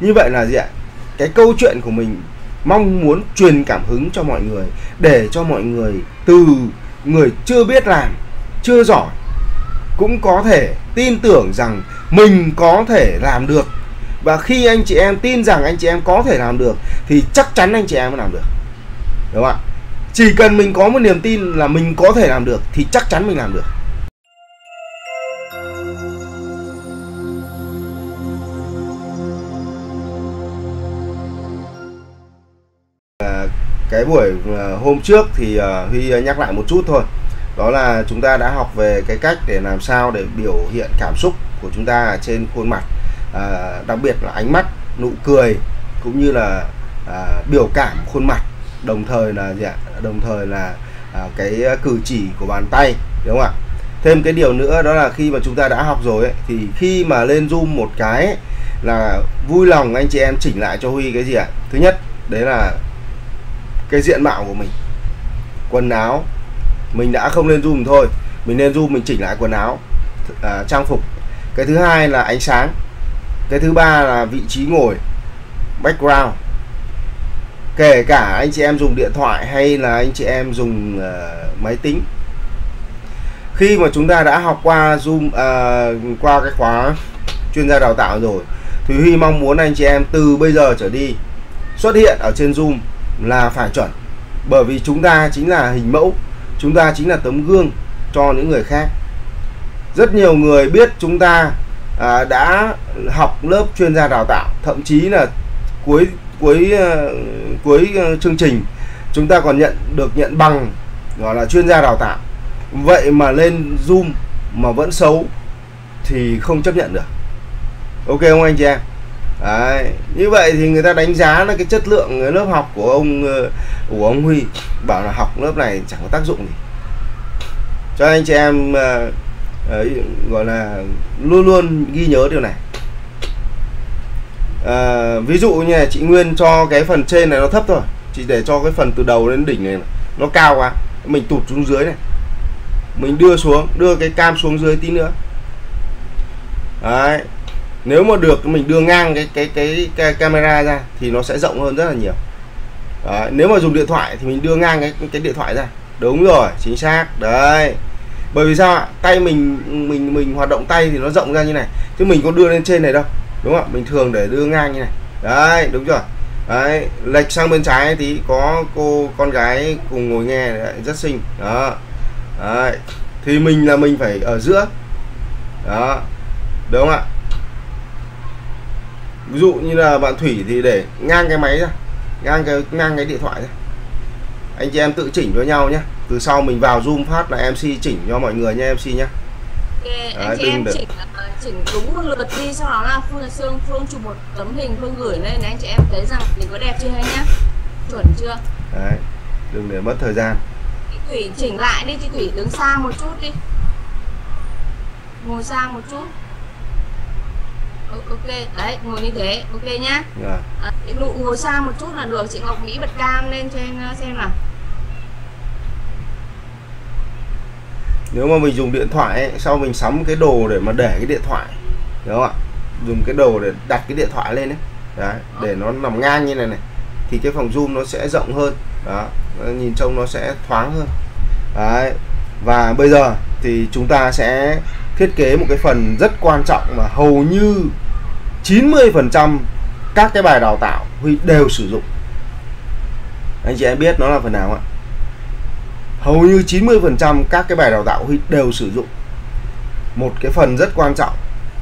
Như vậy là gì ạ? Cái câu chuyện của mình mong muốn truyền cảm hứng cho mọi người, để cho mọi người từ người chưa biết làm, chưa giỏi, cũng có thể tin tưởng rằng mình có thể làm được. Và khi anh chị em tin rằng anh chị em có thể làm được thì chắc chắn anh chị em mới làm được, đúng không ạ? Chỉ cần mình có một niềm tin là mình có thể làm được thì chắc chắn mình làm được. Cái buổi hôm trước thì Huy nhắc lại một chút thôi. Đó là chúng ta đã học về cái cách để làm sao để biểu hiện cảm xúc của chúng ta trên khuôn mặt, đặc biệt là ánh mắt, nụ cười, cũng như là biểu cảm khuôn mặt, đồng thời là gì ạ? Đồng thời là cái cử chỉ của bàn tay, đúng không ạ? Thêm cái điều nữa đó là khi mà chúng ta đã học rồi ấy, thì khi mà lên Zoom một cái ấy, là vui lòng anh chị em chỉnh lại cho Huy cái gì ạ? Thứ nhất đấy là cái diện mạo của mình, quần áo. Mình đã không lên Zoom thôi, mình lên Zoom mình chỉnh lại quần áo, trang phục. Cái thứ hai là ánh sáng. Cái thứ ba là vị trí ngồi, background. Kể cả anh chị em dùng điện thoại hay là anh chị em dùng máy tính. Khi mà chúng ta đã học qua Zoom, qua cái khóa chuyên gia đào tạo rồi, thì Huy mong muốn anh chị em từ bây giờ trở đi xuất hiện ở trên Zoom là phải chuẩn. Bởi vì chúng ta chính là hình mẫu, chúng ta chính là tấm gương cho những người khác. Rất nhiều người biết chúng ta đã học lớp chuyên gia đào tạo, thậm chí là cuối chương trình chúng ta còn nhận bằng gọi là chuyên gia đào tạo. Vậy mà lên Zoom mà vẫn xấu thì không chấp nhận được. Ok không anh chị em? Đấy, như vậy thì người ta đánh giá là cái chất lượng lớp học của ông Huy, bảo là học lớp này chẳng có tác dụng gì. Cho anh chị em gọi là luôn luôn ghi nhớ điều này. Ví dụ như là chị Nguyên cho cái phần trên này nó thấp thôi, chỉ để cho cái phần từ đầu đến đỉnh này nó cao quá, mình tụt xuống dưới này, mình đưa cái cam xuống dưới tí nữa. Đấy, nếu mà được mình đưa ngang cái camera ra thì nó sẽ rộng hơn rất là nhiều. Đấy, nếu mà dùng điện thoại thì mình đưa ngang cái điện thoại ra. Đúng rồi, chính xác. Đấy. Bởi vì sao ạ? Tay mình hoạt động tay thì nó rộng ra như này, chứ mình có đưa lên trên này đâu, đúng không ạ? Mình thường để đưa ngang như này. Đấy, đúng rồi. Đấy, lệch sang bên trái tí, có cô con gái cùng ngồi nghe đấy, rất xinh. Đó. Đấy. Thì mình phải ở giữa. Đó. Đúng không ạ? Ví dụ như là bạn Thủy thì để ngang cái máy ra, ngang cái điện thoại ra. Anh chị em tự chỉnh cho nhau nhé. Từ sau mình vào Zoom phát là MC chỉnh cho mọi người nha MC nhé. Ok, anh chị em chỉnh đúng một lượt đi, sau đó là Phương chụp một tấm hình Phương gửi lên để anh chị em thấy rằng mình có đẹp chưa hay nhá. Chuẩn chưa? Đấy, đừng để mất thời gian. Chị Thủy chỉnh lại đi, chị Thủy đứng xa một chút đi. Ngồi xa một chút. Ok, đấy, ngồi như thế, ok nhá. Ngồi xa một chút là được. Chị Ngọc Mỹ bật cam lên cho em xem nào. Nếu mà mình dùng điện thoại ấy, sau mình sắm cái đồ để mà để cái điện thoại, đúng không ạ? Dùng cái đồ để đặt cái điện thoại lên ấy. Đấy, để nó nằm ngang như này này thì cái phòng zoom nó sẽ rộng hơn. Đó, nhìn trông nó sẽ thoáng hơn. Đấy. Và bây giờ thì chúng ta sẽ thiết kế một cái phần rất quan trọng mà hầu như 90% các cái bài đào tạo Huy đều sử dụng. Anh chị em biết nó là phần nào ạ? Hầu như 90% các cái bài đào tạo Huy đều sử dụng một cái phần rất quan trọng,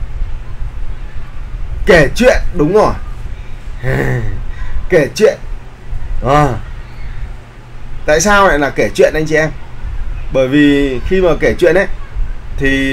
kể chuyện. Đúng rồi. Kể chuyện. Tại sao lại là kể chuyện anh chị em? Bởi vì khi mà kể chuyện ấy thì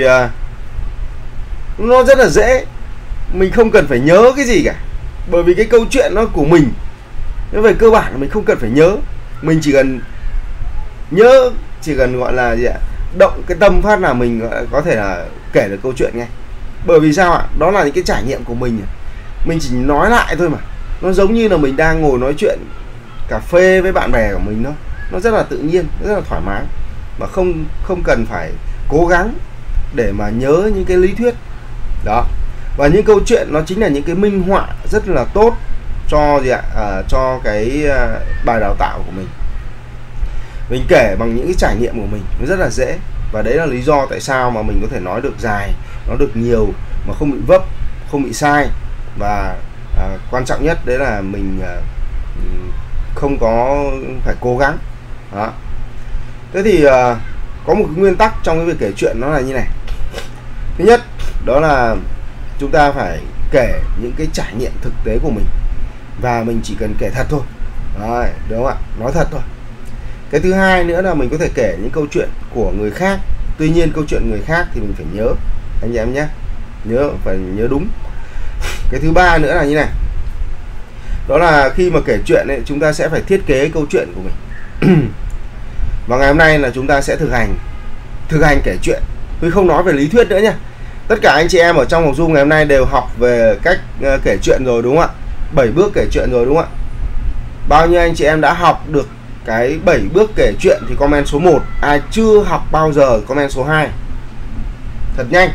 nó rất là dễ, mình không cần phải nhớ cái gì cả. Bởi vì cái câu chuyện nó của mình, nó về cơ bản là mình không cần phải nhớ. Mình chỉ cần nhớ, chỉ cần gọi là gì ạ, động cái tâm phát là mình có thể là kể được câu chuyện ngay. Bởi vì sao ạ? Đó là những cái trải nghiệm của mình chỉ nói lại thôi mà. Nó giống như là mình đang ngồi nói chuyện cà phê với bạn bè của mình thôi. Nó rất là tự nhiên, rất là thoải mái, mà không cần phải cố gắng để mà nhớ những cái lý thuyết đó. Và những câu chuyện nó chính là những cái minh họa rất là tốt cho cho cái bài đào tạo của mình. Mình kể bằng những cái trải nghiệm của mình nó rất là dễ, và đấy là lý do tại sao mà mình có thể nói được dài, nói được nhiều mà không bị vấp, không bị sai. Và quan trọng nhất đấy là mình không có phải cố gắng. Đó. Thế thì có một cái nguyên tắc trong cái việc kể chuyện nó là như này. Thứ nhất đó là chúng ta phải kể những cái trải nghiệm thực tế của mình, và mình chỉ cần kể thật thôi. Đấy, đúng không ạ? Nói thật thôi. Cái thứ hai nữa là mình có thể kể những câu chuyện của người khác. Tuy nhiên câu chuyện người khác thì mình phải nhớ, anh chị em nhé, phải nhớ đúng. Cái thứ ba nữa là như này, đó là khi mà kể chuyện ấy, chúng ta sẽ phải thiết kế câu chuyện của mình. Và ngày hôm nay là chúng ta sẽ thực hành kể chuyện. Tôi không nói về lý thuyết nữa nha. Tất cả anh chị em ở trong học Zoom ngày hôm nay đều học về cách kể chuyện rồi đúng không ạ? 7 bước kể chuyện rồi đúng không ạ? Bao nhiêu anh chị em đã học được cái 7 bước kể chuyện thì comment số 1. Ai chưa học bao giờ comment số 2. Thật nhanh.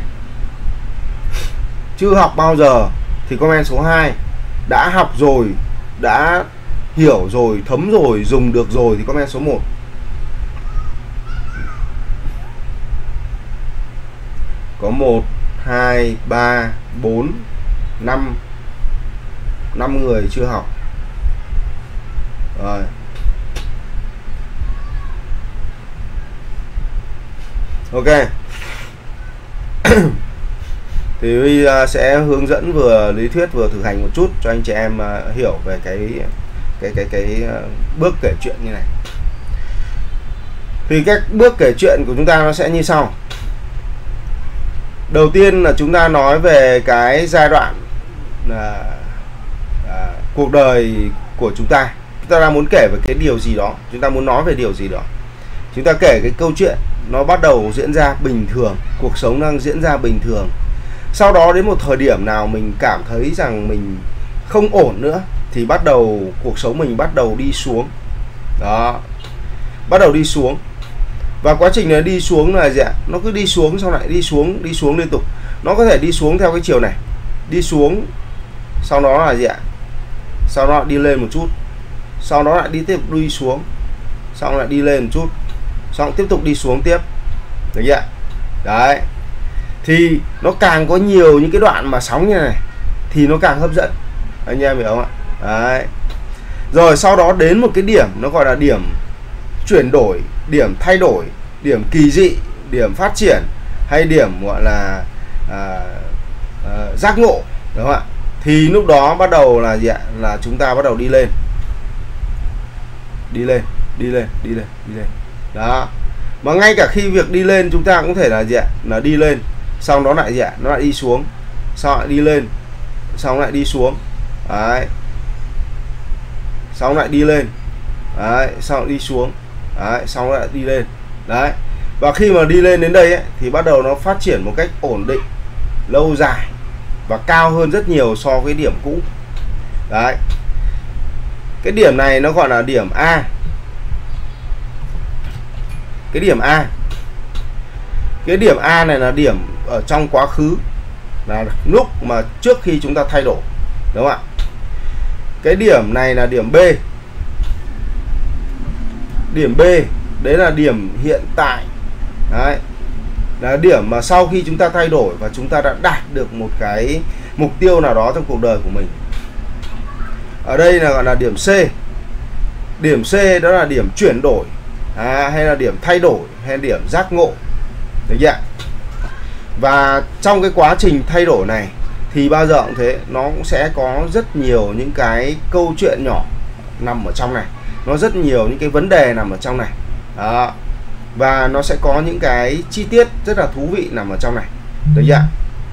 Chưa học bao giờ thì comment số 2. Đã học rồi, đã hiểu rồi, thấm rồi, dùng được rồi thì comment số 1. Có 1, 2, 3, 4, 5 người chưa học. Rồi. Ok. Thì Huy sẽ hướng dẫn vừa lý thuyết vừa thực hành một chút cho anh chị em hiểu về cái bước kể chuyện như này. Thì các bước kể chuyện của chúng ta nó sẽ như sau. Đầu tiên là chúng ta nói về cái giai đoạn cuộc đời của chúng ta. Chúng ta đang muốn kể về cái điều gì đó, chúng ta muốn nói về điều gì đó. Chúng ta kể cái câu chuyện nó bắt đầu diễn ra bình thường, cuộc sống đang diễn ra bình thường. Sau đó đến một thời điểm nào mình cảm thấy rằng mình không ổn nữa thì bắt đầu cuộc sống mình bắt đầu đi xuống. Đó. Bắt đầu đi xuống. Và quá trình này đi xuống là gì ạ? Nó cứ đi xuống xong lại đi xuống liên tục. Nó có thể đi xuống theo cái chiều này. Đi xuống, sau đó là gì ạ? Sau đó đi lên một chút. Sau đó lại tiếp tục đi xuống. Xong lại đi lên một chút. Xong tiếp tục đi xuống tiếp. Được chưa ạ? Đấy. Thì nó càng có nhiều những cái đoạn mà sóng như này thì nó càng hấp dẫn. Anh em hiểu không ạ? Đấy. Rồi sau đó đến một cái điểm nó gọi là điểm chuyển đổi, điểm thay đổi, điểm kỳ dị, điểm phát triển, hay điểm gọi là giác ngộ, đúng không ạ? Thì lúc đó bắt đầu là gì ạ? Là chúng ta bắt đầu đi lên. Đi lên. Đó. Mà ngay cả khi việc đi lên chúng ta cũng thể là gì ạ? Là đi lên, xong nó lại gì ạ? Nó lại đi xuống. Xong lại đi lên, xong lại đi xuống. Đấy. Xong lại đi lên. Đấy, xong lại đi xuống. Đấy, xong lại đi lên. Đấy. Và khi mà đi lên đến đây ấy, thì bắt đầu nó phát triển một cách ổn định, lâu dài và cao hơn rất nhiều so với điểm cũ. Đấy. Cái điểm này nó gọi là điểm A. Cái điểm A. Cái điểm A này là điểm ở trong quá khứ, là lúc mà trước khi chúng ta thay đổi, đúng không ạ? Cái điểm này là điểm B. Điểm B đấy là điểm hiện tại. Đấy. Là điểm mà sau khi chúng ta thay đổi và chúng ta đã đạt được một cái mục tiêu nào đó trong cuộc đời của mình. Ở đây là gọi là điểm C. Điểm C đó là điểm chuyển đổi, hay là điểm thay đổi, hay là điểm giác ngộ. Được chưa? Và trong cái quá trình thay đổi này thì bao giờ cũng thế, nó cũng sẽ có rất nhiều những cái câu chuyện nhỏ nằm ở trong này. Nó rất nhiều những cái vấn đề nằm ở trong này. Đó. Và nó sẽ có những cái chi tiết rất là thú vị nằm ở trong này. Được chưa?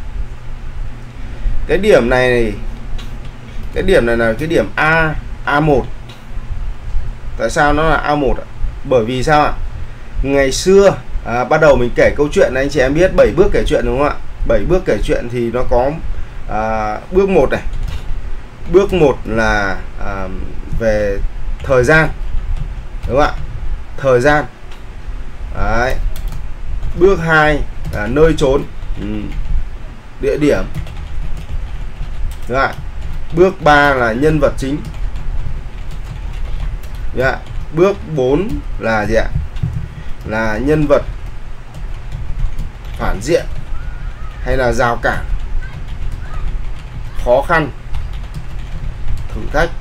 Cái điểm này là cái điểm A1. Tại sao nó là A1 ạ? Bởi vì sao ạ? Ngày xưa bắt đầu mình kể câu chuyện này, anh chị em biết 7 bước kể chuyện đúng không ạ? 7 bước kể chuyện thì nó có bước 1 này. Bước 1 là về thời gian, đúng không ạ? Thời gian. Đấy. Bước 2 là nơi trốn, địa điểm. Đúng không? Bước 3 là nhân vật chính. Đúng không? Bước 4 là gì ạ? Là nhân vật phản diện hay là rào cản, khó khăn, thử thách.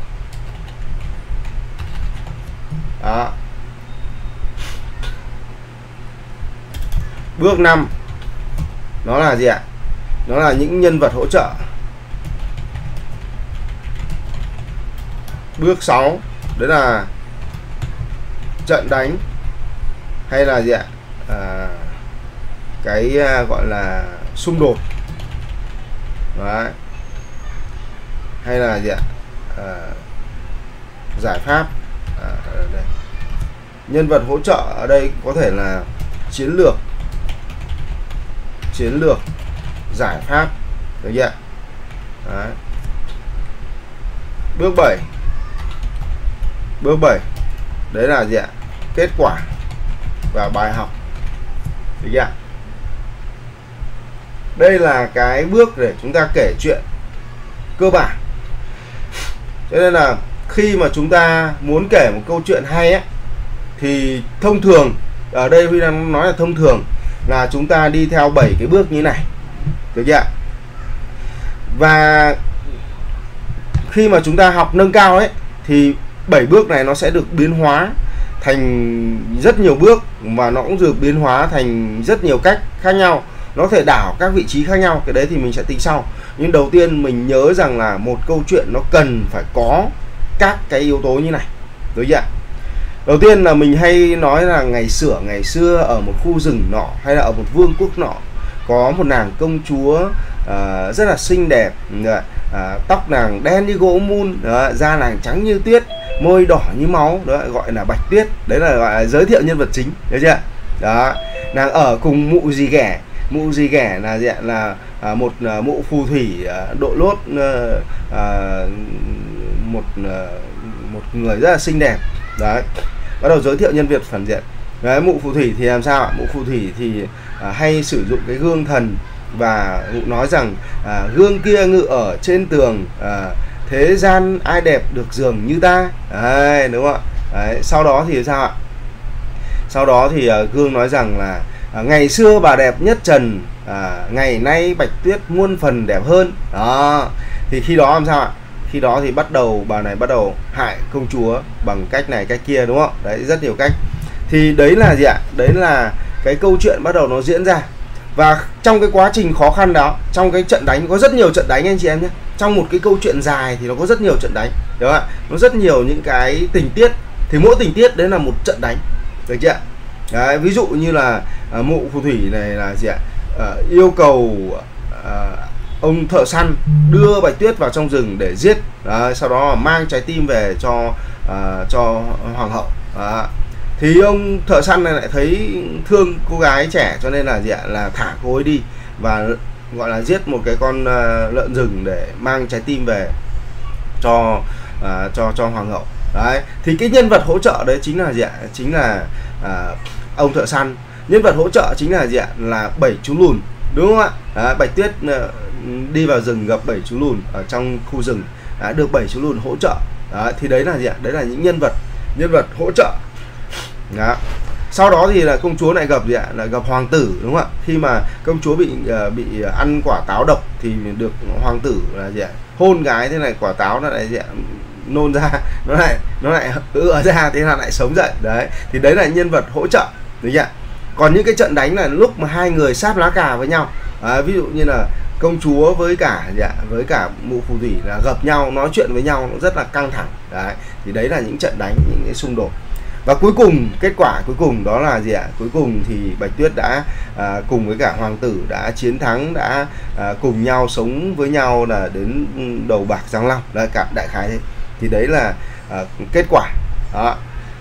Đó. Bước 5 nó là gì ạ? Nó là những nhân vật hỗ trợ. Bước 6 đấy là trận đánh hay là gì ạ? Cái gọi là xung đột. Đấy. Hay là gì ạ? Giải pháp. Đây. Nhân vật hỗ trợ ở đây có thể là chiến lược, giải pháp, được chưa? Đấy. Bước 7 đấy là gì ạ? Kết quả và bài học, được chưa? Đây là cái bước để chúng ta kể chuyện cơ bản. Cho nên là khi mà chúng ta muốn kể một câu chuyện hay ấy, thì thông thường, ở đây Huy đang nói là thông thường, là chúng ta đi theo 7 cái bước như này, được chưa? Và khi mà chúng ta học nâng cao ấy, thì 7 bước này nó sẽ được biến hóa thành rất nhiều bước, và nó cũng được biến hóa thành rất nhiều cách khác nhau. Nó có thể đảo các vị trí khác nhau, cái đấy thì mình sẽ tính sau. Nhưng đầu tiên mình nhớ rằng là một câu chuyện nó cần phải có các cái yếu tố như này, được chưa? Đầu tiên là mình hay nói là ngày xưa ở một khu rừng nọ hay là ở một vương quốc nọ, có một nàng công chúa rất là xinh đẹp, tóc nàng đen như gỗ mun, da nàng trắng như tuyết, môi đỏ như máu, đó gọi là Bạch Tuyết. Đấy là gọi là giới thiệu nhân vật chính, được chưa? Đó, nàng ở cùng mụ dì ghẻ. Mụ dì ghẻ là gì ạ? Là một mụ phù thủy đội lốt, một người rất là xinh đẹp. Đấy, bắt đầu giới thiệu nhân vật phản diện. Đấy, mụ phù thủy thì làm sao ạ? Mụ phù thủy thì hay sử dụng cái gương thần, và mụ nói rằng gương kia ngự ở trên tường, thế gian ai đẹp được giường như ta. Đấy, đúng không ạ? Đấy, sau đó thì sao ạ? Sau đó thì gương nói rằng là ngày xưa bà đẹp nhất trần, ngày nay Bạch Tuyết muôn phần đẹp hơn. Đó, thì khi đó làm sao ạ? Khi đó thì bà này bắt đầu hại công chúa bằng cách này cách kia, đúng không? Đấy, rất nhiều cách. Thì đấy là gì ạ? Đấy là cái câu chuyện bắt đầu nó diễn ra. Và trong cái quá trình khó khăn đó, trong cái trận đánh, có rất nhiều trận đánh anh chị em nhé. Trong một cái câu chuyện dài thì nó có rất nhiều trận đánh, đúng không ạ? Nó rất nhiều những cái tình tiết, thì mỗi tình tiết đấy là một trận đánh, được chưa? Đấy, ví dụ như là mụ phù thủy này là gì ạ? Yêu cầu ông thợ săn đưa Bạch Tuyết vào trong rừng để giết. Đấy, sau đó mang trái tim về cho hoàng hậu. Đấy. Thì ông thợ săn này lại thấy thương cô gái trẻ, cho nên là gì ạ? Là thả cô ấy đi và gọi là giết một cái con lợn rừng để mang trái tim về cho hoàng hậu. Đấy, thì cái nhân vật hỗ trợ đấy chính là gì ạ? Chính là ông thợ săn. Nhân vật hỗ trợ chính là gì ạ? Là 7 chú lùn, đúng không ạ? Đấy, Bạch Tuyết đi vào rừng gặp 7 chú lùn ở trong khu rừng, được 7 chú lùn hỗ trợ. Đấy, thì đấy là gì ạ? Đấy là những nhân vật hỗ trợ. Đó. Sau đó thì là công chúa lại gặp gì ạ? Là gặp hoàng tử, đúng không ạ? Khi mà công chúa bị ăn quả táo độc thì được hoàng tử là gì ạ? Hôn gái, thế này quả táo nó lại gì ạ? Nôn ra, nó lại ứa ra, thế là lại sống dậy. Đấy, thì đấy là nhân vật hỗ trợ, đúng chưa? Còn những cái trận đánh là lúc mà hai người sáp lá cà với nhau, ví dụ như là công chúa với cả mụ phù thủy là gặp nhau, nói chuyện với nhau, nó rất là căng thẳng. Đấy, thì đấy là những trận đánh, những cái xung đột. Và cuối cùng, kết quả cuối cùng đó là gì ạ? Cuối cùng thì Bạch Tuyết đã cùng với cả hoàng tử đã chiến thắng, đã cùng nhau sống với nhau là đến đầu bạc răng long. Đấy, cả đại khái thế. Thì đấy là kết quả. Đó.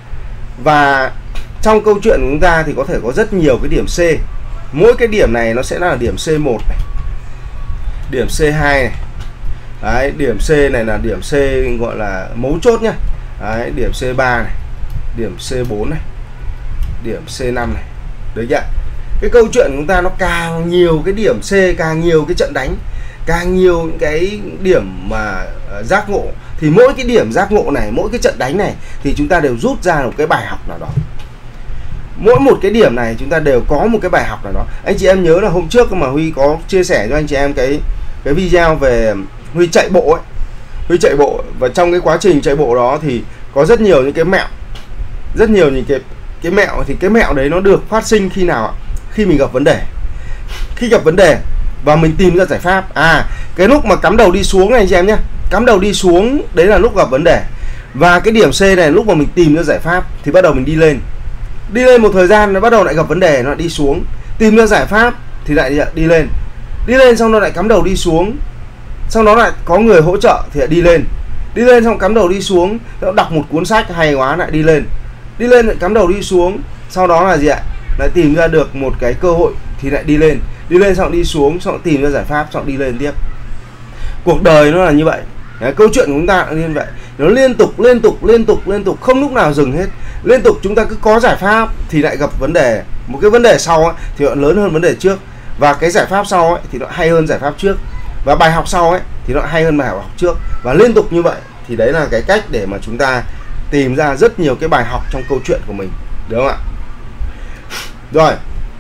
Và trong câu chuyện của chúng ta thì có thể có rất nhiều cái điểm C. Mỗi cái điểm này nó sẽ là điểm C1 này, điểm C2 này. Đấy, điểm C này là điểm C gọi là mấu chốt nhá. Đấy, điểm C3 này, điểm C4 này, điểm C5 này. Đấy ạ. Cái câu chuyện của chúng ta nó càng nhiều cái điểm C, càng nhiều cái trận đánh, càng nhiều những cái điểm mà giác ngộ, thì mỗi cái điểm giác ngộ này, mỗi cái trận đánh này thì chúng ta đều rút ra một cái bài học nào đó. Mỗi một cái điểm này chúng ta đều có một cái bài học nào đó. Anh chị em nhớ là hôm trước mà Huy có chia sẻ cho anh chị em cái video về Huy chạy bộ ấy. Huy chạy bộ, và trong cái quá trình chạy bộ đó thì có rất nhiều những cái mẹo, rất nhiều những cái mẹo. Thì cái mẹo đấy nó được phát sinh khi nào ạ? Khi mình gặp vấn đề. Khi gặp vấn đề và mình tìm ra giải pháp. Cái lúc mà cắm đầu đi xuống này anh chị em nhé, cắm đầu đi xuống đấy là lúc gặp vấn đề. Và cái điểm C này lúc mà mình tìm ra giải pháp thì bắt đầu mình đi lên. Đi lên một thời gian nó bắt đầu lại gặp vấn đề, nó lại đi xuống. Tìm ra giải pháp thì lại đi lên. Đi lên xong nó lại cắm đầu đi xuống. Sau đó lại có người hỗ trợ thì lại đi lên. Đi lên xong cắm đầu đi xuống, nó đọc một cuốn sách hay quá lại đi lên. Đi lên lại cắm đầu đi xuống. Sau đó là gì ạ? Lại tìm ra được một cái cơ hội thì lại đi lên. Đi lên xong đi xuống, xong tìm ra giải pháp, xong đi lên tiếp. Cuộc đời nó là như vậy. Đấy, câu chuyện của chúng ta cũng như vậy. Nó liên tục, không lúc nào dừng hết. Liên tục chúng ta cứ có giải pháp thì lại gặp vấn đề. Một cái vấn đề sau ấy, thì nó lớn hơn vấn đề trước. Và cái giải pháp sau ấy, thì nó hay hơn giải pháp trước. Và bài học sau ấy, thì nó hay hơn bài học trước. Và liên tục như vậy. Thì đấy là cái cách để mà chúng ta tìm ra rất nhiều cái bài học trong câu chuyện của mình. Đúng không ạ? Rồi.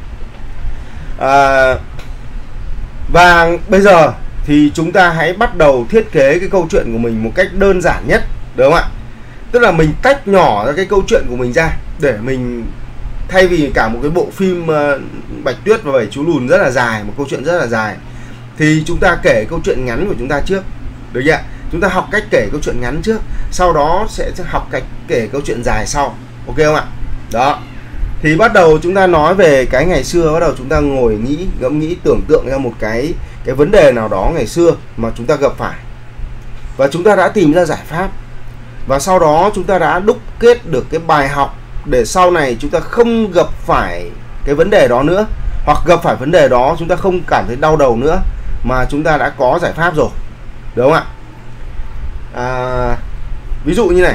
Và bây giờ thì chúng ta hãy bắt đầu thiết kế cái câu chuyện của mình một cách đơn giản nhất. Đúng không ạ? Tức là mình tách nhỏ ra cái câu chuyện của mình ra, để mình thay vì cả một cái bộ phim Bạch Tuyết và 7 chú lùn rất là dài, một câu chuyện rất là dài, thì chúng ta kể câu chuyện ngắn của chúng ta trước. Được chưa? Chúng ta học cách kể câu chuyện ngắn trước, sau đó sẽ học cách kể câu chuyện dài sau. Ok không ạ? Đó. Thì bắt đầu chúng ta nói về cái ngày xưa, bắt đầu chúng ta ngồi nghĩ, ngẫm nghĩ, tưởng tượng ra một cái vấn đề nào đó ngày xưa mà chúng ta gặp phải. Và chúng ta đã tìm ra giải pháp. Và sau đó chúng ta đã đúc kết được cái bài học để sau này chúng ta không gặp phải cái vấn đề đó nữa. Hoặc gặp phải vấn đề đó chúng ta không cảm thấy đau đầu nữa, mà chúng ta đã có giải pháp rồi. Đúng không ạ? Ví dụ như này.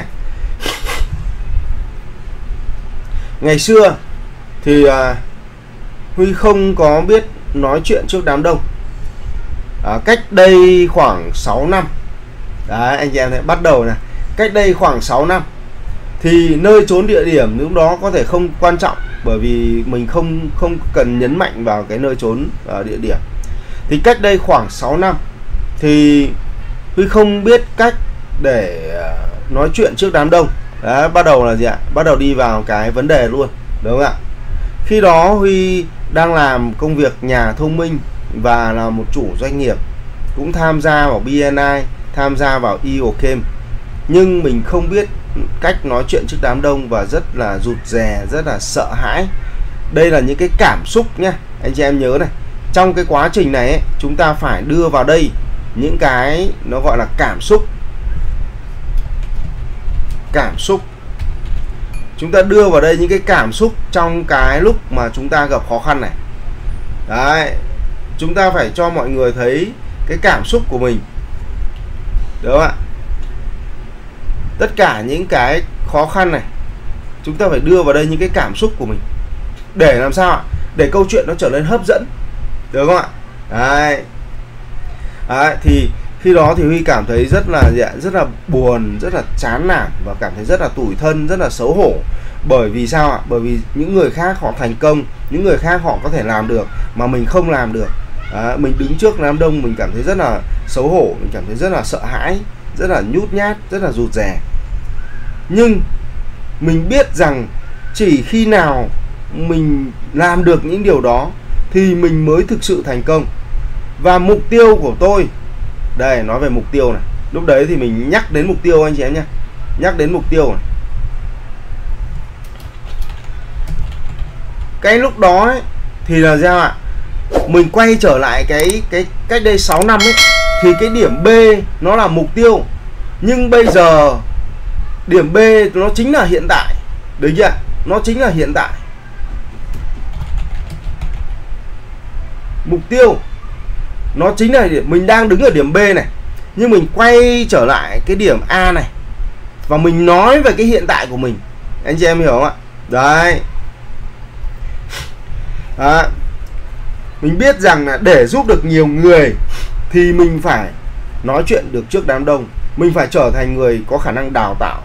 Ngày xưa thì Huy không có biết nói chuyện trước đám đông. Cách đây khoảng 6 năm. Đấy, anh chị em thấy bắt đầu này. Cách đây khoảng 6 năm thì nơi trốn địa điểm lúc đó có thể không quan trọng, bởi vì mình không cần nhấn mạnh vào cái nơi trốn địa điểm. Thì cách đây khoảng 6 năm thì Huy không biết cách để nói chuyện trước đám đông. Đấy, bắt đầu là gì ạ? Bắt đầu đi vào cái vấn đề luôn. Đúng không ạ? Khi đó Huy đang làm công việc nhà thông minh và là một chủ doanh nghiệp, cũng tham gia vào BNI, tham gia vào EOCam. Nhưng mình không biết cách nói chuyện trước đám đông và rất là rụt rè, rất là sợ hãi. Đây là những cái cảm xúc nhé. Anh chị em nhớ này, trong cái quá trình này ấy, chúng ta phải đưa vào đây những cái nó gọi là cảm xúc. Cảm xúc. Chúng ta đưa vào đây những cái cảm xúc trong cái lúc mà chúng ta gặp khó khăn này. Đấy. Chúng ta phải cho mọi người thấy cái cảm xúc của mình. Đúng không ạ? Tất cả những cái khó khăn này chúng ta phải đưa vào đây những cái cảm xúc của mình. Để làm sao ạ? Để câu chuyện nó trở nên hấp dẫn. Được không ạ? Đấy. Đấy. Thì khi đó thì Huy cảm thấy rất là buồn, rất là chán nản và cảm thấy rất là tủi thân, rất là xấu hổ. Bởi vì sao ạ? Bởi vì những người khác họ thành công, những người khác họ có thể làm được mà mình không làm được. Mình đứng trước đám đông mình cảm thấy rất là xấu hổ, mình cảm thấy rất là sợ hãi, rất là nhút nhát, rất là rụt rè. Nhưng mình biết rằng chỉ khi nào mình làm được những điều đó thì mình mới thực sự thành công. Và mục tiêu của tôi, đây nói về mục tiêu này, lúc đấy thì mình nhắc đến mục tiêu anh chị em nhé. Nhắc đến mục tiêu này. Cái lúc đó ấy, thì là sao ạ? Mình quay trở lại cái cách đây 6 năm ấy, thì cái điểm B nó là mục tiêu. Nhưng bây giờ điểm B nó chính là hiện tại. Được chưa? Nó chính là hiện tại. Mục tiêu nó chính là mình đang đứng ở điểm B này, nhưng mình quay trở lại cái điểm A này và mình nói về cái hiện tại của mình. Anh chị em hiểu không ạ? Đấy. Mình biết rằng là để giúp được nhiều người thì mình phải nói chuyện được trước đám đông, mình phải trở thành người có khả năng đào tạo.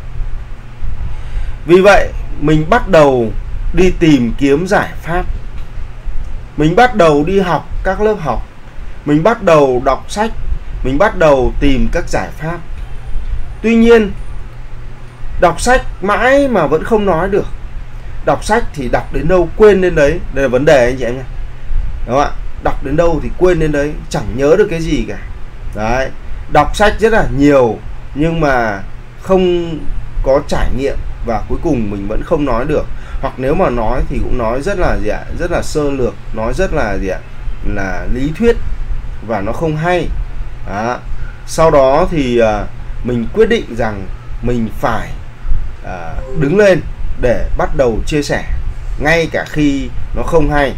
Vì vậy mình bắt đầu đi tìm kiếm giải pháp, mình bắt đầu đi học các lớp học, mình bắt đầu đọc sách, mình bắt đầu tìm các giải pháp. Tuy nhiên đọc sách mãi mà vẫn không nói được. Đọc sách thì đọc đến đâu quên đến đấy. Đây là vấn đề anh chị em nhé. Đúng không ạ? Đọc đến đâu thì quên đến đấy, chẳng nhớ được cái gì cả. Đấy. Đọc sách rất là nhiều nhưng mà không có trải nghiệm, và cuối cùng mình vẫn không nói được. Hoặc nếu mà nói thì cũng nói rất là rất là sơ lược, nói rất là là lý thuyết và nó không hay. Đó. Sau đó thì mình quyết định rằng mình phải đứng lên để bắt đầu chia sẻ ngay cả khi nó không hay.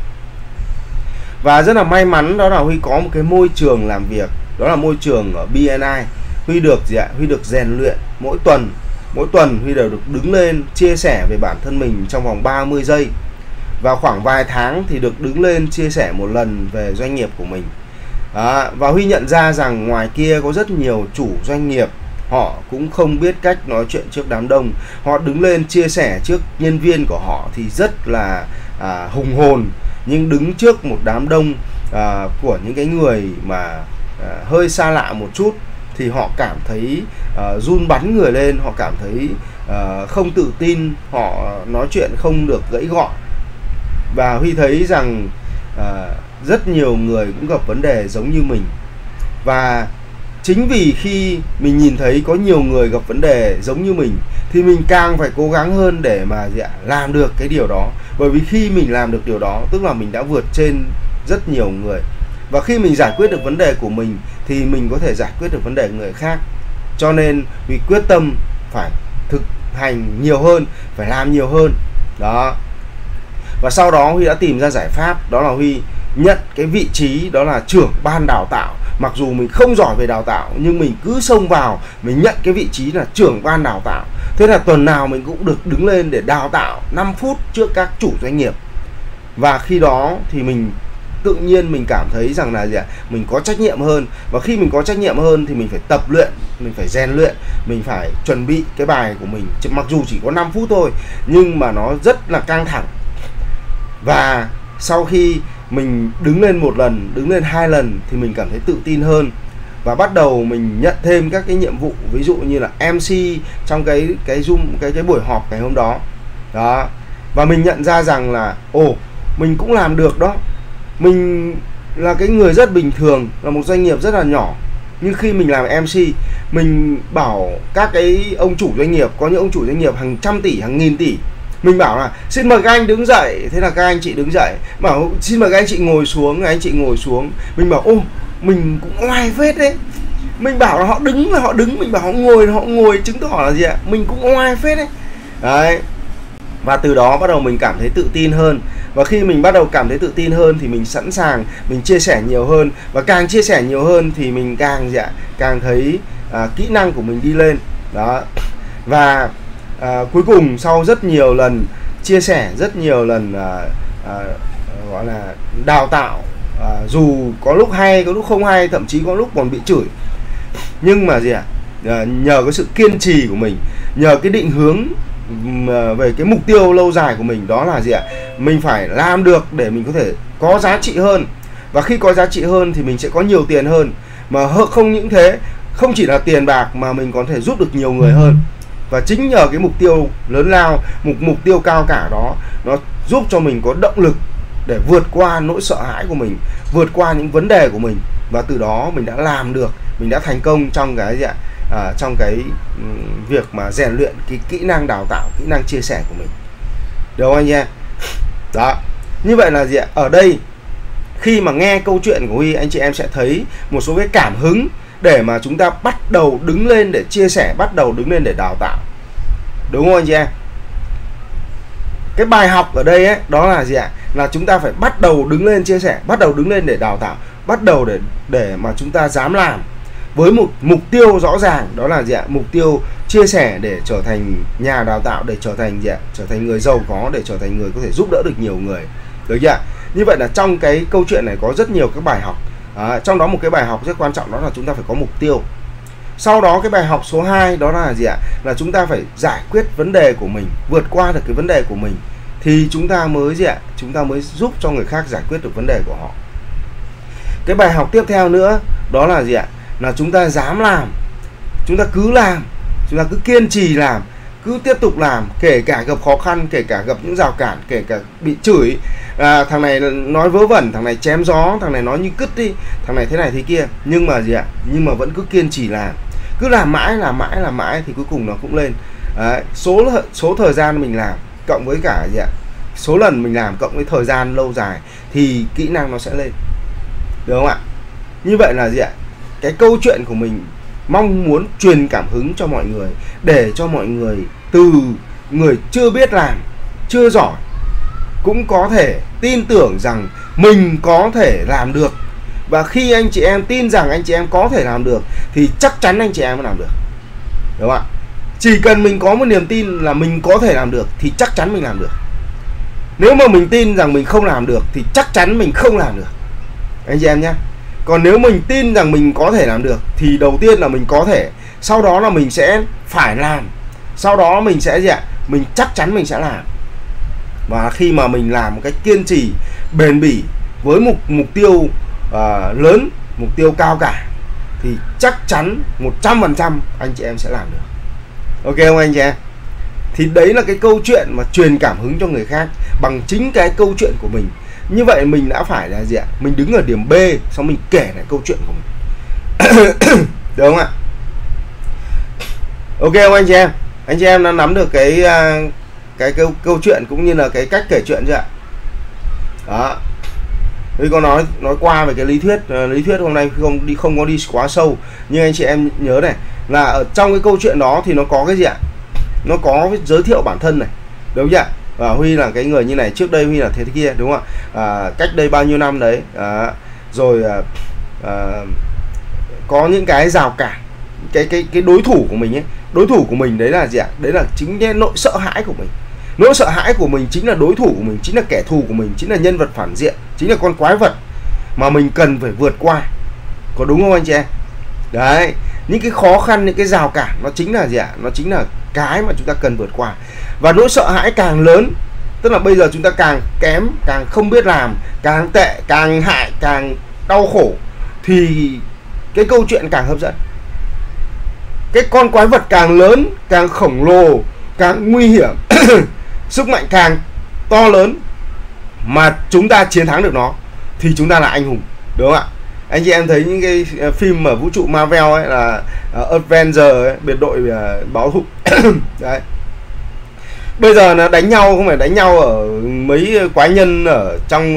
Và rất là may mắn đó là Huy có một cái môi trường làm việc, đó là môi trường ở BNI. Huy được rèn luyện mỗi tuần Huy đều được đứng lên chia sẻ về bản thân mình trong vòng 30 giây. Và khoảng vài tháng thì được đứng lên chia sẻ một lần về doanh nghiệp của mình. Và Huy nhận ra rằng ngoài kia có rất nhiều chủ doanh nghiệp, họ cũng không biết cách nói chuyện trước đám đông. Họ đứng lên chia sẻ trước nhân viên của họ thì rất là hùng hồn, nhưng đứng trước một đám đông của những cái người mà hơi xa lạ một chút thì họ cảm thấy run bắn người lên, họ cảm thấy không tự tin, họ nói chuyện không được gãy gọn. Và Huy thấy rằng rất nhiều người cũng gặp vấn đề giống như mình. Và chính vì khi mình nhìn thấy có nhiều người gặp vấn đề giống như mình thì mình càng phải cố gắng hơn để mà làm được cái điều đó. Bởi vì khi mình làm được điều đó tức là mình đã vượt trên rất nhiều người. Và khi mình giải quyết được vấn đề của mình thì mình có thể giải quyết được vấn đề của người khác. Cho nên Huy quyết tâm phải thực hành nhiều hơn, phải làm nhiều hơn. Đó. Và sau đó Huy đã tìm ra giải pháp, đó là Huy nhận cái vị trí đó là trưởng ban đào tạo. Mặc dù mình không giỏi về đào tạo nhưng mình cứ xông vào, mình nhận cái vị trí là trưởng ban đào tạo. Thế là tuần nào mình cũng được đứng lên để đào tạo 5 phút trước các chủ doanh nghiệp. Và khi đó thì mình tự nhiên mình cảm thấy rằng là mình có trách nhiệm hơn. Và khi mình có trách nhiệm hơn thì mình phải tập luyện, mình phải rèn luyện, mình phải chuẩn bị cái bài của mình. Mặc dù chỉ có 5 phút thôi nhưng mà nó rất là căng thẳng. Và sau khi mình đứng lên một lần, đứng lên 2 lần thì mình cảm thấy tự tin hơn. Và bắt đầu mình nhận thêm các cái nhiệm vụ, ví dụ như là MC trong cái Zoom, cái buổi họp ngày hôm đó. Đó. Và mình nhận ra rằng là mình cũng làm được đó. Mình là cái người rất bình thường, là một doanh nghiệp rất là nhỏ. Nhưng khi mình làm MC, mình bảo các cái ông chủ doanh nghiệp, có những ông chủ doanh nghiệp hàng trăm tỷ, hàng nghìn tỷ, mình bảo là xin mời các anh đứng dậy. Thế là các anh chị đứng dậy. Bảo xin mời các anh chị ngồi xuống. Anh chị ngồi xuống. Mình bảo mình cũng oai phết đấy. Mình bảo là họ đứng là họ đứng, mình bảo họ ngồi chứng tỏ là gì ạ? Mình cũng oai phết đấy. Đấy. Và từ đó bắt đầu mình cảm thấy tự tin hơn. Và khi mình bắt đầu cảm thấy tự tin hơn thì mình sẵn sàng mình chia sẻ nhiều hơn. Và càng chia sẻ nhiều hơn thì mình càng thấy kỹ năng của mình đi lên. Đó. Và cuối cùng sau rất nhiều lần chia sẻ, rất nhiều lần gọi là đào tạo, dù có lúc hay, có lúc không hay, thậm chí có lúc còn bị chửi, nhưng mà nhờ cái sự kiên trì của mình, nhờ cái định hướng về cái mục tiêu lâu dài của mình, đó là mình phải làm được để mình có thể có giá trị hơn. Và khi có giá trị hơn thì mình sẽ có nhiều tiền hơn. Mà không những thế, không chỉ là tiền bạc mà mình còn thể giúp được nhiều người hơn. Và chính nhờ cái mục tiêu lớn lao, mục tiêu cao cả đó, nó giúp cho mình có động lực để vượt qua nỗi sợ hãi của mình, vượt qua những vấn đề của mình. Và từ đó mình đã làm được, mình đã thành công trong cái việc mà rèn luyện cái kỹ năng đào tạo, kỹ năng chia sẻ của mình. Được không anh em? Đó. Như vậy là ở đây khi mà nghe câu chuyện của Huy, anh chị em sẽ thấy một số cái cảm hứng để mà chúng ta bắt đầu đứng lên để chia sẻ, bắt đầu đứng lên để đào tạo. Đúng không anh chị em? Cái bài học ở đây đó là là chúng ta phải bắt đầu đứng lên chia sẻ, bắt đầu đứng lên để đào tạo, bắt đầu để mà chúng ta dám làm với một mục tiêu rõ ràng, đó là mục tiêu chia sẻ để trở thành nhà đào tạo, để trở thành người giàu có, để trở thành người có thể giúp đỡ được nhiều người. Được chưa? Như vậy là trong cái câu chuyện này có rất nhiều các bài học. Trong đó một cái bài học rất quan trọng đó là chúng ta phải có mục tiêu. Sau đó cái bài học số 2 đó là gì ạ? Là chúng ta phải giải quyết vấn đề của mình, vượt qua được cái vấn đề của mình, thì chúng ta mới gì ạ? Chúng ta mới giúp cho người khác giải quyết được vấn đề của họ. Cái bài học tiếp theo nữa đó là gì ạ? Là chúng ta dám làm, chúng ta cứ làm, chúng ta cứ kiên trì làm, cứ tiếp tục làm, kể cả gặp khó khăn, kể cả gặp những rào cản, kể cả bị chửi, thằng này nói vớ vẩn, thằng này chém gió, thằng này nói như cứt đi, thằng này thế này thế kia, nhưng mà gì ạ? Nhưng mà vẫn cứ kiên trì làm, cứ làm mãi thì cuối cùng nó cũng lên. Đấy, số thời gian mình làm cộng với cả gì ạ? Số lần mình làm cộng với thời gian lâu dài thì kỹ năng nó sẽ lên, được không ạ? Như vậy là gì ạ? Cái câu chuyện của mình mong muốn truyền cảm hứng cho mọi người, để cho mọi người từ người chưa biết làm, chưa giỏi, cũng có thể tin tưởng rằng mình có thể làm được. Và khi anh chị em tin rằng anh chị em có thể làm được thì chắc chắn anh chị em mới làm được, đúng không ạ? Chỉ cần mình có một niềm tin là mình có thể làm được thì chắc chắn mình làm được. Nếu mà mình tin rằng mình không làm được thì chắc chắn mình không làm được, anh chị em nhé. Còn nếu mình tin rằng mình có thể làm được thì đầu tiên là mình có thể, sau đó là mình sẽ phải làm, sau đó mình sẽ gì ạ? Mình chắc chắn mình sẽ làm. Và khi mà mình làm một cách kiên trì, bền bỉ với mục tiêu lớn, mục tiêu cao cả thì chắc chắn 100% anh chị em sẽ làm được. Ok không anh chị em? Thì đấy là cái câu chuyện mà truyền cảm hứng cho người khác bằng chính cái câu chuyện của mình. Như vậy mình đã phải là gì ạ? Mình đứng ở điểm B, xong mình kể lại câu chuyện của mình. Được không ạ? Ok không anh chị em? Anh chị em đã nắm được cái câu chuyện cũng như là cái cách kể chuyện chưa ạ? Đó. Tôi có nói qua về cái lý thuyết hôm nay không có đi quá sâu, nhưng anh chị em nhớ này, là ở trong cái câu chuyện đó thì nó có cái gì ạ? Nó có giới thiệu bản thân này, đúng chưa? Huy là cái người như này, trước đây Huy là thế kia, đúng không ạ? Cách đây bao nhiêu năm đấy, rồi có những cái rào cản, cái đối thủ của mình ấy, đối thủ của mình đấy là gì ạ? Đấy là chính cái nỗi sợ hãi của mình. Nỗi sợ hãi của mình chính là đối thủ của mình, chính là kẻ thù của mình, chính là nhân vật phản diện, chính là con quái vật mà mình cần phải vượt qua. Có đúng không anh chị em? Đấy, những cái khó khăn, những cái rào cản nó chính là gì ạ? Nó chính là cái mà chúng ta cần vượt qua. Và nỗi sợ hãi càng lớn, tức là bây giờ chúng ta càng kém, càng không biết làm, càng tệ, càng hại, càng đau khổ, thì cái câu chuyện càng hấp dẫn. Cái con quái vật càng lớn, càng khổng lồ, càng nguy hiểm, sức mạnh càng to lớn mà chúng ta chiến thắng được nó thì chúng ta là anh hùng, đúng không ạ? Anh chị em thấy những cái phim ở vũ trụ Marvel ấy, là Avengers ấy, biệt đội báo thù đấy. Bây giờ nó đánh nhau không phải đánh nhau ở mấy quái nhân ở trong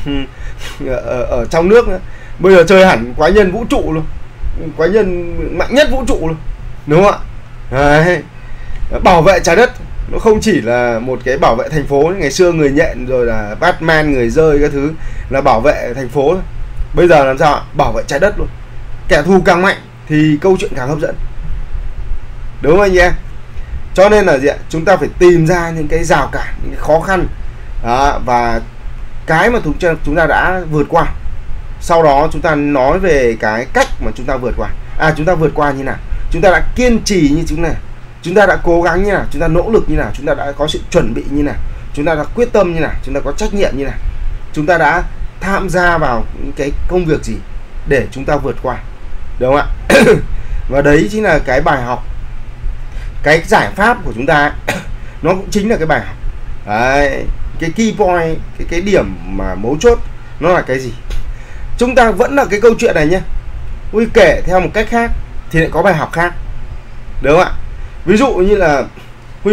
ở trong nước nữa. Bây giờ chơi hẳn quái nhân vũ trụ luôn, quái nhân mạnh nhất vũ trụ luôn, đúng không ạ? Đấy. Bảo vệ trái đất nó không chỉ là một cái bảo vệ thành phố. Ngày xưa người nhện rồi là Batman, người rơi các thứ là bảo vệ thành phố thôi. Bây giờ làm sao ạ? Bảo vệ trái đất luôn. Kẻ thù càng mạnh thì câu chuyện càng hấp dẫn, đúng không anh em? Cho nên là gì ạ? Chúng ta phải tìm ra những cái rào cản, những cái khó khăn đó, và cái mà chúng ta đã vượt qua. Sau đó chúng ta nói về cái cách mà chúng ta vượt qua. Chúng ta vượt qua như nào? Chúng ta đã kiên trì như chúng này, chúng ta đã cố gắng như nào, chúng ta nỗ lực như nào, chúng ta đã có sự chuẩn bị như nào, chúng ta đã quyết tâm như nào, chúng ta có trách nhiệm như nào, chúng ta đã tham gia vào những cái công việc gì để chúng ta vượt qua, đúng không ạ? Và đấy chính là cái bài học, cái giải pháp của chúng ta. Nó cũng chính là cái bài học đấy, cái key point, cái điểm mà mấu chốt nó là cái gì. Chúng ta vẫn là cái câu chuyện này nhé, Huy kể theo một cách khác thì lại có bài học khác, đúng không ạ? Ví dụ như là Huy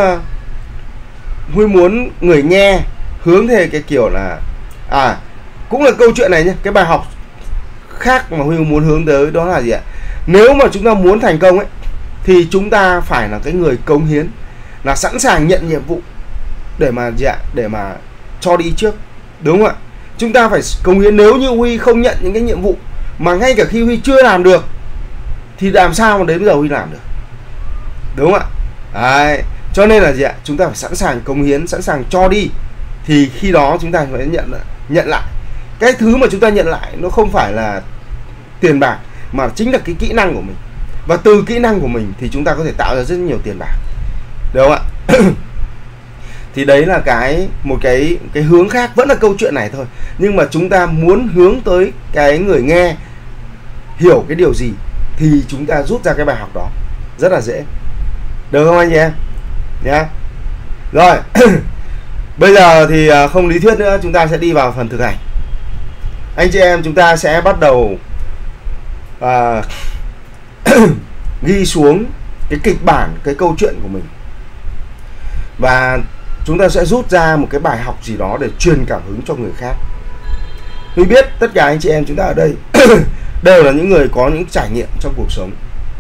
muốn người nghe hướng theo cái kiểu là cũng là câu chuyện này nhé. Cái bài học khác mà Huy muốn hướng tới đó là gì ạ? Nếu mà chúng ta muốn thành công ấy thì chúng ta phải là cái người cống hiến, là sẵn sàng nhận nhiệm vụ để mà gì ạ? Để mà cho đi trước, đúng không ạ? Chúng ta phải cống hiến. Nếu như Huy không nhận những cái nhiệm vụ mà ngay cả khi Huy chưa làm được thì làm sao mà đến bây giờ Huy làm được, đúng không ạ? Đấy. Cho nên là gì ạ? Chúng ta phải sẵn sàng cống hiến, sẵn sàng cho đi, thì khi đó chúng ta phải nhận lại Cái thứ mà chúng ta nhận lại nó không phải là tiền bạc mà chính là cái kỹ năng của mình. Và từ kỹ năng của mình thì chúng ta có thể tạo ra rất nhiều tiền bạc, được không ạ? Thì đấy là một cái hướng khác, vẫn là câu chuyện này thôi, nhưng mà chúng ta muốn hướng tới cái người nghe hiểu cái điều gì thì chúng ta rút ra cái bài học đó rất là dễ, được không anh chị em nhá? Rồi bây giờ thì không lý thuyết nữa, chúng ta sẽ đi vào phần thực hành. Anh chị em chúng ta sẽ bắt đầu ghi xuống cái kịch bản, cái câu chuyện của mình, và chúng ta sẽ rút ra một cái bài học gì đó để truyền cảm hứng cho người khác. Tôi biết tất cả anh chị em chúng ta ở đây đều là những người có những trải nghiệm trong cuộc sống.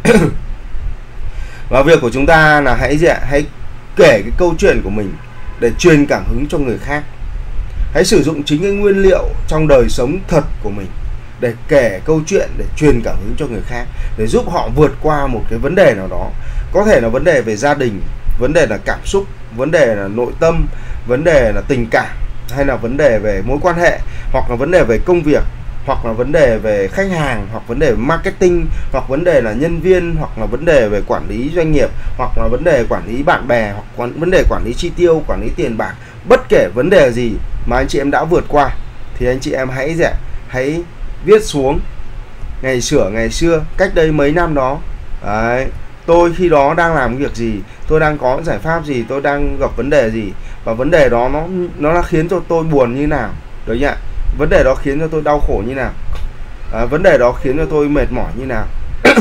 Và việc của chúng ta là hãy kể cái câu chuyện của mình để truyền cảm hứng cho người khác. Hãy sử dụng chính cái nguyên liệu trong đời sống thật của mình để kể câu chuyện, để truyền cảm hứng cho người khác, để giúp họ vượt qua một cái vấn đề nào đó. Có thể là vấn đề về gia đình, vấn đề là cảm xúc, vấn đề là nội tâm, vấn đề là tình cảm, hay là vấn đề về mối quan hệ, hoặc là vấn đề về công việc, hoặc là vấn đề về khách hàng, hoặc vấn đề về marketing, hoặc vấn đề là nhân viên, hoặc là vấn đề về quản lý doanh nghiệp, hoặc là vấn đề quản lý bạn bè, hoặc vấn đề quản lý chi tiêu, quản lý tiền bạc. Bất kể vấn đề gì mà anh chị em đã vượt qua thì anh chị em hãy viết xuống ngày xưa cách đây mấy năm đó. Đấy, tôi khi đó đang làm việc gì, tôi đang có giải pháp gì, tôi đang gặp vấn đề gì, và vấn đề đó nó đã khiến cho tôi buồn như nào, được nhỉ? Vấn đề đó khiến cho tôi đau khổ như nào, vấn đề đó khiến cho tôi mệt mỏi như nào.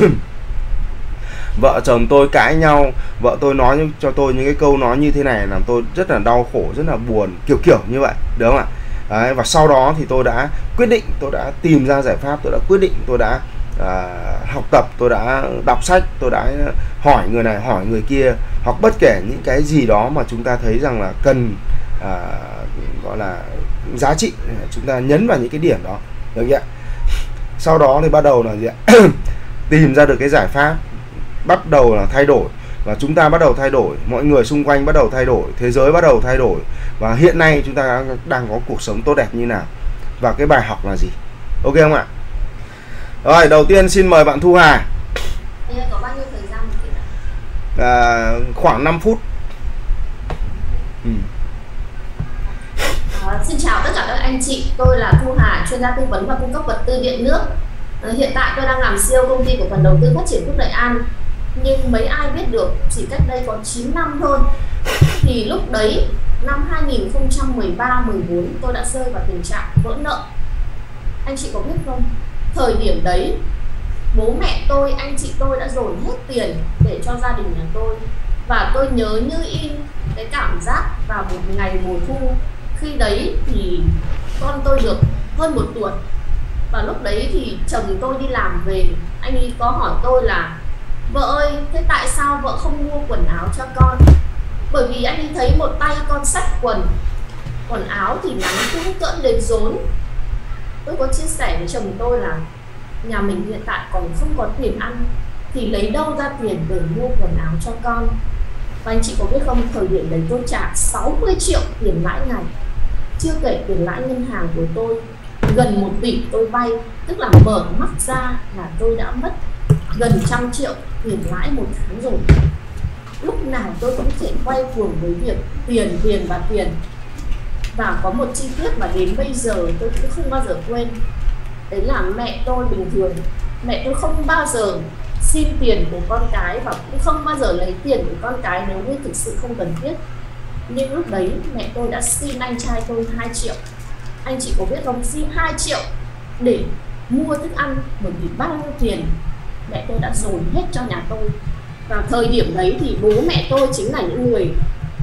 Vợ chồng tôi cãi nhau, vợ tôi nói cho tôi những cái câu nói như thế này làm tôi rất là đau khổ, rất là buồn, kiểu như vậy, được không ạ? Đấy, và sau đó thì tôi đã quyết định, tôi đã tìm ra giải pháp, tôi đã quyết định, tôi đã học tập, tôi đã đọc sách, tôi đã hỏi người này hỏi người kia, hoặc bất kể những cái gì đó mà chúng ta thấy rằng là cần gọi là giá trị, chúng ta nhấn vào những cái điểm đó, được chưa? Sau đó thì bắt đầu là gì ạ? Tìm ra được cái giải pháp, bắt đầu là thay đổi, và chúng ta bắt đầu thay đổi, mọi người xung quanh bắt đầu thay đổi, thế giới bắt đầu thay đổi, và hiện nay chúng ta đang có cuộc sống tốt đẹp như nào, và cái bài học là gì, ok không ạ? Rồi, đầu tiên xin mời bạn Thu Hà. Có bao nhiêu thời gian? Khoảng 5 phút. Xin chào tất cả các anh chị, tôi là Thu Hà, chuyên gia tư vấn và cung cấp vật tư điện nước. Hiện tại tôi đang làm CEO công ty cổ phần đầu tư phát triển Phúc Đại An. Nhưng mấy ai biết được chỉ cách đây có 9 năm thôi. Thì lúc đấy, năm 2013-14 tôi đã rơi vào tình trạng vỡ nợ. Anh chị có biết không? Thời điểm đấy, bố mẹ tôi, anh chị tôi đã dồn hết tiền để cho gia đình nhà tôi. Và tôi nhớ như in cái cảm giác vào một ngày mùa thu. Khi đấy thì con tôi được hơn 1 tuổi. Và lúc đấy thì chồng tôi đi làm về, anh ấy có hỏi tôi là: vợ ơi, thế tại sao vợ không mua quần áo cho con? Bởi vì anh ấy thấy một tay con xách quần áo thì nắng cũng cỡ đến rốn. Tôi có chia sẻ với chồng tôi là nhà mình hiện tại còn không có tiền ăn, thì lấy đâu ra tiền để mua quần áo cho con. Và anh chị có biết không, thời điểm đấy tôi trả 60 triệu tiền lãi ngày, chưa kể tiền lãi ngân hàng của tôi. Gần 1 tỷ tôi vay, tức là mở mắt ra là tôi đã mất gần 100 triệu tiền lãi một tháng rồi. Lúc nào tôi cũng phải quay cuồng với việc tiền và tiền. Và có một chi tiết mà đến bây giờ tôi cũng không bao giờ quên. Đấy là mẹ tôi bình thường, mẹ tôi không bao giờ xin tiền của con cái và cũng không bao giờ lấy tiền của con cái nếu như thực sự không cần thiết. Nhưng lúc đấy mẹ tôi đã xin anh trai tôi 2 triệu. Anh chị có biết không, xin 2 triệu để mua thức ăn, bởi vì bao nhiêu tiền mẹ tôi đã dồn hết cho nhà tôi. Và thời điểm đấy thì bố mẹ tôi chính là những người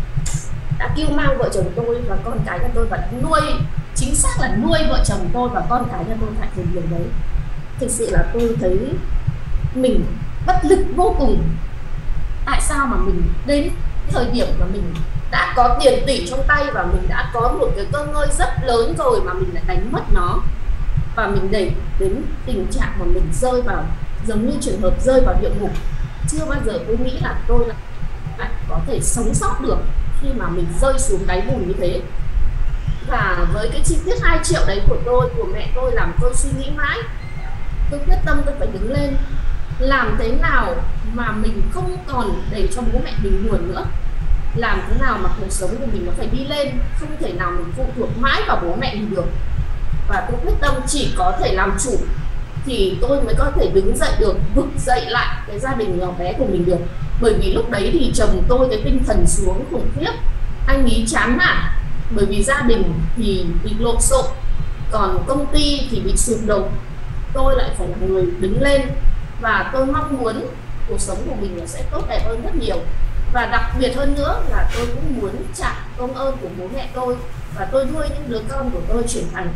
đã kêu mang vợ chồng tôi và con cái nhà tôi, và nuôi, chính xác là nuôi vợ chồng tôi và con cái nhà tôi tại thời điểm đấy. Thực sự là tôi thấy mình bất lực vô cùng. Tại sao mà mình đến thời điểm mà mình đã có tiền tỷ trong tay và mình đã có một cái cơ ngơi rất lớn rồi mà mình lại đánh mất nó, và mình đẩy đến tình trạng mà mình rơi vào giống như trường hợp rơi vào địa ngục. Chưa bao giờ tôi nghĩ là tôi lại có thể sống sót được khi mà mình rơi xuống đáy bùn như thế. Và với cái chi tiết 2 triệu đấy của tôi, của mẹ tôi, làm tôi suy nghĩ mãi. Tôi quyết tâm tôi phải đứng lên, làm thế nào mà mình không còn để cho bố mẹ mình buồn nữa, làm thế nào mà cuộc sống của mình nó phải đi lên, không thể nào mình phụ thuộc mãi vào bố mẹ mình được. Và tôi quyết tâm chỉ có thể làm chủ thì tôi mới có thể đứng dậy được, vực dậy lại cái gia đình nhỏ bé của mình được. Bởi vì lúc đấy thì chồng tôi cái tinh thần xuống khủng khiếp, anh ấy chán nản, bởi vì gia đình thì bị lộn xộn, còn công ty thì bị sụp đổ. Tôi lại phải là người đứng lên, và tôi mong muốn cuộc sống của mình nó sẽ tốt đẹp hơn rất nhiều. Và đặc biệt hơn nữa là tôi cũng muốn trả công ơn của bố mẹ tôi, và tôi nuôi những đứa con của tôi trưởng thành.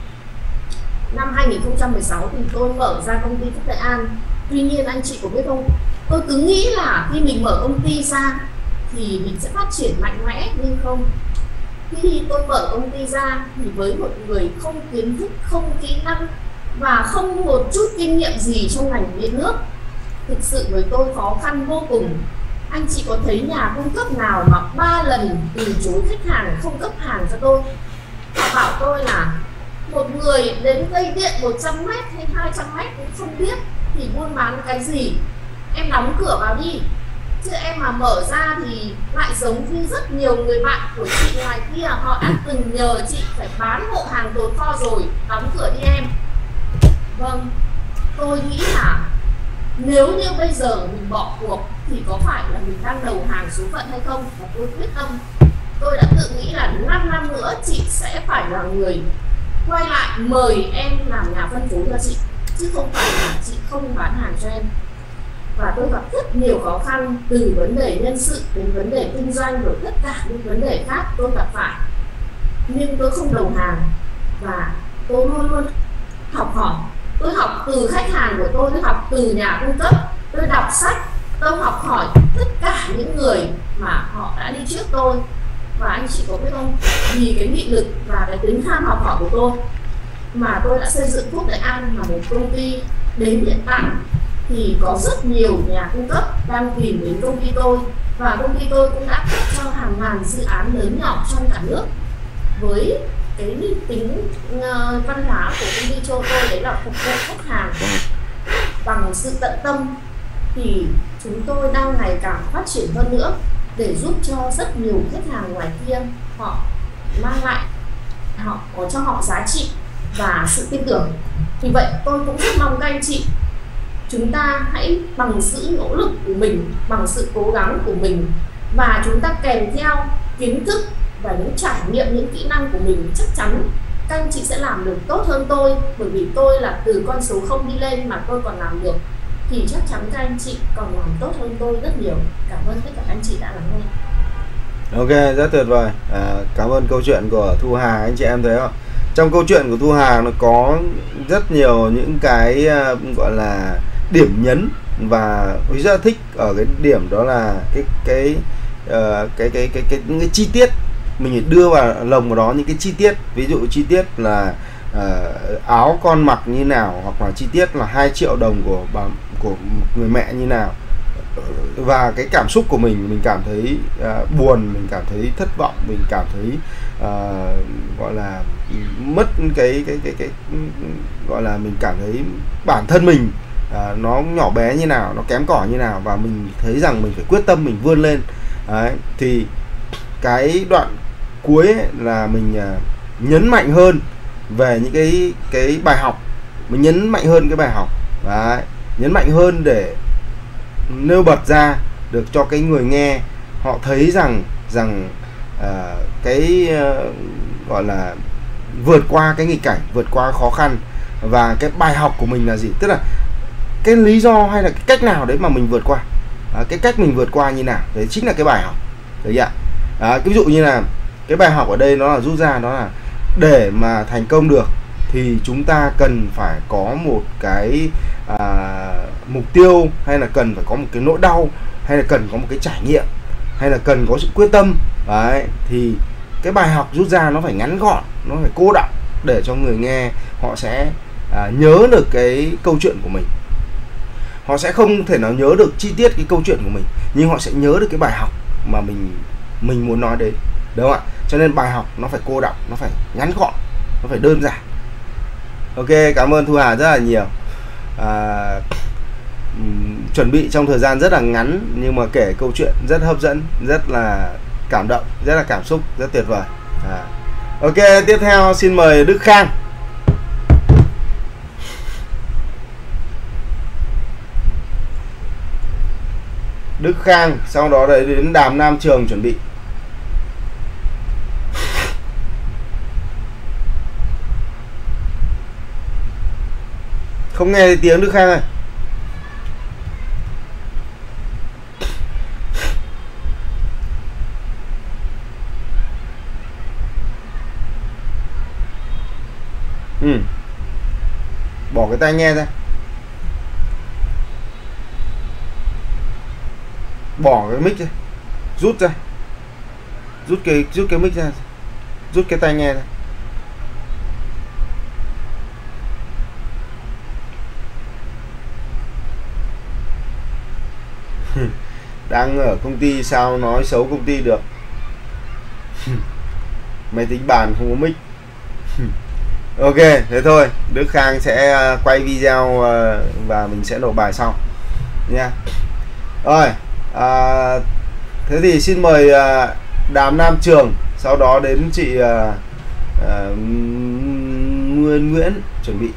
Năm 2016 thì tôi mở ra công ty Phúc Đại An. Tuy nhiên anh chị có biết không, tôi cứ nghĩ là khi mình mở công ty ra thì mình sẽ phát triển mạnh mẽ, nhưng không. Khi tôi mở công ty ra thì với một người không kiến thức, không kỹ năng và không một chút kinh nghiệm gì trong ngành điện nước, thực sự với tôi khó khăn vô cùng. Anh chị có thấy nhà cung cấp nào mà 3 lần từ chối khách hàng không cấp hàng cho tôi? Họ bảo tôi là một người đến dây điện 100m hay 200m cũng không biết thì buôn bán cái gì, em đóng cửa vào đi. Chứ em mà mở ra thì lại giống như rất nhiều người bạn của chị ngoài kia, họ đã từng nhờ chị phải bán hộ hàng tồn kho rồi, đóng cửa đi em. Vâng, tôi nghĩ là nếu như bây giờ mình bỏ cuộc thì có phải là mình đang đầu hàng số phận hay không? Và tôi quyết tâm, tôi đã tự nghĩ là 5 năm nữa chị sẽ phải là người quay lại mời em làm nhà phân phối cho chị, chứ không phải là chị không bán hàng cho em. Và tôi gặp rất nhiều khó khăn, từ vấn đề nhân sự đến vấn đề kinh doanh, rồi tất cả những vấn đề khác tôi gặp phải. Nhưng tôi không đầu hàng, và tôi luôn luôn học hỏi. Tôi học từ khách hàng của tôi học từ nhà cung cấp, tôi đọc sách, tôi học hỏi tất cả những người mà họ đã đi trước tôi. Và anh chị có biết không, vì cái nghị lực và cái tính ham học hỏi của tôi mà tôi đã xây dựng Phúc Đại An là một công ty đến hiện tại thì có rất nhiều nhà cung cấp đang tìm đến công ty tôi, và công ty tôi cũng đã cấp cho hàng ngàn dự án lớn nhỏ trong cả nước. Với cái tính văn hóa của công ty cho tôi đấy là phục vụ khách hàng bằng sự tận tâm, thì chúng tôi đang ngày càng phát triển hơn nữa để giúp cho rất nhiều khách hàng ngoài kia họ mang lại, họ có cho họ giá trị và sự tin tưởng. Vì vậy tôi cũng rất mong các anh chị, chúng ta hãy bằng sự nỗ lực của mình, bằng sự cố gắng của mình, và chúng ta kèm theo kiến thức và những trải nghiệm, những kỹ năng của mình, chắc chắn các anh chị sẽ làm được tốt hơn tôi. Bởi vì tôi là từ con số 0 đi lên mà tôi còn làm được, thì chắc chắn các anh chị còn làm tốt hơn tôi rất nhiều. Cảm ơn tất cả anh chị đã lắng nghe. Ok, rất tuyệt vời. Cảm ơn câu chuyện của Thu Hà. Anh chị em thấy không? Trong câu chuyện của Thu Hà nó có rất nhiều những cái gọi là điểm nhấn, và tôi rất thích ở cái điểm đó là những cái chi tiết mình phải đưa vào lồng vào đó, những cái chi tiết, ví dụ chi tiết là áo con mặc như nào, hoặc là chi tiết là 2 triệu đồng của người mẹ như nào, và cái cảm xúc của mình cảm thấy buồn, mình cảm thấy thất vọng, mình cảm thấy gọi là mất cái gọi là mình cảm thấy bản thân mình nó nhỏ bé như nào, nó kém cỏi như nào, và mình thấy rằng mình phải quyết tâm, mình vươn lên. Đấy, thì cái đoạn cuối ấy là mình nhấn mạnh hơn về những cái bài học, mình nhấn mạnh hơn cái bài học. Đấy, nhấn mạnh hơn để nêu bật ra được cho cái người nghe, họ thấy rằng gọi là vượt qua cái nghịch cảnh, vượt qua khó khăn, và cái bài học của mình là gì, tức là cái lý do hay là cái cách nào đấy mà mình vượt qua, cái cách mình vượt qua như nào, đấy chính là cái bài học đấy ạ. Ví dụ như là cái bài học ở đây nó là rút ra, đó là để mà thành công được thì chúng ta cần phải có một cái mục tiêu, hay là cần phải có một cái nỗi đau, hay là cần có một cái trải nghiệm, hay là cần có sự quyết tâm. Đấy, thì cái bài học rút ra nó phải ngắn gọn, nó phải cô đọng, để cho người nghe họ sẽ nhớ được cái câu chuyện của mình. Họ sẽ không thể nào nhớ được chi tiết cái câu chuyện của mình, nhưng họ sẽ nhớ được cái bài học mà mình muốn nói đến. đúng không ạ? Cho nên bài học nó phải cô đọng, nó phải ngắn gọn, nó phải đơn giản. Ok, cảm ơn Thu Hà rất là nhiều. Chuẩn bị trong thời gian rất là ngắn nhưng mà kể câu chuyện rất hấp dẫn, rất là cảm động, rất là cảm xúc, rất tuyệt vời. Ok, tiếp theo xin mời Đức Khang. Đức Khang, sau đó đến Đàm Nam Trường chuẩn bị. Không nghe tiếng Đức Khang ơi. Bỏ cái tai nghe ra. Bỏ cái mic ra. Rút ra. Rút cái mic ra. Rút cái tai nghe ra. Đang ở công ty sao nói xấu công ty được. Máy tính bàn không có mic. Ok, thế thôi, Đức Khang sẽ quay video và mình sẽ nộp bài sau nha. Rồi, thế thì xin mời Đàm Nam Trường, sau đó đến chị Nguyễn chuẩn bị.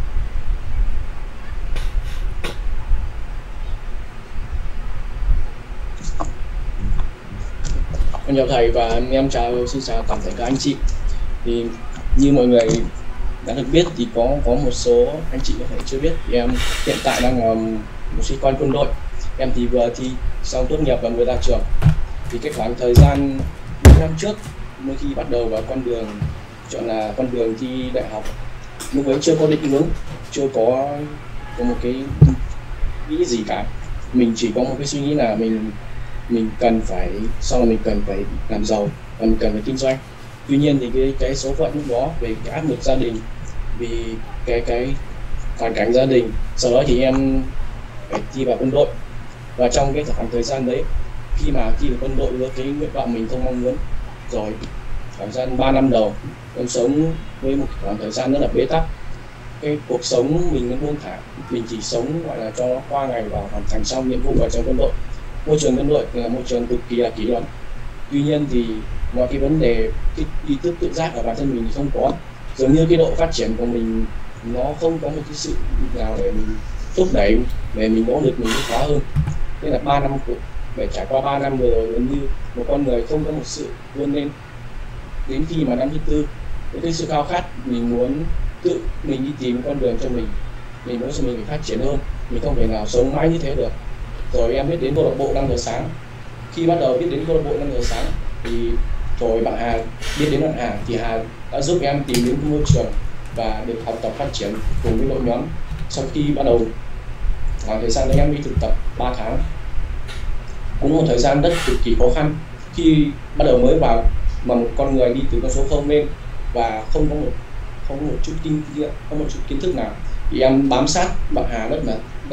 Con chào thầy và em xin chào toàn thể các anh chị. Thì như mọi người đã được biết thì có một số anh chị có thể chưa biết thì em hiện tại đang là một sĩ quan quân đội. Em thì vừa thi xong tốt nghiệp và vừa ra trường. Thì cái khoảng thời gian 4 năm trước mỗi khi bắt đầu vào con đường chọn là con đường thi đại học, lúc ấy chưa có định hướng, chưa có một cái nghĩ gì cả. Mình chỉ có một cái suy nghĩ là mình cần phải sau là mình cần phải làm giàu và mình cần phải kinh doanh. Tuy nhiên thì cái số phận lúc đó về cái áp lực gia đình, vì cái hoàn cảnh gia đình, sau đó thì em phải thi vào quân đội. Và trong cái khoảng thời gian đấy, khi mà thi vào quân đội với cái nguyện vọng mình không mong muốn rồi, khoảng thời gian 3 năm đầu em sống với một khoảng thời gian rất là bế tắc. Cái cuộc sống mình buông thả, mình chỉ sống gọi là cho qua ngày và hoàn thành xong nhiệm vụ ở trong quân đội. Môi trường quân đội là môi trường cực kỳ là kỷ luật. Tuy nhiên thì mọi cái vấn đề cái ý thức tự giác ở bản thân mình thì không có, dường như cái độ phát triển của mình nó không có một cái sự nào để mình thúc đẩy, để mình nỗ lực mình khá hơn. Nên là 3 năm để trải qua 3 năm vừa rồi gần như một con người không có một sự vươn lên. Đến khi mà năm thứ tư, với cái sự khao khát mình muốn tự mình đi tìm con đường cho mình muốn cho mình phải phát triển hơn, mình không thể nào sống mãi như thế được. Rồi em biết đến câu lạc bộ 5 giờ sáng. Khi bắt đầu biết đến câu lạc bộ 5 giờ sáng thì rồi bạn Hà biết đến bạn Hà thì Hà đã giúp em tìm đến môi trường và được học tập phát triển cùng với đội nhóm. Sau khi bắt đầu khoảng thời gian đấy em đi thực tập 3 tháng, cũng một thời gian rất cực kỳ khó khăn khi bắt đầu mới vào, mà một con người đi từ con số 0 lên và không có một chút kiến thức nào, thì em bám sát bạn Hà rất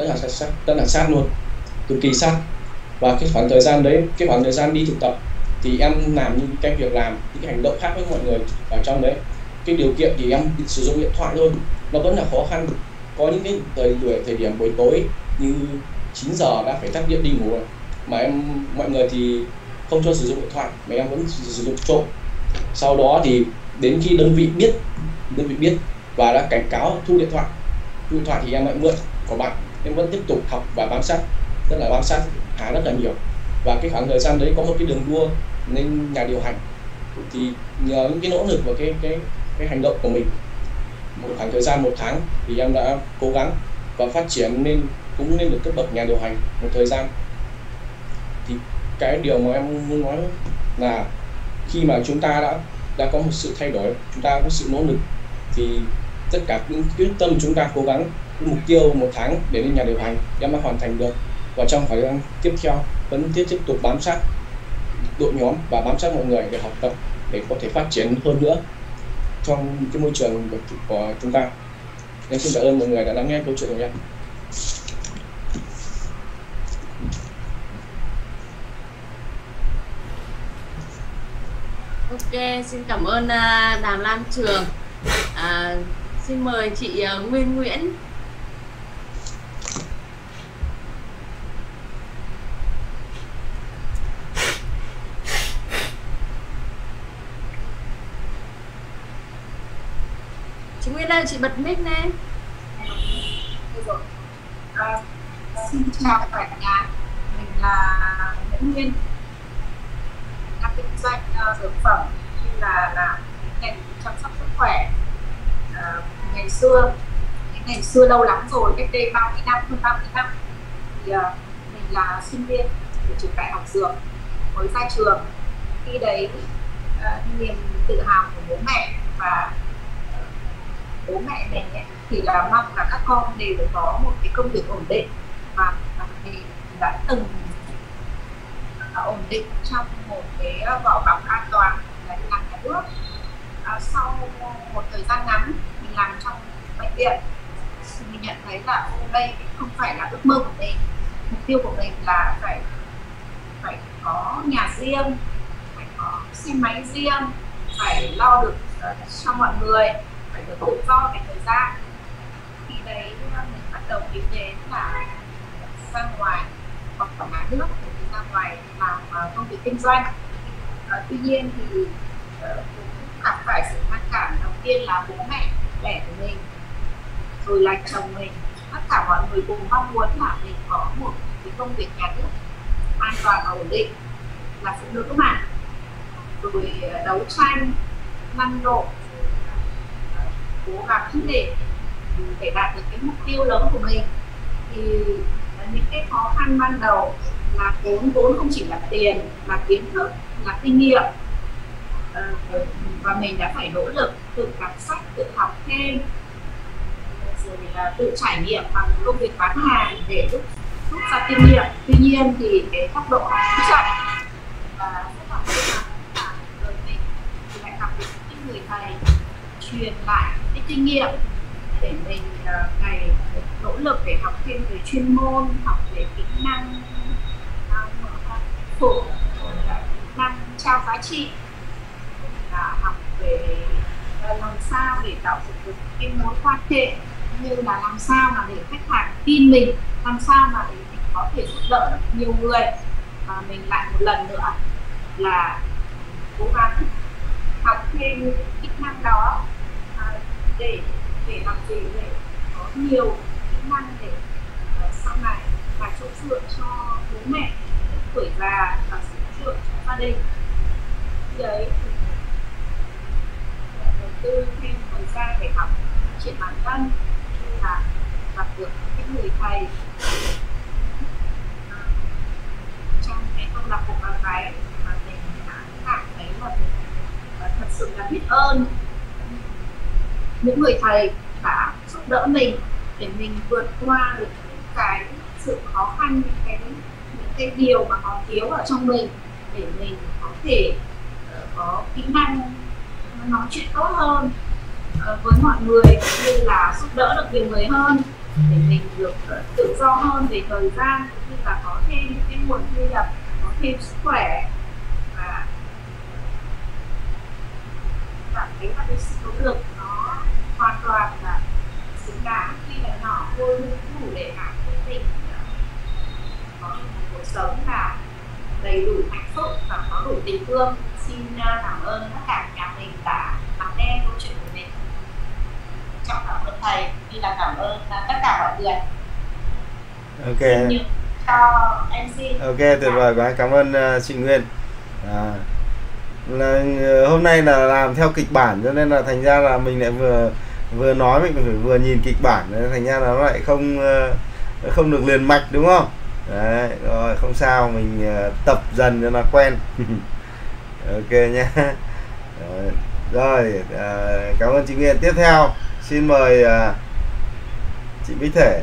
là sát luôn, cực kỳ sát. Và cái khoảng thời gian đấy, cái khoảng thời gian đi thực tập thì em làm những cái việc làm, những cái hành động khác với mọi người ở trong đấy. Cái điều kiện thì em sử dụng điện thoại thôi, nó vẫn là khó khăn. Có những cái thời điểm buổi tối như 9 giờ đã phải tắt điện đi ngủ rồi, mà mọi người thì không cho sử dụng điện thoại mà em vẫn sử dụng trộm. Sau đó thì đến khi đơn vị biết và đã cảnh cáo thu điện thoại thì em lại mượn của bạn, em vẫn tiếp tục học và bám sát Hà rất là nhiều. Và cái khoảng thời gian đấy có một cái đường đua nên nhà điều hành, thì nhờ những cái nỗ lực và cái hành động của mình, một khoảng thời gian 1 tháng thì em đã cố gắng và phát triển cũng nên được cấp bậc nhà điều hành một thời gian. Thì cái điều mà em muốn nói là khi mà chúng ta đã có một sự thay đổi, chúng ta có sự nỗ lực, thì tất cả những quyết tâm chúng ta cố gắng, mục tiêu 1 tháng để lên nhà điều hành em đã hoàn thành được. Và trong khoảng thời gian tiếp theo vẫn tiếp tục bám sát đội nhóm và bám sát mọi người để học tập, để có thể phát triển hơn nữa trong cái môi trường của chúng ta. Em xin cảm ơn mọi người đã lắng nghe câu chuyện của em. Ok, xin cảm ơn Đàm Lan Trường. Xin mời chị Nguyên Nguyễn. Chị Nguyên ơi, chị bật mic lên. Xin chào cả nhà, mình là Nguyễn Nguyên, đang kinh doanh dược phẩm như là làm ngành chăm sóc sức khỏe. Ngày xưa lâu lắm rồi, cách đây 30 năm, hơn 30 năm thì mình là sinh viên của trường đại học dược mới ra trường. Khi đấy niềm tự hào của bố mẹ và bố mẹ mình ấy, thì là mong là các con đều có một cái công việc ổn định, và mình đã từng ổn định trong một cái vỏ bọc an toàn là đi làm nhà nước. Sau một thời gian ngắn mình làm trong bệnh viện, mình nhận thấy là đây không phải là ước mơ của mình. Mục tiêu của mình là phải có nhà riêng, phải có xe máy riêng, phải lo được cho mọi người, phải được tự do về thời gian. Khi đấy mình bắt đầu nghĩ đến là ra ngoài hoặc ở nhà nước để mình ra ngoài làm công việc kinh doanh. Tuy nhiên thì cũng gặp phải sự ngăn cản. Đầu tiên là bố mẹ đẻ của mình, rồi là chồng mình. Tất cả mọi người cùng mong muốn là mình có một cái công việc nhà nước an toàn và ổn định, là phụ nữ mà. Rồi đấu tranh, lăn lộn, cố gắng để đạt được cái mục tiêu lớn của mình. Thì những cái khó khăn ban đầu là vốn không chỉ là tiền, mà kiến thức, là kinh nghiệm. Và mình đã phải nỗ lực tự đọc sách, tự học thêm, rồi là tự trải nghiệm bằng công việc bán hàng để rút ra kinh nghiệm. Tuy nhiên thì cái tốc độ học cũng chậm, và rất là may mắn là đời mình thì lại gặp được những người thầy truyền lại cái kinh nghiệm để mình ngày nỗ lực để học thêm về chuyên môn, học về kỹ năng phục, kỹ năng trao giá trị, học về làm sao để tạo dựng được cái mối quan hệ, như là làm sao mà để khách hàng tin mình, làm sao mà để mình có thể giúp đỡ được nhiều người. Và mình lại một lần nữa là cố gắng học thêm kỹ năng đó để làm gì, để có nhiều kỹ năng để sau này là chỗ dựa cho bố mẹ tuổi già và chỗ dựa cho gia đình. Khi ấy thì đầu tư thêm thời gian để học phát triển bản thân, như là gặp được những người thầy trong cái câu lạc bộ bán vé, mà mình đã cảm thấy là mình thật sự là biết ơn những người thầy đã giúp đỡ mình để mình vượt qua được những cái sự khó khăn, những cái điều mà còn thiếu ở trong mình, để mình có thể có kỹ năng nói chuyện tốt hơn với mọi người, cũng như là giúp đỡ được nhiều người hơn, để mình được tự do hơn về thời gian, cũng như là có thêm những cái nguồn thu nhập, có thêm sức khỏe, và cảm thấy là cái sự nỗ lực nó hoàn toàn là xứng đáng, khi là nó vô đủ để làm với mình có một cuộc sống là đầy đủ hạnh phúc và có đủ tình thương. Xin cảm ơn tất cả nhà mình đã lắng nghe câu chuyện của mình. Trọng cảm ơn thầy, như là cảm ơn tất cả mọi người. Ok. Xin cho MC. Ok, tuyệt vời quá, cảm ơn chị Nguyên. Là hôm nay là làm theo kịch bản, cho nên là thành ra là mình lại vừa nói mình phải vừa nhìn kịch bản, nên thành ra là nó lại không được liền mạch, đúng không? Đấy, rồi không sao, mình tập dần cho nó quen. Ok nhé. Rồi, cảm ơn chị Nguyên. Tiếp theo xin mời chị Bích Thể.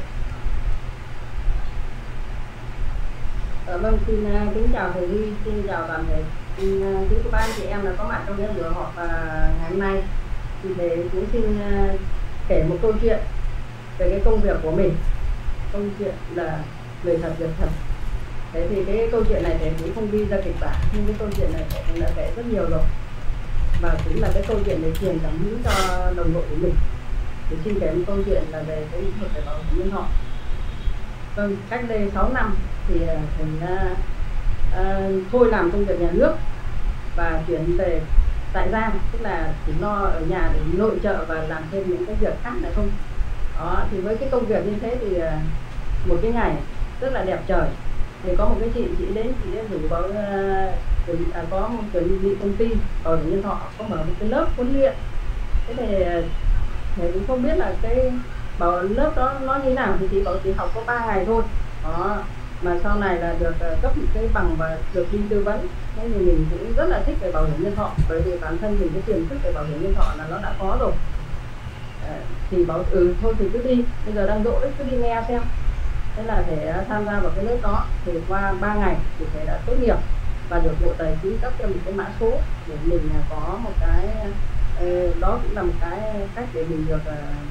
Vâng, xin kính chào thầy Huy, xin chào toàn thể quý cô bác chị em là có mặt trong cái buổi họp ngày hôm nay. Thì thầy cũng xin kể một câu chuyện về cái công việc của mình. Câu chuyện là người thật việc thật. Thế thì cái câu chuyện này thầy cũng không đi ra kịch bản, nhưng cái câu chuyện này thầy cũng đã kể rất nhiều rồi. và cũng là cái câu chuyện để truyền cảm hứng cho đồng đội của mình. Thì xin kể một câu chuyện là về cái lĩnh vực về bảo hiểm nhân thọ. Vâng, cách đây 6 năm thì thầy thôi làm công việc nhà nước và chuyển về tại gia, tức là chỉ lo ở nhà để nội trợ và làm thêm những cái việc khác này không. Đó, thì với cái công việc như thế thì một cái ngày rất là đẹp trời thì có một cái chị đến rủ có một chuẩn bị công ty bảo hiểm nhân thọ có mở một cái lớp huấn luyện. Thế thì thầy cũng không biết là cái bảo lớp đó nó như nào, thì chị bảo chị học có 3 ngày thôi đó, mà sau này là được cấp một cái bằng và được đi tư vấn. Thế thì mình cũng rất là thích về bảo hiểm nhân thọ, bởi vì bản thân mình cái tiềm thức về bảo hiểm nhân thọ là nó đã có rồi. Thì bảo thôi thì cứ đi, bây giờ đang đỗ đấy, cứ đi nghe xem. Thế là để tham gia vào cái lớp đó thì qua 3 ngày thì thầy đã tốt nghiệp và được Bộ Tài chính cấp cho một cái mã số để mình có một cái đó cũng là một cái cách để mình được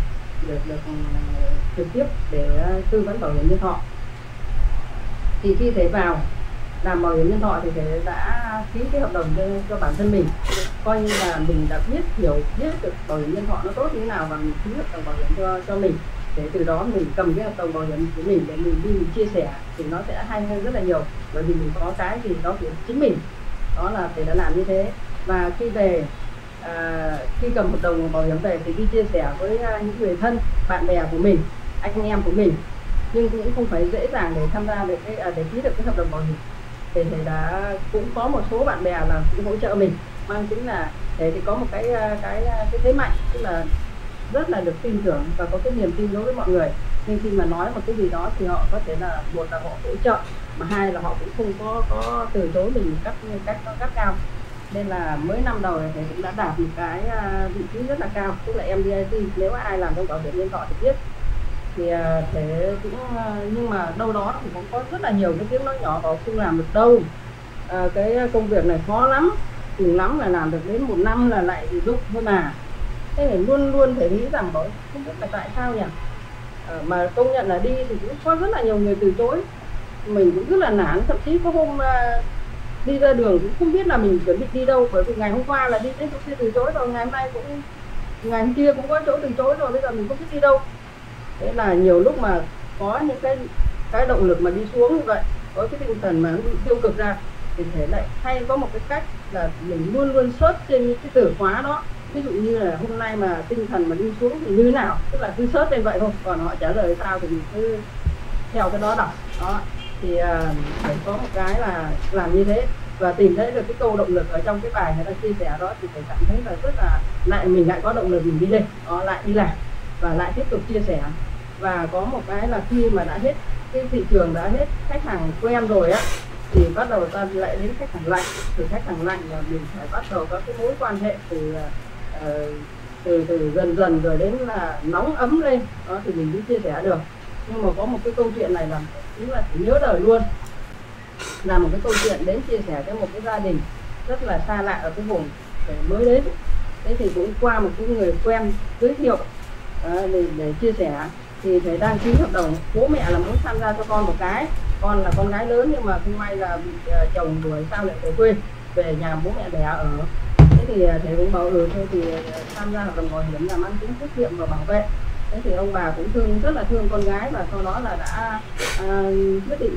trực tiếp để tư vấn bảo hiểm nhân thọ. Thì khi thầy vào làm bảo hiểm nhân thọ thì thầy đã ký cái hợp đồng cho bản thân mình, coi như là mình đã biết được bảo hiểm nhân thọ nó tốt như thế nào và mình ký hợp đồng bảo hiểm cho mình, để từ đó mình cầm cái hợp đồng bảo hiểm của mình để mình đi mình chia sẻ thì nó sẽ hay hơn rất là nhiều, bởi vì mình có cái gì đó của chính mình. Đó là thầy đã làm như thế. Và khi về khi cầm hợp đồng bảo hiểm về thì đi chia sẻ với những người thân, bạn bè của mình, anh em của mình, nhưng cũng không phải dễ dàng để tham gia được để ký được cái hợp đồng bảo hiểm. Thì thầy đã cũng có một số bạn bè là cũng hỗ trợ mình, mang tính là để thì có một cái thế mạnh, tức là rất là được tin tưởng và có cái niềm tin đối với mọi người, nên khi mà nói một cái gì đó thì họ có thể là một là họ hỗ trợ, mà hai là họ cũng không có từ chối mình cách cao. Nên là mới năm đầu này thầy cũng đã đạt một cái vị trí rất là cao, tức là MDRT. Nếu ai làm trong bảo hiểm nhân thọ thì biết. Thì thế cũng nhưng mà đâu đó thì cũng có rất là nhiều cái tiếng nói nhỏ bảo không làm được đâu, cái công việc này khó lắm, cùng lắm là làm được đến 1 năm là lại rụng thôi mà. Thế thì luôn phải nghĩ rằng bảo không biết là tại sao nhỉ, mà công nhận là đi thì cũng có rất là nhiều người từ chối, mình cũng rất là nản. Thậm chí có hôm đi ra đường cũng không biết là mình chuẩn bị đi đâu, bởi vì ngày hôm qua là đi đến chỗ kia từ chối rồi, ngày hôm nay cũng ngày hôm kia cũng có chỗ từ chối rồi, bây giờ mình không biết đi đâu. Thế là nhiều lúc mà có những cái động lực mà đi xuống như vậy, có cái tinh thần mà nó bị tiêu cực ra, thì thể lại hay có một cái cách là mình luôn search trên những cái từ khóa đó. Ví dụ như là hôm nay mà tinh thần mà đi xuống thì như thế nào, tức là cứ search lên vậy thôi, còn họ trả lời sao thì mình cứ theo cái đó đọc. Đó thì phải có một cái là làm như thế và tìm thấy được cái câu động lực ở trong cái bài người ta chia sẻ đó, thì phải cảm thấy là rất là mình lại có động lực mình đi lên, đó, lại đi làm và lại tiếp tục chia sẻ. Và có một cái là khi mà đã hết cái thị trường, đã hết khách hàng quen rồi á, thì bắt đầu ta lại đến khách hàng lạnh. Từ khách hàng lạnh là mình phải bắt đầu có cái mối quan hệ từ dần rồi đến là nóng ấm lên, đó thì mình mới chia sẻ được. Nhưng mà có một cái câu chuyện này là cũng là phải nhớ đời luôn, là một cái câu chuyện đến chia sẻ cho một cái gia đình rất là xa lạ ở cái vùng mới đến. Thế thì cũng qua một cái người quen giới thiệu để chia sẻ, thì thầy đang ký hợp đồng, bố mẹ là muốn tham gia cho con một cái, con là con gái lớn nhưng mà không may là bị chồng đuổi sao lại về quê, về nhà bố mẹ đẻ ở. Thế thì thầy cũng bảo thôi thì tham gia hợp đồng bảo hiểm là mang tính tiết kiệm và bảo vệ. Thế thì ông bà cũng rất là thương con gái, và sau đó là đã quyết định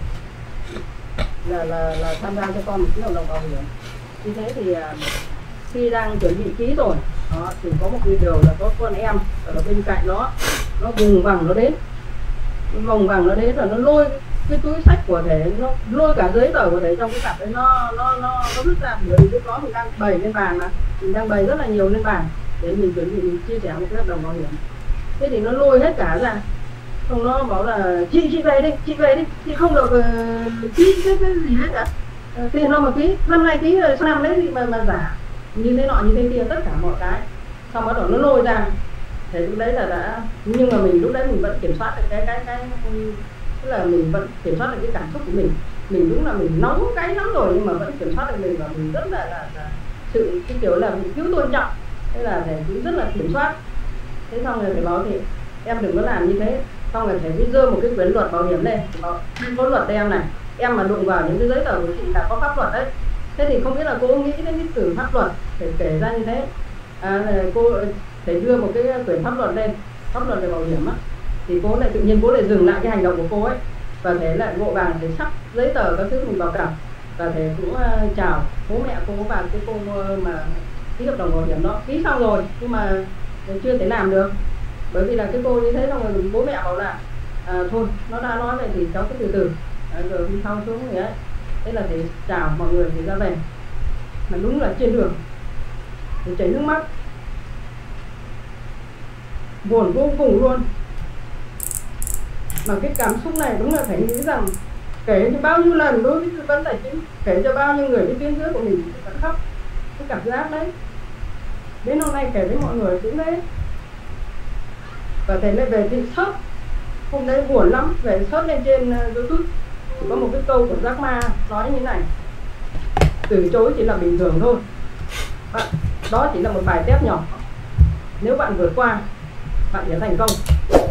là tham gia cho con một cái hợp đồng bảo hiểm. Như thế thì khi đang chuẩn bị ký rồi đó, thì có một điều là có con em ở bên cạnh nó vùng vằng nó đến, rồi nó lôi cái túi sách của thầy, nó lôi cả giấy tờ của thầy trong cái cặp đấy, nó vứt ra. Bởi vì lúc đó mình đang bày lên bàn, mà mình đang bày rất là nhiều lên bàn để mình chuẩn bị mình chia sẻ một cái hợp đồng bảo hiểm. Thế thì nó lôi hết cả ra, xong nó bảo là chị về đi, chị không được ký cái gì hết cả, tiền đâu mà ký, năm nay ký rồi, năm đấy thì mà giả như thế nọ như thế kia, tất cả mọi cái. Xong bắt đầu nó lôi ra, thì lúc đấy là đã, nhưng mà mình lúc đấy mình vẫn kiểm soát được cái tức là mình vẫn kiểm soát được cái cảm xúc của mình đúng là mình nóng cái lắm rồi, nhưng mà vẫn kiểm soát được mình, và mình rất là sự cái kiểu là mình cứu tôn trọng, thế là thầy cũng rất là kiểm soát. Thế xong rồi thầy bảo thì em đừng có làm như thế. Xong rồi thầy mới dơ một cái quyển luật bảo hiểm lên, có luật đây em này, em mà đụng vào những cái giấy tờ của chị là có pháp luật đấy. Thế thì không biết là cô nghĩ đến cái từ pháp luật để kể ra như thế, cô để đưa một cái quyển pháp luật lên, pháp luật về bảo hiểm á, thì cô lại tự nhiên cô lại dừng lại cái hành động của cô ấy, và thế lại vội vàng để sắp giấy tờ các thứ mình vào cặp, và thế cũng chào bố mẹ cô và cái cô mà ký hợp đồng bảo hiểm đó, ký xong rồi nhưng mà chưa thể làm được, bởi vì là cái cô như thế xong rồi bố mẹ bảo là thôi nó đã nói vậy thì cháu cứ từ từ, rồi đi sau xuống vậy ấy. Thế là thầy chào mọi người thì ra về, mà đúng là trên đường thì chảy nước mắt, buồn vô cùng luôn. Mà cái cảm xúc này đúng là phải nghĩ rằng kể cho bao nhiêu lần đối với tư vấn tài chính, kể cho bao nhiêu người cái tuyến dưới của mình vẫn khóc cái cảm giác đấy. Đến hôm nay kể với mọi người cũng thế. Và thầy lại về thì sốt, hôm nay buồn lắm, về sốt lên trên YouTube có một cái câu của Jack Ma nói như này: từ chối chỉ là bình thường thôi. Đó chỉ là một bài test nhỏ. Nếu bạn vượt qua, bạn sẽ thành công,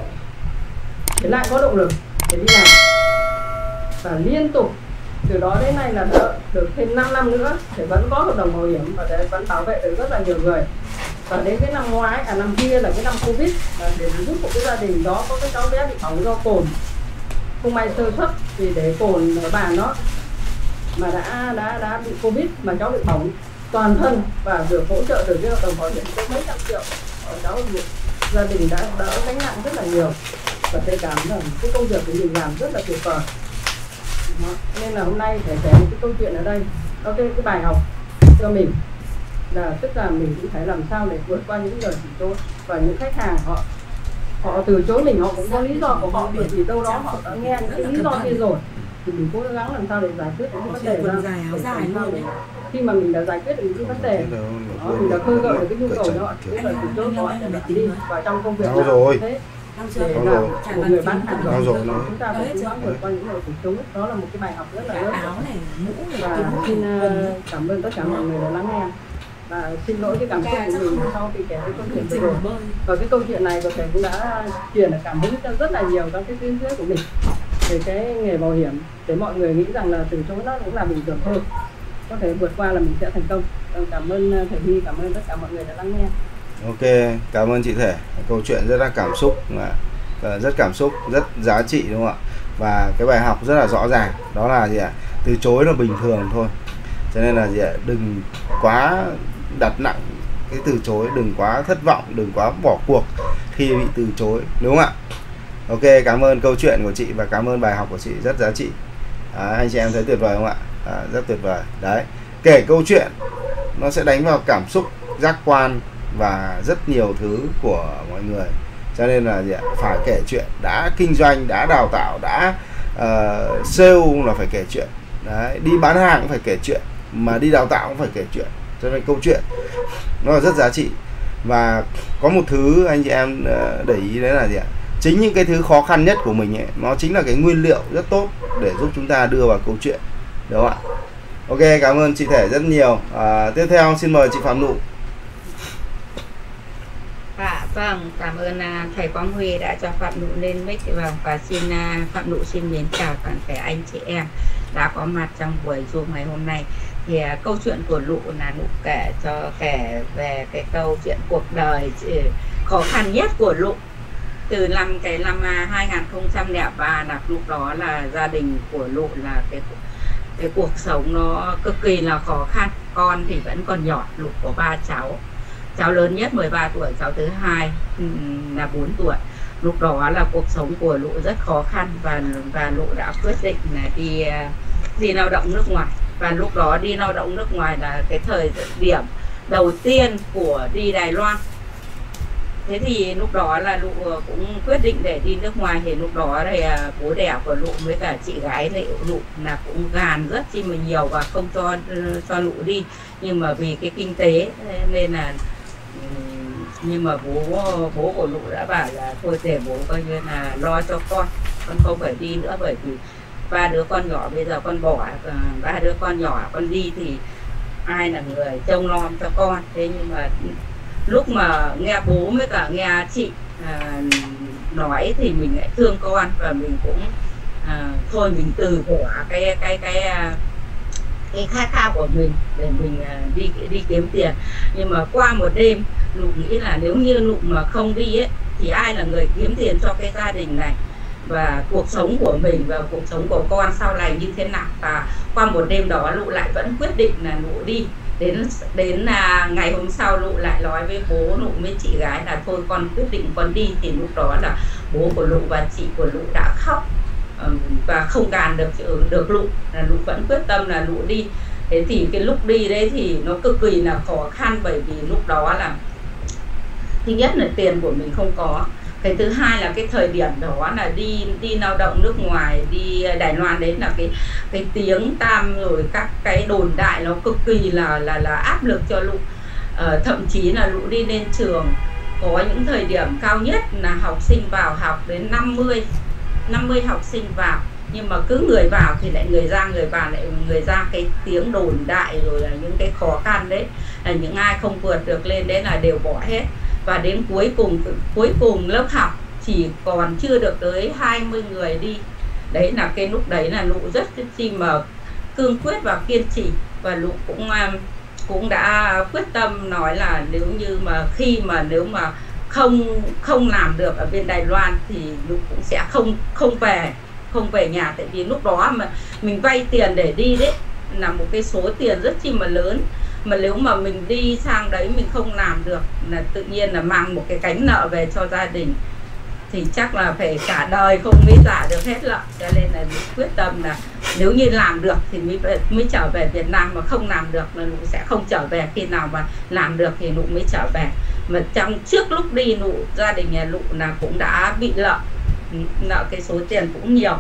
để lại có động lực để đi làm. Và liên tục từ đó đến nay là đã được thêm 5 năm nữa để vẫn có hợp đồng bảo hiểm và để vẫn bảo vệ được rất là nhiều người. Và đến cái năm ngoái, năm kia là cái năm Covid, là để giúp một cái gia đình đó có cái cháu bé bị bỏng do cồn, không may sơ suất vì để cồn ở bàn đó mà đã bị Covid, mà cháu bị bỏng toàn thân và được hỗ trợ từ cái hợp đồng bảo hiểm tới mấy trăm triệu. Cháu gia đình đã đỡ gánh nặng rất là nhiều, và tôi cảm thấy cái công việc của mình làm rất là tuyệt vời. Nên là hôm nay phải kể một cái câu chuyện ở đây, đó cái bài học cho mình là tức là mình cũng phải làm sao để vượt qua những lời từ chối. Và những khách hàng họ từ chối mình, họ cũng có lý do của họ, bởi vì đâu đó họ đã nghe những cái lý do kia rồi, thì mình cố gắng làm sao để giải quyết những vấn đề đó, làm sao để khi mà mình đã giải quyết được những vấn đề đó, mình đã khơi gợi được cái nhu cầu của họ, tức là từ chối của họ để đi vào trong công việc thế. Để làm một người bán hàng giỏi, chúng ta phải cố gắng vượt qua những lời từ chối. Đó là một cái bài học rất là lớn. Và xin cảm ơn tất cả mọi người đã lắng nghe, và xin lỗi cái cảm xúc của mình sau khi kể cái câu chuyện vừa rồi. Và cái câu chuyện này có thể cũng đã truyền được cảm hứng cho rất là nhiều các cái tuyến dưới của mình về cái nghề bảo hiểm, để mọi người nghĩ rằng là từ chối nó cũng là bình thường thôi, có thể vượt qua là mình sẽ thành công. Cảm ơn thầy Huy, cảm ơn tất cả mọi người đã lắng nghe. Ok, cảm ơn chị Thể. Câu chuyện rất là cảm xúc, rất cảm xúc, rất giá trị đúng không ạ? Và cái bài học rất là rõ ràng, đó là gì ạ? Từ chối là bình thường thôi. Cho nên là gì ạ? Đừng quá đặt nặng cái từ chối, đừng quá thất vọng, đừng quá bỏ cuộc khi bị từ chối, đúng không ạ? Ok, cảm ơn câu chuyện của chị và cảm ơn bài học của chị rất giá trị. Anh chị em thấy tuyệt vời không ạ? Rất tuyệt vời. Đấy, kể câu chuyện nó sẽ đánh vào cảm xúc, giác quan và rất nhiều thứ của mọi người. Cho nên là gì ạ? Phải kể chuyện, đã kinh doanh, đã đào tạo, đã sale là phải kể chuyện. Đấy, đi bán hàng cũng phải kể chuyện, mà đi đào tạo cũng phải kể chuyện. Cho nên câu chuyện nó là rất giá trị. Và có một thứ anh chị em để ý đấy là gì ạ? Chính những cái thứ khó khăn nhất của mình ấy, nó chính là cái nguyên liệu rất tốt để giúp chúng ta đưa vào câu chuyện, đúng không ạ? Ok, cảm ơn chị Thể rất nhiều. Tiếp theo xin mời chị Phạm Nụ. Vâng, cảm ơn thầy Quang Huy đã cho Phạm Nụ lên mic, và xin Phạm Nụ xin mến chào toàn thể anh chị em đã có mặt trong buổi Zoom ngày hôm nay. Thì câu chuyện của Nụ là Nụ kể về cái câu chuyện cuộc đời khó khăn nhất của Nụ từ năm 2003, là lúc đó là gia đình của Nụ là cái cuộc sống nó cực kỳ là khó khăn. Con thì vẫn còn nhỏ, Nụ có 3 cháu. Cháu lớn nhất 13 tuổi, cháu thứ hai là 4 tuổi. Lúc đó là cuộc sống của Nụ rất khó khăn, và Nụ đã quyết định là đi lao động nước ngoài. Và lúc đó đi lao động nước ngoài là cái thời điểm đầu tiên của đi Đài Loan. Thế thì lúc đó là Nụ cũng quyết định để đi nước ngoài. Thì lúc đó thì bố đẻ của Nụ với cả chị gái Nụ là cũng gàn rất chi mà nhiều và không cho Nụ đi. Nhưng mà vì cái kinh tế nên là nhưng mà bố của Nụ đã bảo là thôi để bố coi như là lo cho con không phải đi nữa, bởi vì 3 đứa con nhỏ bây giờ con bỏ 3 đứa con nhỏ con đi thì ai là người trông nom cho con. Thế nhưng mà lúc mà nghe bố với cả nghe chị nói thì mình lại thương con, và mình cũng thôi mình từ bỏ cái khát khao của mình để mình đi kiếm tiền. Nhưng mà qua một đêm Nụ nghĩ là nếu như Nụ mà không đi ấy, thì ai là người kiếm tiền cho cái gia đình này và cuộc sống của mình và cuộc sống của con sau này như thế nào. Và qua một đêm đó Nụ lại vẫn quyết định là Nụ đi. Đến ngày hôm sau Nụ lại nói với bố Nụ với chị gái là thôi con quyết định con đi. Thì lúc đó là bố của Nụ và chị của Nụ đã khóc và không cản được Nụ, là Nụ vẫn quyết tâm là Nụ đi. Thế thì cái lúc đi đấy thì nó cực kỳ là khó khăn, bởi vì lúc đó là thứ nhất là tiền của mình không có, cái thứ hai là cái thời điểm đó là đi lao động nước ngoài, đi Đài Loan, đấy là cái tiếng tam rồi các cái đồn đại nó cực kỳ là áp lực cho Nụ. Thậm chí là Nụ đi lên trường có những thời điểm cao nhất là học sinh vào học đến 50 học sinh vào, nhưng mà cứ người vào thì lại người ra, người vào lại người ra. Cái tiếng đồn đại rồi là những cái khó khăn đấy là những ai không vượt được lên đấy là đều bỏ hết. Và đến cuối cùng lớp học chỉ còn chưa được tới 20 người đi. Đấy là cái lúc đấy là Nụ rất chi mà cương quyết và kiên trì, và Nụ cũng đã quyết tâm nói là nếu như mà nếu mà không làm được ở bên Đài Loan thì Nụ cũng sẽ không về nhà. Tại vì lúc đó mà mình vay tiền để đi đấy là một cái số tiền rất chi mà lớn, mà nếu mà mình đi sang đấy mình không làm được là tự nhiên là mang một cái gánh nợ về cho gia đình thì chắc là phải cả đời không mới trả được hết nợ. Cho nên là quyết tâm là nếu như làm được thì mới trở về Việt Nam, mà không làm được là Nụ sẽ không trở về. Khi nào mà làm được thì Nụ mới trở về. Mà trước lúc đi gia đình nhà Nụ là cũng đã bị nợ cái số tiền cũng nhiều.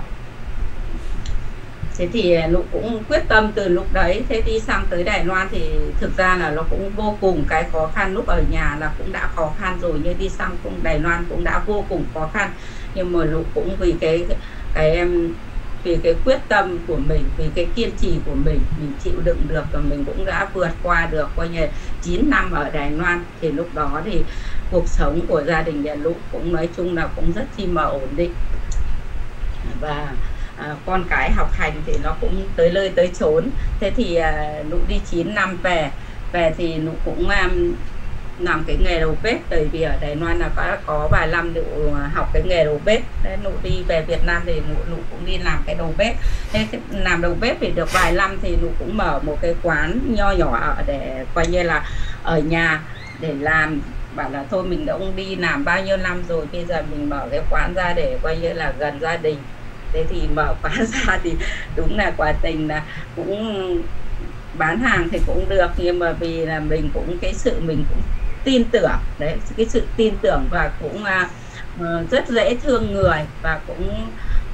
Thế thì Nụ cũng quyết tâm từ lúc đấy. Thế đi sang tới Đài Loan thì thực ra là nó cũng vô cùng cái khó khăn. Lúc ở nhà là cũng đã khó khăn rồi, nhưng đi sang Đài Loan cũng đã vô cùng khó khăn. Nhưng mà Nụ cũng vì cái quyết tâm của mình, vì cái kiên trì của mình chịu đựng được, và mình cũng đã vượt qua được coi như 9 năm ở Đài Loan. Thì lúc đó thì cuộc sống của gia đình nhà Nụ cũng nói chung là cũng rất chi mà ổn định, và con cái học hành thì nó cũng tới nơi tới chốn. Thế thì Nụ đi 9 năm về thì Nụ cũng làm cái nghề đầu bếp, bởi vì ở Đài Loan là có vài năm Nụ học cái nghề đầu bếp. Thế Nụ đi về Việt Nam thì Nụ cũng đi làm cái đầu bếp. Thế làm đầu bếp thì được vài năm thì Nụ cũng mở một cái quán nho nhỏ để coi như là ở nhà để làm. Bảo là thôi mình đã cũng đi làm bao nhiêu năm rồi, bây giờ mình mở cái quán ra để coi như là gần gia đình. Thế thì mở quán ra thì đúng là quả tình là cũng bán hàng thì cũng được, nhưng mà vì là mình cũng mình cũng tin tưởng đấy, cái sự tin tưởng, và cũng rất dễ thương người, và cũng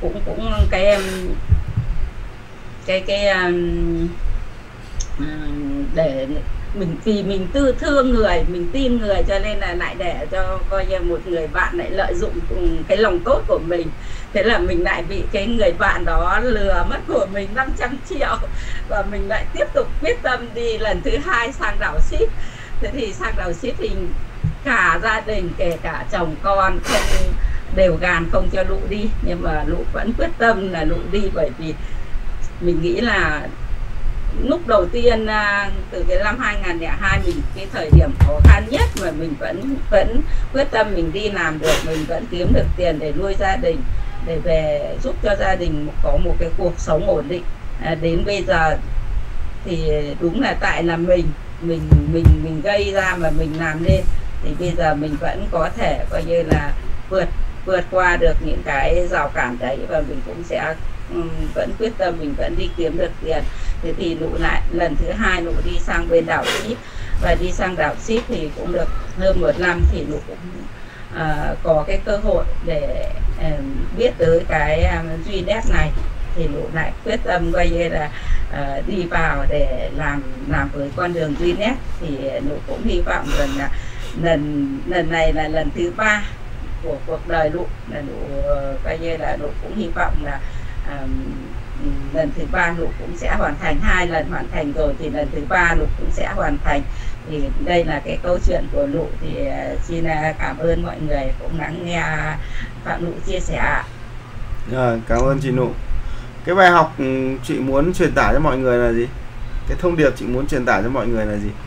để vì mình thương người, mình tin người, cho nên là lại để cho coi như một người bạn lại lợi dụng cái lòng tốt của mình. Thế là mình lại bị cái người bạn đó lừa mất của mình 500 triệu, và mình lại tiếp tục quyết tâm đi lần thứ hai sang đảo ship. Thế thì sang đảo ship thì cả gia đình, kể cả chồng con không đều gàn không cho Nụ đi, nhưng mà Nụ vẫn quyết tâm là Nụ đi, bởi vì mình nghĩ là lúc đầu tiên từ cái năm 2002 mình cái thời điểm khó khăn nhất mà mình vẫn quyết tâm mình đi làm được, mình vẫn kiếm được tiền để nuôi gia đình, để về giúp cho gia đình có một cái cuộc sống ổn định. Đến bây giờ thì đúng là tại là mình gây ra mà mình làm nên, thì bây giờ mình vẫn có thể coi như là vượt qua được những cái rào cản đấy, và mình cũng sẽ vẫn quyết tâm mình vẫn đi kiếm được tiền. Thế thì Nụ lại lần thứ hai Nụ đi sang bên đảo ship, và đi sang đảo ship thì cũng được hơn 1 năm thì Nụ cũng có cái cơ hội để biết tới cái Duy-Net này, thì Nụ lại quyết tâm coi như là đi vào để làm với con đường Duy-Net. Thì Nụ cũng hy vọng rằng là lần này là lần thứ 3 của cuộc đời Nụ, là Nụ coi như là Nụ cũng hy vọng là lần thứ 3 Nụ cũng sẽ hoàn thành. 2 lần hoàn thành rồi thì lần thứ 3 Nụ cũng sẽ hoàn thành. Thì đây là cái câu chuyện của Nụ. Thì xin cảm ơn mọi người cũng lắng nghe Phạm Nụ chia sẻ. Cảm ơn chị Nụ. Cái bài học chị muốn truyền tải cho mọi người là gì? Cái thông điệp chị muốn truyền tải cho mọi người là gì?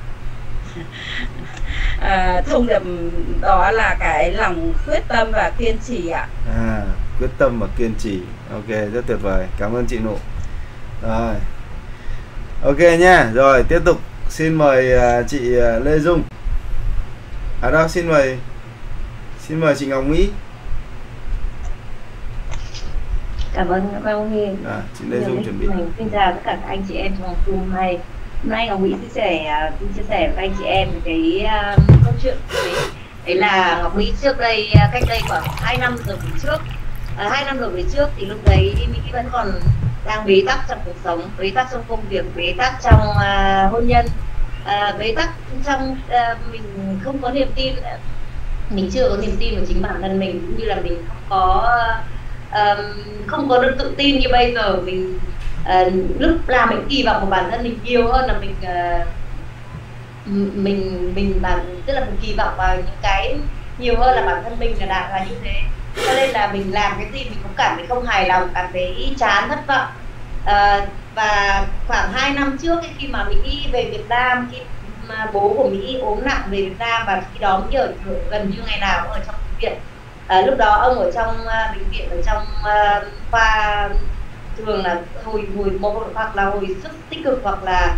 Thông điệp đó là cái lòng quyết tâm và kiên trì ạ. Quyết tâm và kiên trì. Ok, rất tuyệt vời. Cảm ơn chị Nụ. Rồi. Ok nha. Rồi, tiếp tục xin mời chị Lê Dung. Đâu, xin mời chị Ngọc Mỹ. Cảm ơn ông Hiền. Chị Lê Dung chuẩn bị. Xin chào tất cả các anh chị em trong Zoom hôm nay. Hôm nay Ngọc Mỹ chia sẻ với các anh chị em cái câu chuyện của mình. Đấy là Ngọc Mỹ trước đây, cách đây khoảng 2 năm rồi về trước. 2 năm rồi về trước thì lúc đấy Mỹ vẫn còn đang bế tắc trong cuộc sống, bế tắc trong công việc, bế tắc trong hôn nhân, bế tắc trong mình không có niềm tin, mình chưa có niềm tin vào chính bản thân mình, cũng như là mình không có được tự tin như bây giờ. Mình lúc làm mình kỳ vọng của bản thân mình nhiều hơn là tức là mình kỳ vọng vào những cái nhiều hơn là bản thân mình là đạt là như thế. Cho nên là mình làm cái gì mình cũng cảm thấy không hài lòng, cảm thấy chán, thất vọng. Và khoảng 2 năm trước khi mà Mỹ về Việt Nam, khi mà bố của Mỹ ốm nặng về Việt Nam, và khi đó Mỹ ở gần như ngày nào cũng ở trong bệnh viện. Lúc đó ông ở trong bệnh viện, ở trong khoa thường là hồi một hoặc là hồi sức tích cực, hoặc là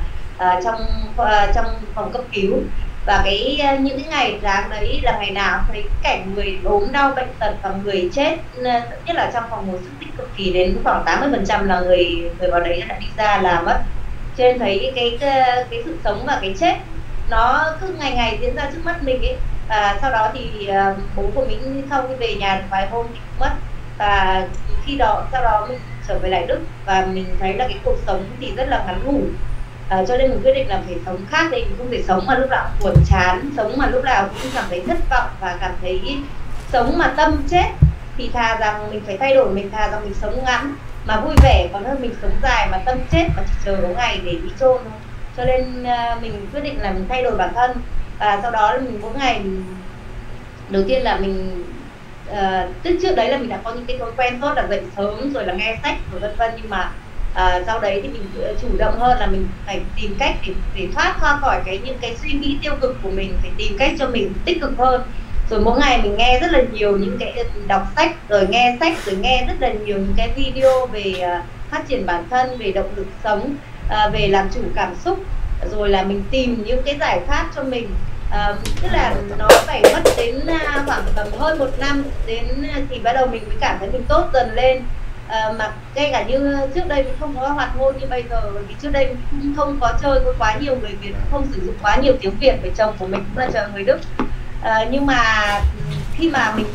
trong phòng cấp cứu. Và những cái ngày tháng đấy là ngày nào thấy cảnh người ốm đau bệnh tật và người chết, nhất là trong phòng hồi sức tích cực thì đến khoảng 80% là người vào đấy đã đi ra là mất. Cho nên thấy cái sự sống và cái chết nó cứ ngày diễn ra trước mắt mình ấy. Sau đó thì bố của mình sau khi về nhà được vài hôm thì mất. Và sau đó mình trở về lại Đức và mình thấy là cái cuộc sống thì rất là ngắn ngủi. Cho nên mình quyết định là phải sống khác đi, mình không thể sống mà lúc nào cũng buồn chán, sống mà lúc nào cũng cảm thấy thất vọng và cảm thấy sống mà tâm chết. Thì thà rằng mình phải thay đổi, mình thà rằng mình sống ngắn mà vui vẻ còn hơn mình sống dài mà tâm chết mà chỉ chờ có ngày để đi chôn. Cho nên mình quyết định là mình thay đổi bản thân. Và sau đó là mình mỗi ngày đầu tiên là mình tức trước đấy là mình đã có những cái thói quen tốt là dậy sớm rồi là nghe sách rồi vân vân, nhưng mà sau đấy thì mình chủ động hơn là mình phải tìm cách để thoát ra khỏi những cái suy nghĩ tiêu cực của mình, phải tìm cách cho mình tích cực hơn. Rồi mỗi ngày mình nghe rất là nhiều những cái đọc sách, rồi nghe sách, rồi nghe rất là nhiều những cái video về phát triển bản thân, về động lực sống, về làm chủ cảm xúc, rồi là mình tìm những cái giải pháp cho mình. Tức là nó phải mất đến khoảng tầm hơn 1 năm đến thì bắt đầu mình mới cảm thấy mình tốt dần lên. Mà ngay cả như trước đây mình không có hoạt ngôn như bây giờ, vì trước đây mình cũng không có chơi với quá nhiều người Việt, không sử dụng quá nhiều tiếng Việt, với chồng của mình cũng là người Đức. Nhưng mà khi mà mình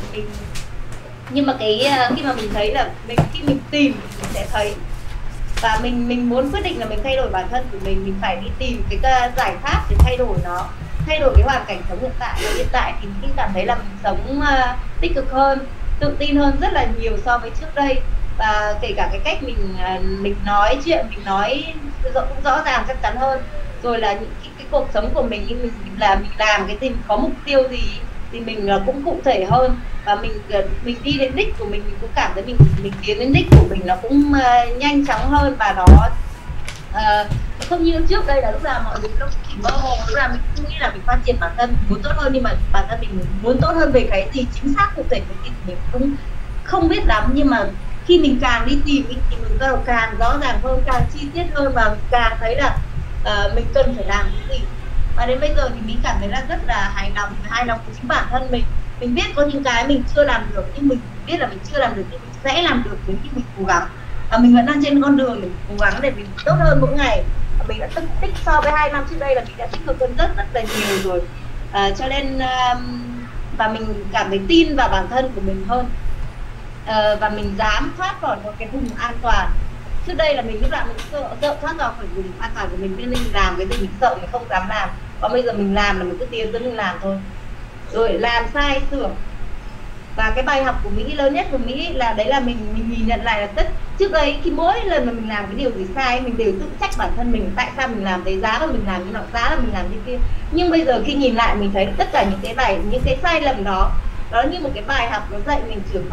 thấy là khi mình tìm mình sẽ thấy. Và mình muốn quyết định là mình thay đổi bản thân của mình phải đi tìm cái giải pháp để thay đổi nó, thay đổi cái hoàn cảnh sống hiện tại. Và hiện tại thì mình cảm thấy là mình sống tích cực hơn, tự tin hơn rất là nhiều so với trước đây. Và kể cả cái cách mình nói chuyện, mình nói cũng rõ ràng chắc chắn hơn. Rồi là những cái cuộc sống của mình làm cái gì, có mục tiêu gì thì mình cũng cụ thể hơn. Và mình đi đến đích của mình cũng cảm thấy mình tiến đến đích của mình nó cũng nhanh chóng hơn. Và nó không như trước đây là lúc nào mọi người chỉ mơ hồ, lúc nào mình cũng nghĩ là mình phát triển bản thân, mình muốn tốt hơn, nhưng mà bản thân mình muốn tốt hơn về cái gì chính xác cụ thể của mình cũng không biết lắm. Nhưng mà khi mình càng đi tìm thì mình càng rõ ràng hơn, càng chi tiết hơn, và càng thấy là mình cần phải làm cái gì. Và đến bây giờ thì mình cảm thấy là rất là hài lòng với chính bản thân mình. Mình biết có những cái mình chưa làm được, nhưng mình biết là mình chưa làm được nhưng mình sẽ làm được nếu như mình cố gắng. Và mình vẫn đang trên con đường để cố gắng để mình tốt hơn mỗi ngày. Và mình đã tích so với 2 năm trước đây là mình đã tích cực hơn rất là nhiều rồi. Cho nên và mình cảm thấy tin vào bản thân của mình hơn. Và mình dám thoát khỏi cái vùng an toàn. Trước đây là mình lúc nào mình sợ thoát ra khỏi vùng an toàn của mình, nên mình làm cái gì mình sợ, mình không dám làm. Còn bây giờ mình làm là mình cứ tiến tới mình làm thôi. Rồi làm sai sửa. Và cái bài học của Mỹ lớn nhất của Mỹ là đấy là mình nhìn nhận lại là trước đây khi mỗi lần mà mình làm cái điều gì sai mình đều tự trách bản thân mình, tại sao mình làm thế, giá là mình làm như nọ, giá là mình làm như kia. Nhưng bây giờ khi nhìn lại mình thấy tất cả những cái sai lầm đó, đó như một cái bài học nó dạy mình trưởng thành.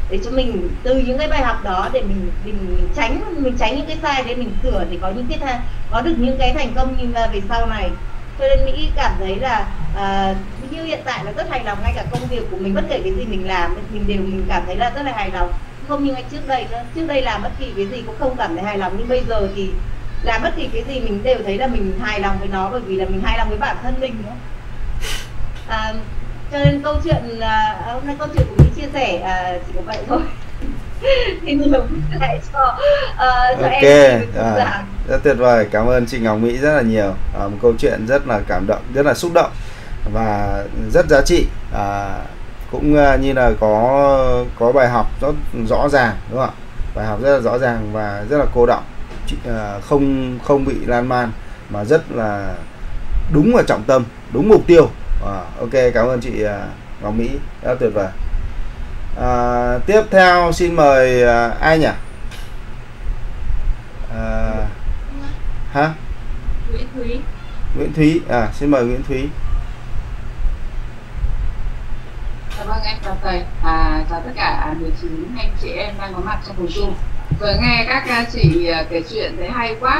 để cho mình từ những cái bài học đó để mình tránh những cái sai để mình sửa, để có được những cái thành công như về sau này. Cho nên Mỹ cảm thấy là như hiện tại là rất hài lòng, ngay cả công việc của mình, bất kể cái gì mình làm mình cảm thấy là rất là hài lòng, không như ngày trước đây nữa. Trước đây làm bất kỳ cái gì cũng không cảm thấy hài lòng, nhưng bây giờ thì làm bất kỳ cái gì mình đều thấy là mình hài lòng với nó, bởi vì là mình hài lòng với bản thân mình nữa. Cho nên câu chuyện hôm nay câu chuyện của Mỹ chia sẻ chỉ có vậy thôi. Thì nhiều lại cho em rất tuyệt vời, cảm ơn chị Ngọc Mỹ rất là nhiều. Một câu chuyện rất là cảm động, rất là xúc động và rất giá trị. Cũng như là có bài học rất rõ ràng, đúng không ạ? Bài học rất là rõ ràng và rất là cô đọng, không bị lan man mà rất là đúng và trọng tâm, đúng mục tiêu. Ok, cảm ơn chị Ngọc Mỹ, rất tuyệt vời. Tiếp theo xin mời ai nhỉ? Nguyễn Thúy. Xin mời Nguyễn Thúy. Vâng, em chào thầy, chào tất cả 19 anh chị em đang có mặt trong buổi Zoom. Vừa nghe các chị kể chuyện thấy hay quá.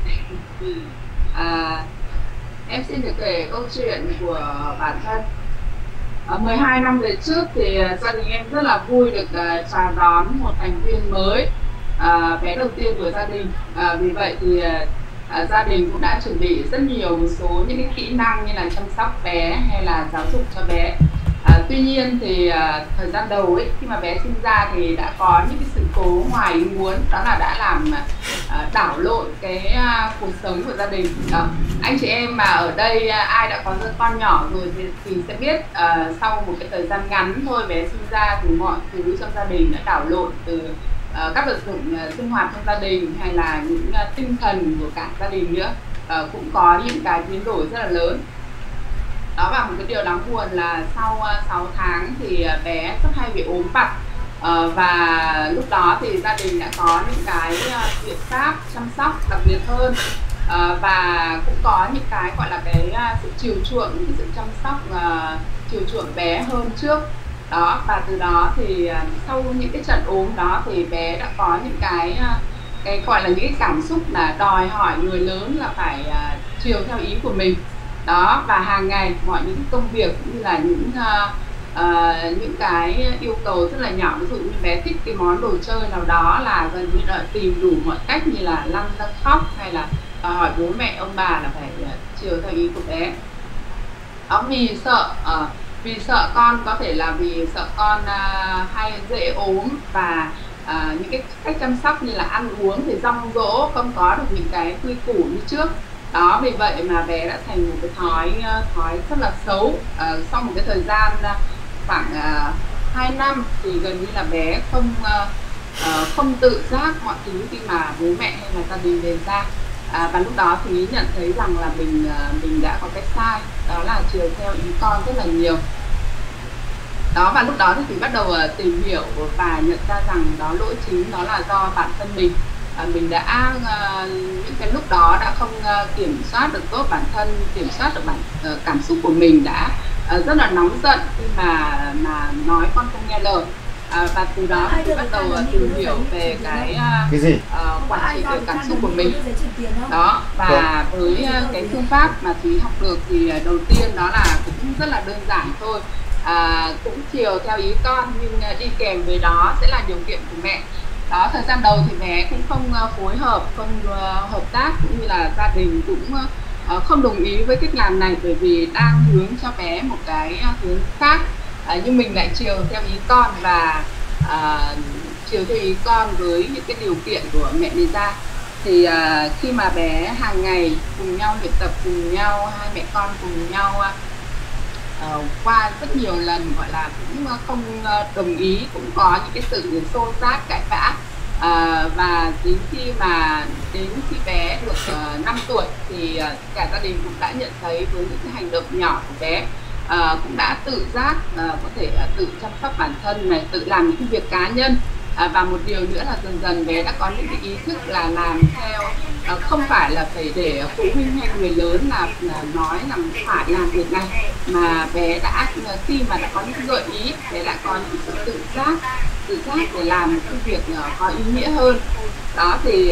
Em xin được kể câu chuyện của bản thân. 12 năm về trước thì gia đình em rất là vui được chào đón một thành viên mới, bé đầu tiên của gia đình. Vì vậy thì gia đình cũng đã chuẩn bị rất nhiều một số những cái kỹ năng như là chăm sóc bé hay là giáo dục cho bé. Tuy nhiên thì thời gian đầu ấy, khi mà bé sinh ra thì đã có những cái sự cố ngoài ý muốn, đó là đã làm đảo lộn cái cuộc sống của gia đình. Anh chị em mà ở đây ai đã có con nhỏ rồi thì sẽ biết sau một cái thời gian ngắn thôi bé sinh ra thì mọi thứ trong gia đình đã đảo lộn, từ các vật dụng sinh hoạt trong gia đình hay là những tinh thần của cả gia đình nữa cũng có những cái biến đổi rất là lớn. Đó, và một cái điều đáng buồn là sau 6 tháng thì bé rất hay bị ốm vặt, và lúc đó thì gia đình đã có những cái biện pháp chăm sóc đặc biệt hơn, và cũng có những cái gọi là cái sự chiều chuộng, những cái sự chăm sóc chiều chuộng bé hơn trước. Đó, và từ đó thì sau những cái trận ốm đó thì bé đã có những cái gọi là những cái cảm xúc là đòi hỏi người lớn là phải chiều theo ý của mình. Đó, và hàng ngày mọi những công việc cũng như là những cái yêu cầu rất là nhỏ, ví dụ như bé thích cái món đồ chơi nào đó là gần như là tìm đủ mọi cách như là lăn ra khóc hay là hỏi bố mẹ ông bà là phải chiều theo ý của bé. Đó, vì sợ con, có thể là vì sợ con hay dễ ốm, và những cái cách chăm sóc như là ăn uống thì rong rỗ không có được những cái quy củ như trước. Đó, vì vậy mà bé đã thành một cái thói rất là xấu. Sau một cái thời gian khoảng 2 năm thì gần như là bé không tự giác mọi thứ khi mà bố mẹ hay là gia đình đề ra. Và lúc đó thì nhận thấy rằng là mình đã có cái sai, đó là chiều theo ý con rất là nhiều. Đó, và lúc đó thì bắt đầu tìm hiểu và nhận ra rằng đó lỗi chính đó là do bản thân mình. Mình đã những cái lúc đó đã không kiểm soát được tốt bản thân, kiểm soát được cảm xúc của mình, đã rất là nóng giận khi mà nói con không nghe lời. Và từ đó thì bắt đầu tìm hiểu về cái quản trị được cảm xúc của mình. Đó, và với cái phương pháp mà Thúy học được thì đầu tiên đó là cũng rất là đơn giản thôi, cũng chiều theo ý con, nhưng đi kèm với đó sẽ là điều kiện của mẹ. Đó, thời gian đầu thì bé cũng không phối hợp, không hợp tác, cũng như là gia đình cũng không đồng ý với cách làm này, bởi vì đang hướng cho bé một cái hướng khác, nhưng mình lại chiều theo ý con và chiều theo ý con với những cái điều kiện của mẹ đề ra. Thì khi mà bé hàng ngày cùng nhau luyện tập cùng nhau, hai mẹ con cùng nhau qua rất nhiều lần gọi là cũng không đồng ý, cũng có những cái sự xô xát cãi vã, và đến khi khi bé được 5 tuổi thì cả gia đình cũng đã nhận thấy với những cái hành động nhỏ của bé, cũng đã tự giác có thể tự chăm sóc bản thân này, tự làm những việc cá nhân, Và một điều nữa là dần dần bé đã có những cái ý thức là làm theo, không phải là phải để phụ huynh hay người lớn là nói là phải làm việc này, mà bé đã khi mà đã có những gợi ý, bé đã có những sự tự giác để làm một cái việc có ý nghĩa hơn. Đó thì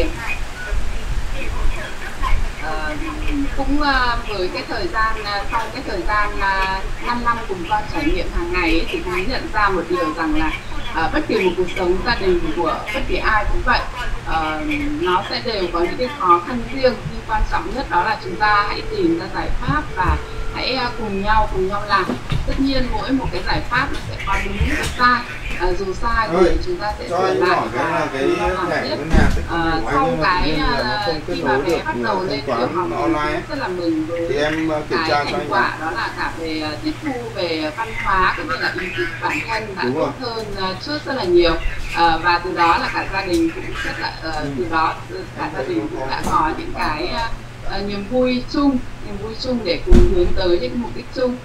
cũng với cái thời gian sau cái thời gian 5 năm cùng con trải nghiệm hàng ngày ấy, thì cũng nhận ra một điều rằng là bất kỳ một cuộc sống gia đình của bất kỳ ai cũng vậy, nó sẽ đều có những cái khó khăn riêng, nhưng quan trọng nhất đó là chúng ta hãy tìm ra giải pháp và hãy cùng nhau làm. Tất nhiên mỗi một cái giải pháp nó sẽ có đúng và sai, dù sai thì chúng ta sẽ sửa lại và làm tiếp. Sau cái khi mà bé bắt đầu lên tiểu học rất là mừng với cái thành quả, đó là cả về tiếp thu về văn hóa cũng như là ý thức bản thân đã tốt hơn trước rất là nhiều, và từ đó là cả gia đình cũng rất là từ đó cả gia đình cũng đã có những cái niềm vui chung để cùng hướng tới những mục đích chung.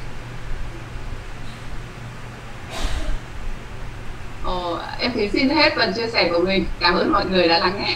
Em thấy xin hết phần chia sẻ của mình. Cảm ơn mọi người đã lắng nghe.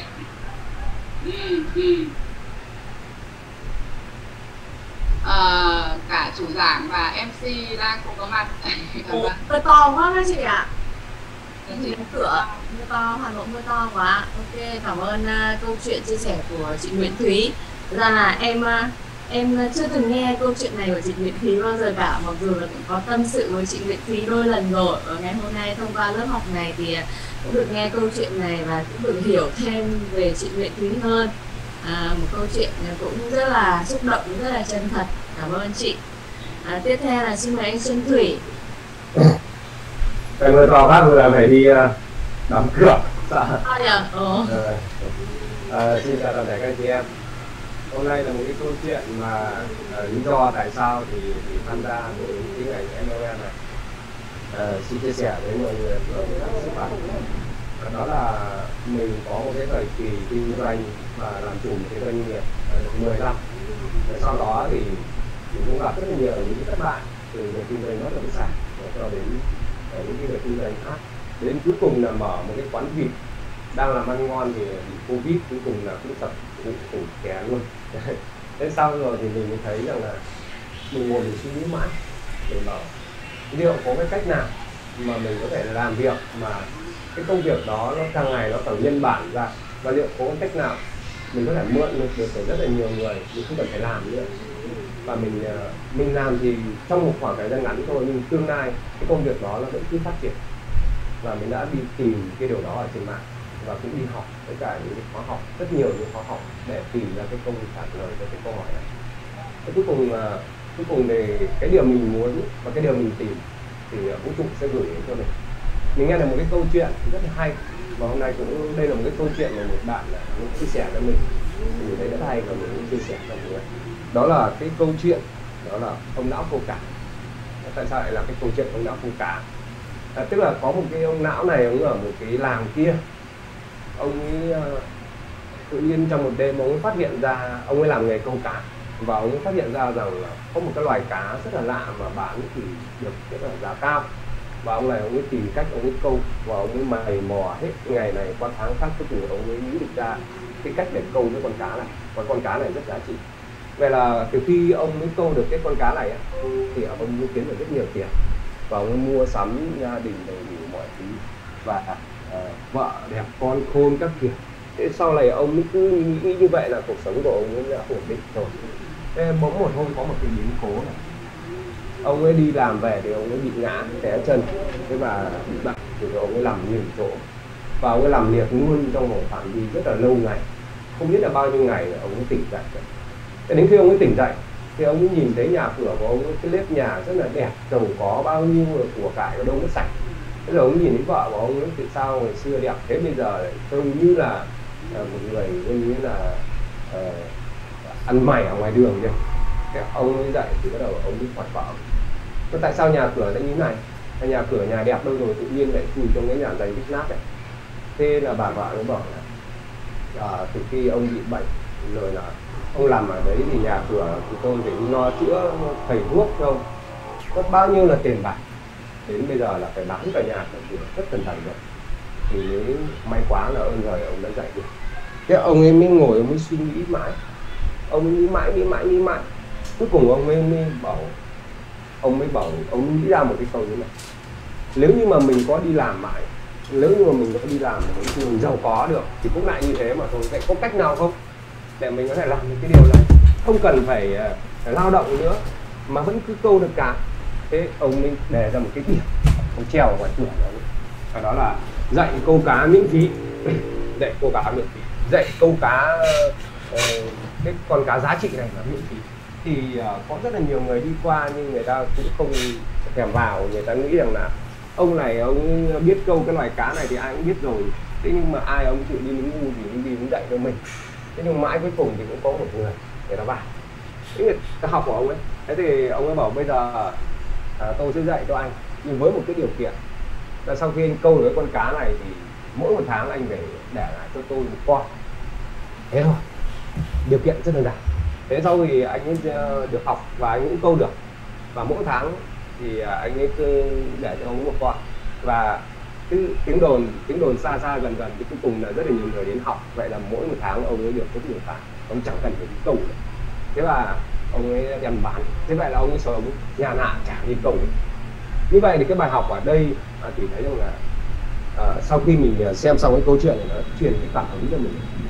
Cả chủ giảng và MC đang cùng có mặt. Mưa to quá các chị ạ. Chị cửa mưa to, Hà Nội mưa to quá. Ok, cảm ơn câu chuyện chia sẻ của chị Nguyễn Thúy. Thực ra là em chưa từng nghe câu chuyện này của chị Nguyễn Thúy bao giờ cả, mặc dù là cũng có tâm sự với chị Nguyễn Thúy đôi lần rồi. Và ngày hôm nay thông qua lớp học này thì cũng được nghe câu chuyện này và cũng được hiểu thêm về chị Nguyễn Thúy hơn. Một câu chuyện cũng rất là xúc động, rất là chân thật. Cảm ơn chị. Tiếp theo là xin mời anh Xuân Thủy. Trời mưa to quá là phải đi đóng cửa. Xin chào toàn thể các anh chị em. Hôm nay là một cái câu chuyện mà lý do tại sao thì tham gia với cái ngành MLM này. Xin chia sẻ với mọi người sức khỏe. Đó là mình có một cái thời kỳ kinh doanh và làm chủ một cái doanh nghiệp 10 năm. Sau đó thì mình cũng gặp rất là nhiều những thất bại, từ việc kinh doanh bất động sản cho đến những cái việc kinh doanh khác. Đến cuối cùng là mở một cái quán vịt đang làm ăn ngon thì bị Covid, cuối cùng là cũng sập cũng kẻ luôn. Thế sau rồi thì mình mới thấy rằng là mình ngồi mình suy nghĩ mãi, mình bảo liệu có cái cách nào mà mình có thể làm việc mà cái công việc đó nó càng ngày nó càng nhân bản ra, và liệu có cái cách nào mình có thể mượn được từ rất là nhiều người, mình không cần phải làm nữa, và mình làm thì trong một khoảng thời gian ngắn thôi, nhưng tương lai cái công việc đó nó vẫn cứ phát triển. Và mình đã đi tìm cái điều đó ở trên mạng và cũng đi học với cả những khóa học, rất nhiều những khóa học để tìm ra cái câu trả lời cho cái câu hỏi này. Và cuối cùng thì cái điều mình muốn và cái điều mình tìm thì vũ trụ sẽ gửi đến cho mình. Mình nghe được một cái câu chuyện rất là hay, và hôm nay cũng đây là một cái câu chuyện mà một bạn đã chia sẻ cho mình thấy rất hay và mình cũng chia sẻ cho mọi người. Đó là cái câu chuyện đó là ông não vô cả. Tại sao lại là cái câu chuyện ông não vô cả? Tức là có một cái ông não này, ông ở một cái làng kia, ông ấy tự nhiên trong một đêm ông ấy phát hiện ra, ông ấy làm nghề câu cá, và ông ấy phát hiện ra rằng là có một cái loài cá rất là lạ mà bán thì được rất là giá cao. Và ông này ông ấy tìm cách ông ấy câu, và ông ấy mày mò hết ngày này qua tháng khác, cuối cùng ông ấy nghĩ được ra cái cách để câu cái con cá này, và con cá này rất giá trị. Vậy là từ khi ông ấy câu được cái con cá này thì ông ấy kiếm được rất nhiều tiền, và ông ấy mua sắm gia đình đầy đủ mọi thứ, và vợ đẹp con khôn các kiểu. Thế sau này ông ấy cứ nghĩ như vậy là cuộc sống của ông ấy đã ổn định rồi. Thế bỗng một hôm có một cái biến cố này, ông ấy đi làm về thì ông ấy bị ngã té chân, thế và bị bệnh, thì ông ấy nằm nhiều chỗ, và ông ấy làm liệt luôn trong một phạm vi rất là lâu ngày, không biết là bao nhiêu ngày ông ấy tỉnh dậy. Thế đến khi ông ấy tỉnh dậy thì ông ấy nhìn thấy nhà cửa của ông ấy, cái nếp nhà rất là đẹp, giàu có bao nhiêu của cải ở đâu nó sạch. Thế rồi ông nhìn thấy vợ của ông ấy, tại sao ngày xưa đẹp thế bây giờ lại trông như là một người như là ăn mày ở ngoài đường vậy. Thế ông ấy dậy thì bắt đầu ông đi hỏi vợ, thế tại sao nhà cửa lại như này, nhà cửa nhà đẹp đâu rồi tự nhiên lại chui trong cái nhà dày rách nát này. Thế là bà vợ nó bảo là từ khi ông bị bệnh rồi là ông làm ở đấy thì nhà cửa thì tôi phải lo chữa thầy thuốc không, mất bao nhiêu là tiền bạc, đến bây giờ là phải bán cả nhà cả cửa, rất cẩn thận rồi. thì mới may quá là ơn trời ông đã dạy được. Thế ông ấy mới ngồi, ông mới suy nghĩ mãi, ông ấy nghĩ mãi, cuối cùng ông ấy bảo, ông nghĩ ra một cái câu như này: nếu như mà mình có đi làm mãi, nếu như mà mình có đi làm mà mình giàu có được thì cũng lại như thế mà thôi. Vậy có cách nào không để mình có thể làm được cái điều này, không cần phải lao động nữa mà vẫn cứ câu được cá? Thế ông mới đề ra một cái điểm, ông treo ở ngoài cửa đó, và đó là dạy câu cá miễn phí. Dạy câu cá miễn phí, dạy câu cá cái con cá giá trị này là miễn phí. Thì có rất là nhiều người đi qua nhưng người ta cũng không thèm vào, người ta nghĩ rằng là ông này ông biết câu cái loài cá này thì ai cũng biết rồi, thế nhưng mà ai ông chịu đi ngu thì ông đi ông dạy cho mình. Thế nhưng mãi cuối cùng thì cũng có một người ta vào, cái người ta học của ông ấy. Thế thì ông ấy bảo bây giờ tôi sẽ dạy cho anh, nhưng với một cái điều kiện là sau khi anh câu được cái con cá này thì mỗi một tháng anh phải để lại cho tôi một con. Thế thôi, điều kiện rất đơn giản. Thế sau thì anh ấy được học và anh cũng câu được, và mỗi tháng thì anh ấy cứ để cho ông một con. Và cái tiếng đồn xa gần thì cuối cùng là rất là nhiều người đến học. Vậy là mỗi một tháng ông ấy được rất nhiều tài, ông chẳng cần phải đi câu nữa. Thế và ông ấy đem bán. Thế vậy là ông ấy sống nhàn hạ chả đi câu nữa. Như vậy thì cái bài học ở đây thì thấy rằng là sau khi mình xem xong cái câu chuyện này, nó truyền cái cảm hứng cho mình.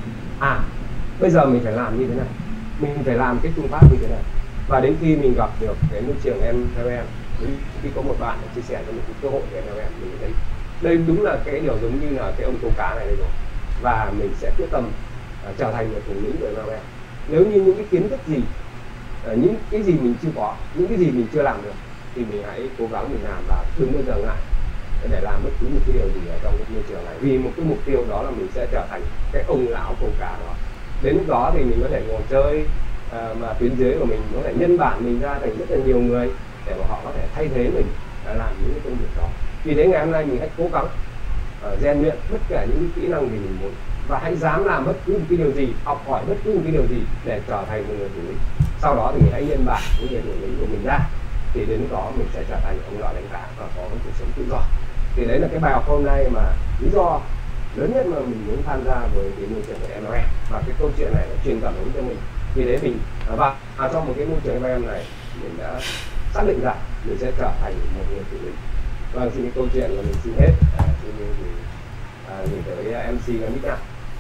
Bây giờ mình phải làm như thế này, mình phải làm cái phương pháp như thế này. Và đến khi mình gặp được cái môi trường MLM, khi có một bạn chia sẻ cho mình cái cơ hội của MLM, mình thấy đây đúng là cái điều giống như là cái ông câu cá này đây rồi. Và mình sẽ quyết tâm trở thành một thủ lĩnh của MLM. Nếu như những cái kiến thức gì, những cái gì mình chưa có, những cái gì mình chưa làm được thì mình hãy cố gắng mình làm, và đừng bao giờ ngại để làm bất cứ một cái điều gì ở trong cái môi trường này, vì một cái mục tiêu đó là mình sẽ trở thành cái ông lão câu cá đó. Đến lúc đó thì mình có thể ngồi chơi, mà tuyến dưới của mình có thể nhân bản mình ra thành rất là nhiều người để mà họ có thể thay thế mình làm những cái công việc đó. Vì thế ngày hôm nay mình hãy cố gắng rèn luyện tất cả những kỹ năng gì mình muốn, và hãy dám làm bất cứ một cái điều gì, học hỏi bất cứ một cái điều gì để trở thành một người thủ lĩnh. Sau đó thì mình hãy nhân bản những người thủ lĩnh của mình ra, thì đến lúc đó mình sẽ trở thành ông lão đánh cá và có một cuộc sống tự do. Thì đấy là cái bài học hôm nay mà lý do lớn nhất mà mình muốn tham gia với cái môi trường của MLM, và cái câu chuyện này nó truyền cảm hứng cho mình. Vì thế mình vào trong một cái môi trường MLM này, mình đã xác định rằng mình sẽ trở thành một người thủ lĩnh. Vâng, xin cái câu chuyện là mình xin hết, xin gửi tới MC Gamic nào.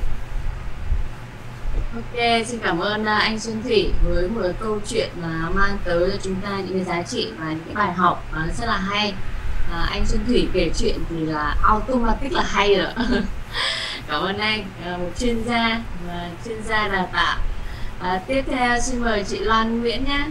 Ok, xin cảm ơn anh Xuân Thủy với một câu chuyện mà mang tới cho chúng ta những cái giá trị và những cái bài học rất là hay. Anh Xuân Thủy kể chuyện thì là automatic là hay rồi. Cảm ơn anh, một chuyên gia đào tạo. Tiếp theo xin mời chị Loan Nguyễn nhé.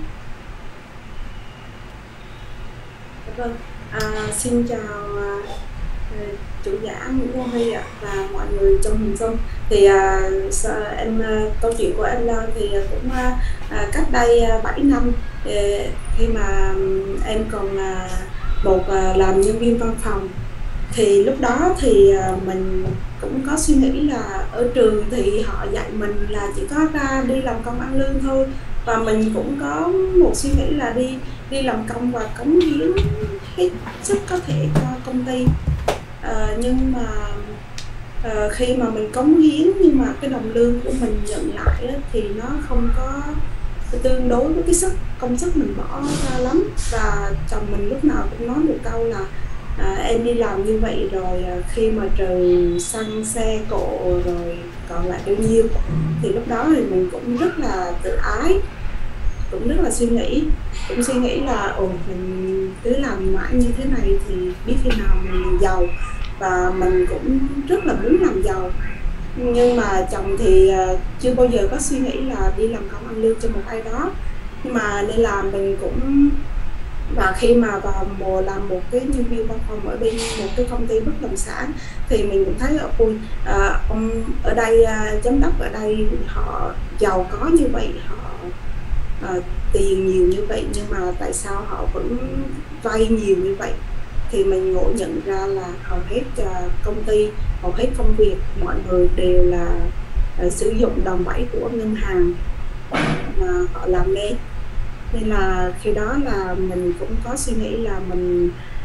Vâng, xin chào chủ giả Nguyễn Quang Huy ạ, và mọi người trong hình dung. Thì câu chuyện của em Loan thì cũng cách đây 7 năm, khi mà em còn làm nhân viên văn phòng. Thì lúc đó thì mình cũng có suy nghĩ là ở trường thì họ dạy mình là chỉ có ra đi làm công ăn lương thôi, và mình cũng có một suy nghĩ là đi làm công và cống hiến hết sức có thể cho công ty. Nhưng mà khi mà mình cống hiến nhưng mà cái đồng lương của mình nhận lại thì nó không có tương đối với cái công sức mình bỏ ra lắm. Và chồng mình lúc nào cũng nói một câu là em đi làm như vậy rồi khi mà trời xăng xe cộ rồi còn lại bao nhiêu. Thì lúc đó thì mình cũng rất là tự ái, cũng rất là suy nghĩ là mình cứ làm mãi như thế này thì biết khi nào mình giàu, và mình cũng rất là muốn làm giàu. Nhưng mà chồng thì chưa bao giờ có suy nghĩ là đi làm công ăn lương cho một ai đó. Nhưng mà nên làm mình cũng, và khi mà vào mùa làm một cái nhân viên văn phòng ở bên một cái công ty bất động sản thì mình cũng thấy ông ở đây, giám đốc ở đây họ giàu có như vậy, họ tiền nhiều như vậy, nhưng mà tại sao họ vẫn vay nhiều như vậy. Thì mình ngộ nhận ra là hầu hết công ty, hầu hết công việc mọi người đều là sử dụng đòn bẩy của ngân hàng mà họ làm nên. Nên là khi đó là mình cũng có suy nghĩ là mình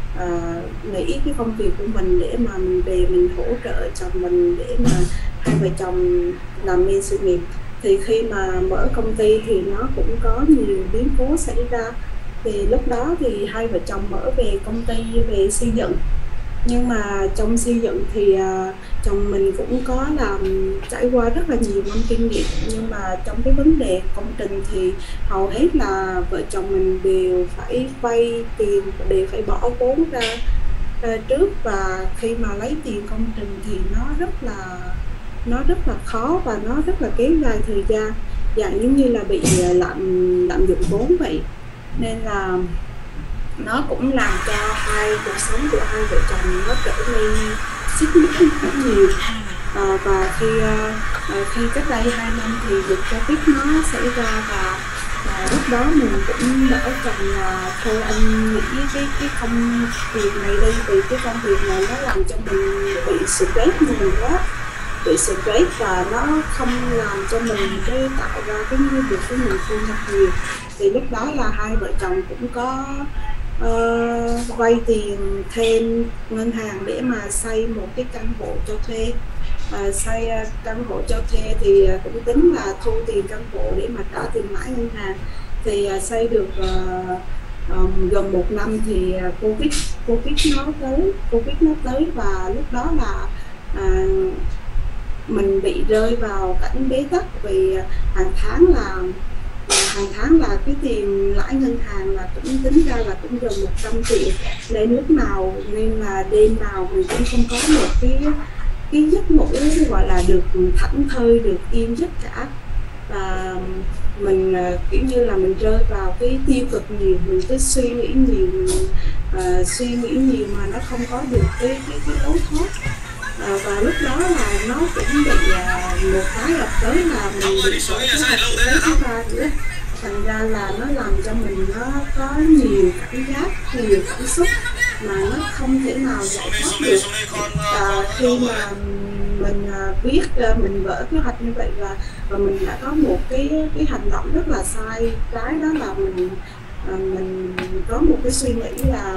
nghỉ cái công việc của mình để mà mình về mình hỗ trợ chồng mình để mà hai vợ chồng làm nên sự nghiệp. Thì khi mà mở công ty thì nó cũng có nhiều biến cố xảy ra. Thì lúc đó thì hai vợ chồng mở về công ty về xây dựng, nhưng mà trong xây dựng thì chồng mình cũng có làm trải qua rất là nhiều năm kinh nghiệm, nhưng mà trong cái vấn đề công trình thì hầu hết là vợ chồng mình đều phải vay tiền, đều phải bỏ vốn ra trước, và khi mà lấy tiền công trình thì nó rất là khó và nó rất là kéo dài thời gian, dạng giống như là bị lạm dụng vốn vậy. Nên là nó cũng làm cho cuộc sống của hai vợ chồng nó trở nên xích mích rất nhiều. Và khi cách đây 2 năm thì dịch Covid nó xảy ra, và lúc đó mình cũng bảo chồng là thôi anh nghĩ cái công việc này đi, vì cái công việc này nó làm cho mình bị stress nhiều quá, bị stress và nó không làm cho mình tạo ra cái việc của mình thu nhập nhiều. Thì lúc đó là hai vợ chồng cũng có vay tiền thêm ngân hàng để mà xây một cái căn hộ cho thuê. Xây căn hộ cho thuê thì cũng tính là thu tiền căn hộ để mà trả tiền lãi ngân hàng. Thì xây được gần 1 năm thì Covid nó tới, và lúc đó là mình bị rơi vào cảnh bế tắc, vì hàng tháng là cái tiền lãi ngân hàng là cũng tính ra là cũng gần 100 triệu, nên là đêm nào mình cũng không có một cái giấc ngủ gọi là được thảnh thơi, được yên giấc cả. Và mình kiểu như là mình rơi vào cái tiêu cực nhiều, mình cứ suy nghĩ nhiều mà nó không có được cái lối thoát. Và lúc đó là nó cũng bị một cái ập tới là mình bị thứ ba nữa. Thành ra là nó làm cho mình nó có nhiều cảm giác, nhiều cảm xúc mà nó không thể nào giải thoát được. Khi mà mình biết mình vỡ kế hoạch như vậy và mình đã có một cái hành động rất là sai trái, đó là mình có một cái suy nghĩ là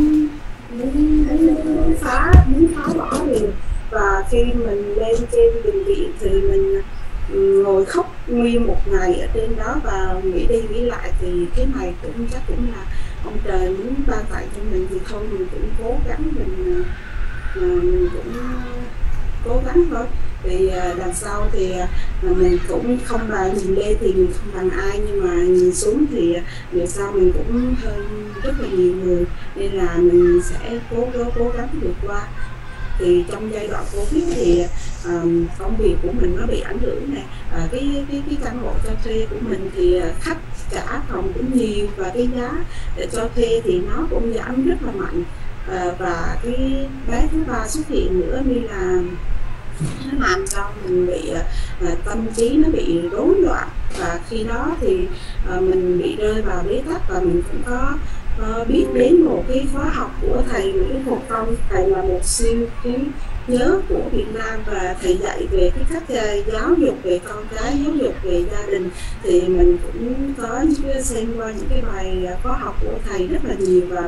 muốn phá bỏ liền. Và khi mình lên trên bệnh viện thì mình ngồi khóc nguyên một ngày ở trên đó và nghĩ đi nghĩ lại thì cái này chắc cũng là ông trời muốn ban tặng cho mình, thì thôi mình cũng cố gắng, mình cũng cố gắng thôi. Thì đằng sau thì mình cũng không là nhìn lên thì mình không bằng ai, nhưng mà nhìn xuống thì đằng sau mình cũng hơn rất là nhiều người, nên là mình sẽ cố gắng vượt qua. Thì trong giai đoạn Covid thì công việc của mình nó bị ảnh hưởng này, cái căn hộ cho thuê của mình thì khách trả phòng cũng nhiều, và cái giá để cho thuê thì nó cũng giảm rất là mạnh. Và cái bé thứ ba xuất hiện nữa, như là nó làm cho mình bị tâm trí nó bị rối loạn, và khi đó thì mình bị rơi vào bế tắc. Và mình cũng có biết đến một cái khóa học của thầy Nguyễn Hồng Phong. Thầy là một siêu trí nhớ của Việt Nam, và thầy dạy về cái cách giáo dục về con cái, giáo dục về gia đình. Thì mình cũng có xem qua những cái bài khóa học của thầy rất là nhiều, và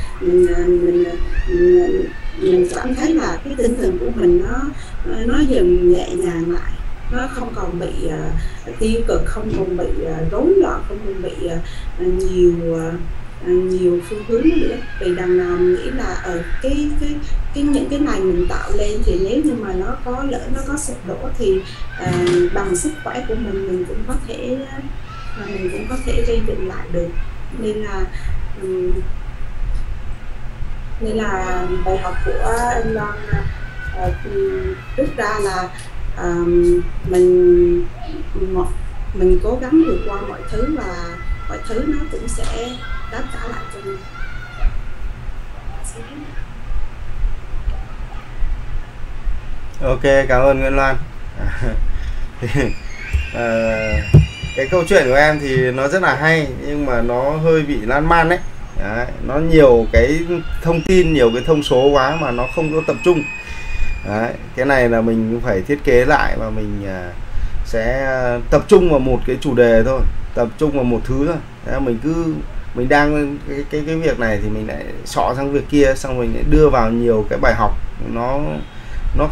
mình cảm thấy là cái tinh thần của mình nó dần nhẹ nhàng lại, nó không còn bị tiêu cực, không còn bị rối loạn, không còn bị nhiều phương hướng nữa. Vì đằng nào mình nghĩ là những cái này mình tạo lên thì nếu như mà nó có sụp đổ thì bằng sức khỏe của mình cũng có thể gây dựng lại được. Nên là bài học của anh Loan rút ra là mình cố gắng vượt qua mọi thứ, và mọi thứ nó cũng sẽ đáp trả lại cho mình. Ok, cảm ơn Nguyễn Loan. Cái câu chuyện của em thì nó rất là hay, nhưng mà nó hơi bị lan man đấy. Nó nhiều cái thông tin, nhiều cái thông số quá mà nó không có tập trung. Đấy, cái này là mình phải thiết kế lại, và mình sẽ tập trung vào một cái chủ đề thôi, tập trung vào một thứ thôi. Đấy, mình cứ mình đang cái việc này thì mình lại xọ sang việc kia, xong mình lại đưa vào nhiều cái bài học nó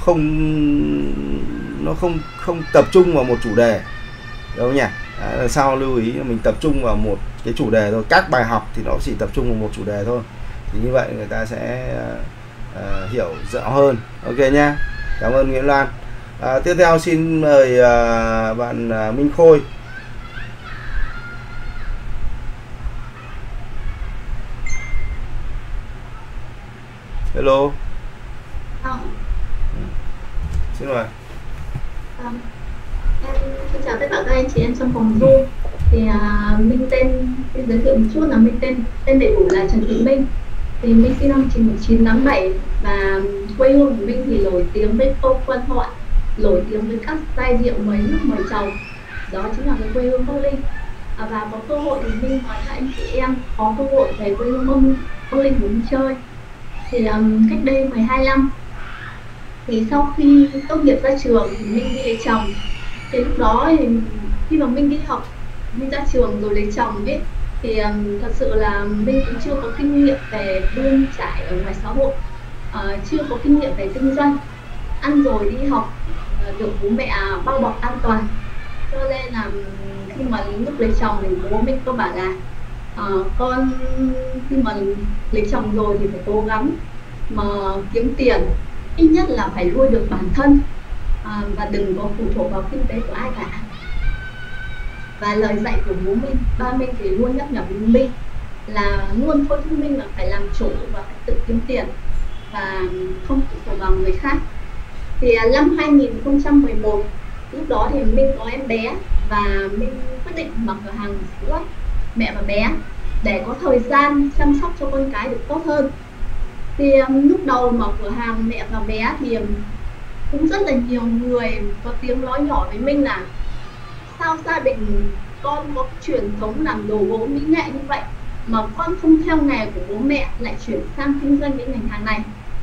không tập trung vào một chủ đề, đúng không nhỉ? Lần sau lưu ý là mình tập trung vào một cái chủ đề thôi, các bài học thì nó chỉ tập trung vào một chủ đề thôi, thì như vậy người ta sẽ hiểu rõ hơn. Ok nhá, cảm ơn Nguyễn Loan. Tiếp theo xin mời bạn Minh Khôi. Hello. Xin mời. Em xin chào tất cả các anh chị em trong phòng Zoom. Thì Minh xin giới thiệu một chút là Minh tên đầy đủ là Trần Thị Minh. Thì Minh sinh năm 1987 và quê hương của Minh thì nổi tiếng với câu quan thoại, nổi tiếng với các giai điệu mấy nước mời chầu. Đó chính là cái quê hương Bắc Ninh. Và có cơ hội thì Minh nói các anh chị em có cơ hội về quê hương Bắc Ninh của Minh chơi. Thì cách đây 12 năm thì sau khi tốt nghiệp ra trường thì Minh đi lấy chồng. Thì lúc đó thì khi mà Minh đi học, Minh ra trường rồi lấy chồng ấy, thì thật sự là Minh cũng chưa có kinh nghiệm về bươn trải ở ngoài xã hội, chưa có kinh nghiệm về kinh doanh, ăn rồi đi học được bố mẹ bao bọc an toàn, cho nên là khi mà lúc lấy chồng thì bố Minh có bảo là con khi mà lấy chồng rồi thì phải cố gắng mà kiếm tiền, ít nhất là phải nuôi được bản thân, và đừng có phụ thuộc vào kinh tế của ai cả. Và lời dạy của bố Minh, ba Minh thì luôn nhắc nhở Minh là luôn thôi thúc Minh là phải làm chủ và phải tự kiếm tiền và không phụ thuộc vào người khác. Thì năm 2011 lúc đó thì Minh có em bé và Minh quyết định mở cửa hàng sữa mẹ và bé để có thời gian chăm sóc cho con cái được tốt hơn. Thì lúc đầu mở cửa hàng mẹ và bé thì cũng rất là nhiều người có tiếng nói nhỏ với Minh là sao gia đình con có truyền thống làm đồ gỗ mỹ nghệ như vậy mà con không theo nghề của bố mẹ lại chuyển sang kinh doanh cái ngành hàng này.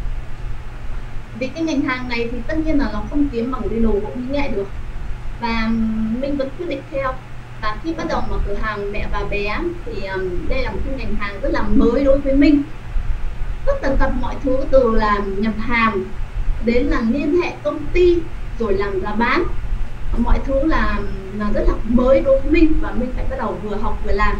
Vì cái ngành hàng này thì tất nhiên là nó không kiếm bằng cái đồ gỗ mỹ nghệ được. Và Minh vẫn quyết định theo. Và khi bắt đầu mở cửa hàng mẹ và bé thì đây là một cái ngành hàng rất là mới đối với Minh. Tất tần tật mọi thứ, từ làm nhập hàng đến là liên hệ công ty rồi làm giá bán, mọi thứ là rất là mới đối với Minh và Minh phải bắt đầu vừa học vừa làm.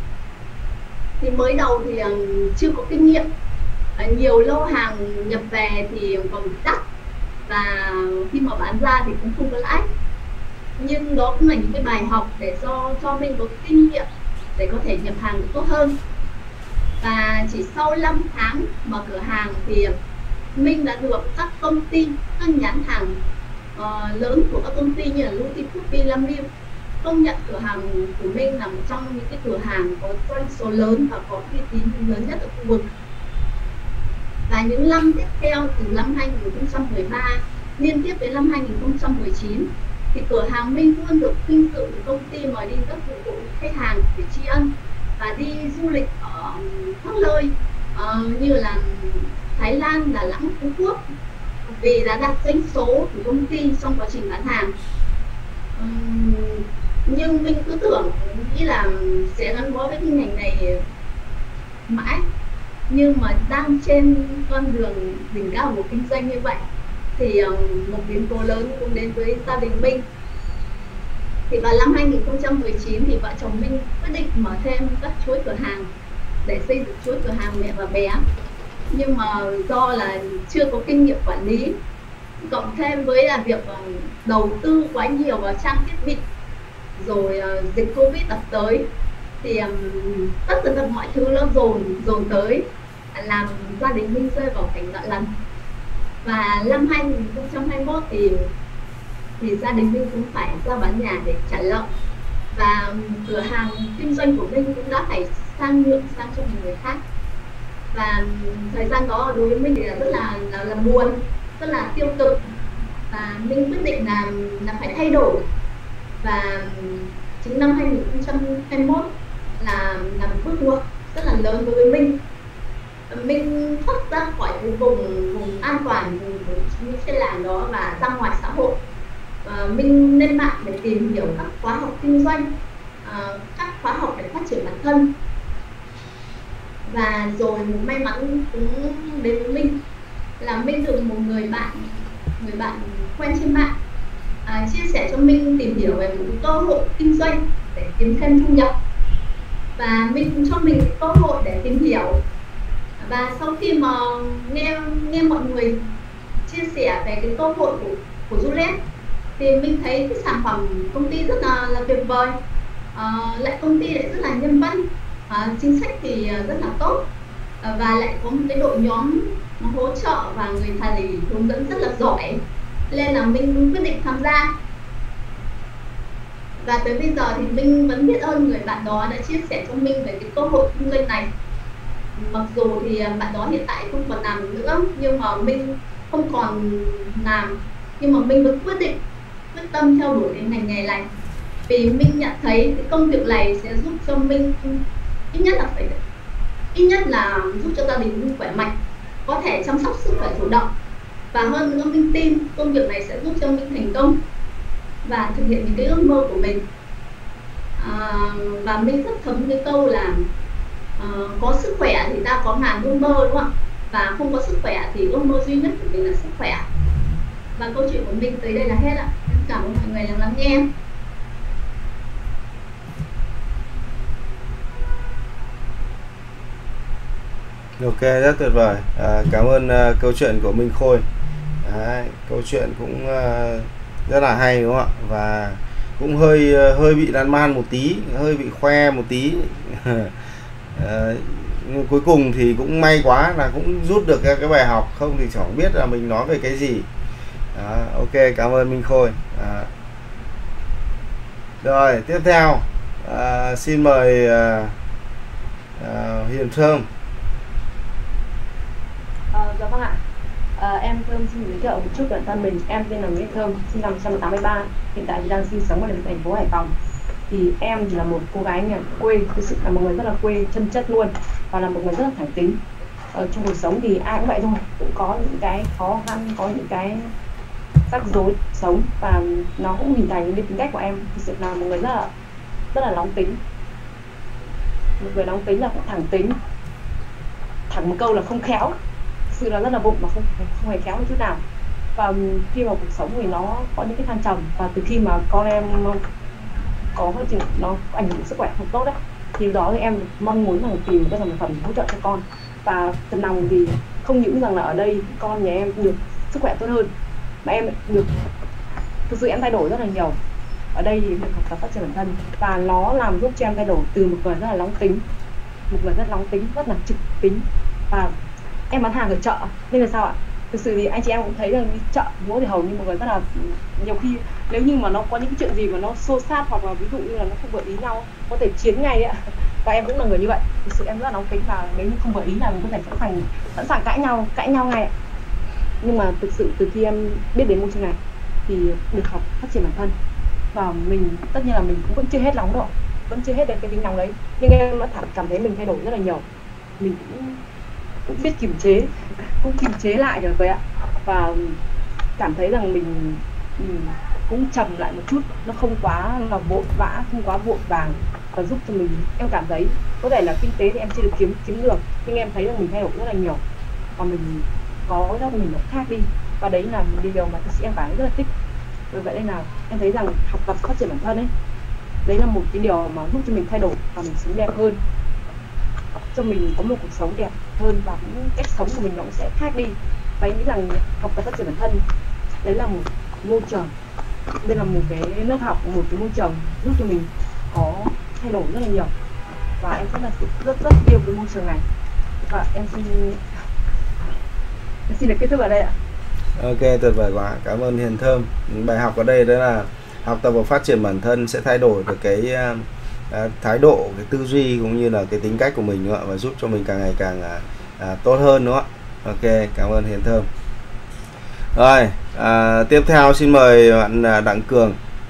Thì mới đầu thì chưa có kinh nghiệm, nhiều lô hàng nhập về thì còn đắt và khi mà bán ra thì cũng không có lãi. Nhưng đó cũng là những cái bài học để cho Minh có kinh nghiệm để có thể nhập hàng được tốt hơn. Và chỉ sau 5 tháng mở cửa hàng thì Minh đã được các công ty, các nhãn hàng lớn của các công ty như là Nutifood, Vinamilk công nhận cửa hàng của Minh là một trong những cái cửa hàng có doanh số lớn và có uy tín lớn nhất ở khu vực. Và những năm tiếp theo từ năm 2013 liên tiếp đến năm 2019 thì cửa hàng Minh luôn được vinh dự công ty mời đi các dịch vụ khách hàng để tri ân và đi du lịch ở các nơi như là Thái Lan, Đà Nẵng, Phú Quốc vì đã đạt doanh số của công ty trong quá trình bán hàng. Nhưng mình cứ tưởng nghĩ là sẽ gắn bó với cái ngành này mãi, nhưng mà đang trên con đường đỉnh cao của kinh doanh như vậy thì một biến cố lớn cũng đến với gia đình Minh. Thì vào năm 2019 thì vợ chồng Minh quyết định mở thêm các chuỗi cửa hàng để xây dựng chuỗi cửa hàng mẹ và bé. Nhưng mà do là chưa có kinh nghiệm quản lý, cộng thêm với là việc đầu tư quá nhiều vào trang thiết bị, rồi dịch Covid ập tới thì tất cả mọi thứ nó dồn tới làm gia đình Minh rơi vào cảnh nợ nần. Và năm 2021 thì gia đình Minh cũng phải ra bán nhà để trả nợ và cửa hàng kinh doanh của Minh cũng đã phải sang nhượng sang cho một người khác. Và thời gian đó đối với Minh thì rất là buồn, rất là tiêu cực và Minh quyết định là phải thay đổi. Và chính năm 2021 là một bước ngoặt rất là lớn đối với Minh. Minh thoát ra khỏi cái vùng an toàn, vùng cái làng đó và ra ngoài xã hội. Minh lên mạng để tìm hiểu các khóa học kinh doanh, các khóa học để phát triển bản thân. Và rồi một may mắn cũng đến với Minh là Minh được một người bạn quen trên mạng chia sẻ cho Minh tìm hiểu về một cơ hội kinh doanh để kiếm thêm thu nhập, và Minh cũng cho mình cơ hội để tìm hiểu. Và sau khi mà nghe mọi người chia sẻ về cái cơ hội của Juliet thì mình thấy cái sản phẩm công ty rất là tuyệt vời, lại công ty lại rất là nhân văn, chính sách thì rất là tốt, và lại có một cái đội nhóm hỗ trợ và người thầy hướng dẫn rất là giỏi, nên là mình quyết định tham gia. Và tới bây giờ thì mình vẫn biết ơn người bạn đó đã chia sẻ cho mình về cái cơ hội kinh doanh này. Mặc dù thì bạn đó hiện tại không còn làm nữa, nhưng mà mình không còn làm, nhưng mà mình vẫn quyết tâm theo đuổi cái ngành nghề này, vì mình nhận thấy cái công việc này sẽ giúp cho mình ít nhất là giúp cho gia đình mình khỏe mạnh, có thể chăm sóc sức khỏe chủ động, và hơn nữa mình tin công việc này sẽ giúp cho mình thành công và thực hiện những cái ước mơ của mình. Và mình rất thấm cái câu là có sức khỏe thì ta có ngàn ước mơ, đúng không ạ? Và không có sức khỏe thì ước mơ duy nhất của mình là sức khỏe. Và câu chuyện của mình tới đây là hết ạ. Cảm ơn mọi người đã lắng nghe. Ok, rất tuyệt vời. Cảm ơn câu chuyện của Minh Khôi. Câu chuyện cũng rất là hay, đúng không ạ? Và cũng hơi bị lan man một tí, hơi bị khoe một tí. Nhưng cuối cùng thì cũng may quá là cũng rút được cái bài học, không thì chẳng biết là mình nói về cái gì. Ok, cảm ơn Minh Khôi. Rồi, tiếp theo xin mời Hiền Thơm. Dạ vâng ạ. Em Thơm xin giới thiệu một chút bản thân mình. Em tên là Nguyễn Thơm, sinh năm 1983, hiện tại thì đang sinh sống ở thành phố Hải Phòng. Thì em là một cô gái nhà quê, thực sự là một người rất là quê, chân chất luôn, và là một người rất là thẳng tính. Trong cuộc sống thì ai cũng vậy thôi, cũng có những cái khó khăn, có những cái rắc rối sống, và nó cũng hình thành những cái tính cách của em. Thực sự là một người rất là nóng tính, một người nóng tính là cũng thẳng tính, thẳng một câu là không khéo, thực sự là rất là vụng mà không hề khéo một chút nào. Và khi mà cuộc sống thì nó có những cái thăng trầm, và từ khi mà con em có nó ảnh hưởng sức khỏe không tốt đấy, thì đó thì em mong muốn rằng tìm một cái sản phẩm hỗ trợ cho con. Và thật lòng thì không những rằng là ở đây con nhà em được sức khỏe tốt hơn, mà em được thực sự em thay đổi rất là nhiều. Ở đây thì được học tập phát triển bản thân, và nó làm giúp cho em thay đổi từ một người rất là nóng tính, rất là trực tính. Và em bán hàng ở chợ nên là sao ạ? Thực sự thì anh chị em cũng thấy rằng chợ bố thì hầu như một người rất là, nhiều khi nếu như mà nó có những cái chuyện gì mà nó xô xát, hoặc là ví dụ như là nó không vừa ý nhau, có thể chiến ngay ạ. Và em cũng là người như vậy, thực sự em rất là nóng tính, và nếu như không vừa ý là mình có thể sẵn sàng cãi nhau ngay ạ. Nhưng mà thực sự từ khi em biết đến môi trường này thì được học phát triển bản thân, và mình tất nhiên là mình cũng vẫn chưa hết nóng đâu, vẫn chưa hết được cái tính nóng đấy, nhưng em đã cảm thấy mình thay đổi rất là nhiều. Mình cũng biết kiềm chế lại được vậy ạ, và cảm thấy rằng mình cũng trầm lại một chút, nó không quá là vội vã, không quá vội vàng, và giúp cho mình, em cảm thấy có thể là kinh tế thì em chưa được kiếm được, nhưng em thấy rằng mình thay đổi rất là nhiều, và mình có cho mình nó khác đi, và đấy là một điều mà thực sự em cảm thấy rất là thích. Vì vậy nên là em thấy rằng học tập phát triển bản thân ấy, đấy là một cái điều mà giúp cho mình thay đổi và mình sống đẹp hơn, cho mình có một cuộc sống đẹp hơn, và những cách sống của mình nó cũng sẽ khác đi. Và em nghĩ rằng học tập phát triển bản thân đấy là một môi trường, đây là một cái lớp học, một cái môi trường giúp cho mình có thay đổi rất là nhiều, và em rất yêu cái môi trường này. Và em xin được kết thúc ở đây ạ. Ok, tuyệt vời quá, cảm ơn Hiền Thơm. Bài học ở đây đó là học tập và phát triển bản thân sẽ thay đổi được cái thái độ, cái tư duy cũng như là cái tính cách của mình, đúng không ạ? Và giúp cho mình càng ngày càng tốt hơn, đúng không ạ? Ok, cảm ơn Hiền Thơm. Rồi, tiếp theo xin mời bạn Đặng Cường.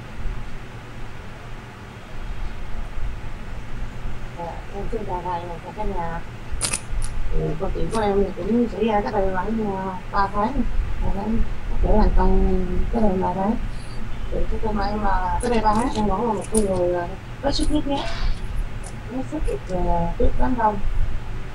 Xin chào thầy và cả nhà. Câu chuyện của em cũng xảy ra cách đây khoảng 3 tháng, để thành công cái đây 3 tháng. Thì cái công em là cái đây 3 tháng em vẫn là một người có sức nhút nhát, nó sức được trước đám đông.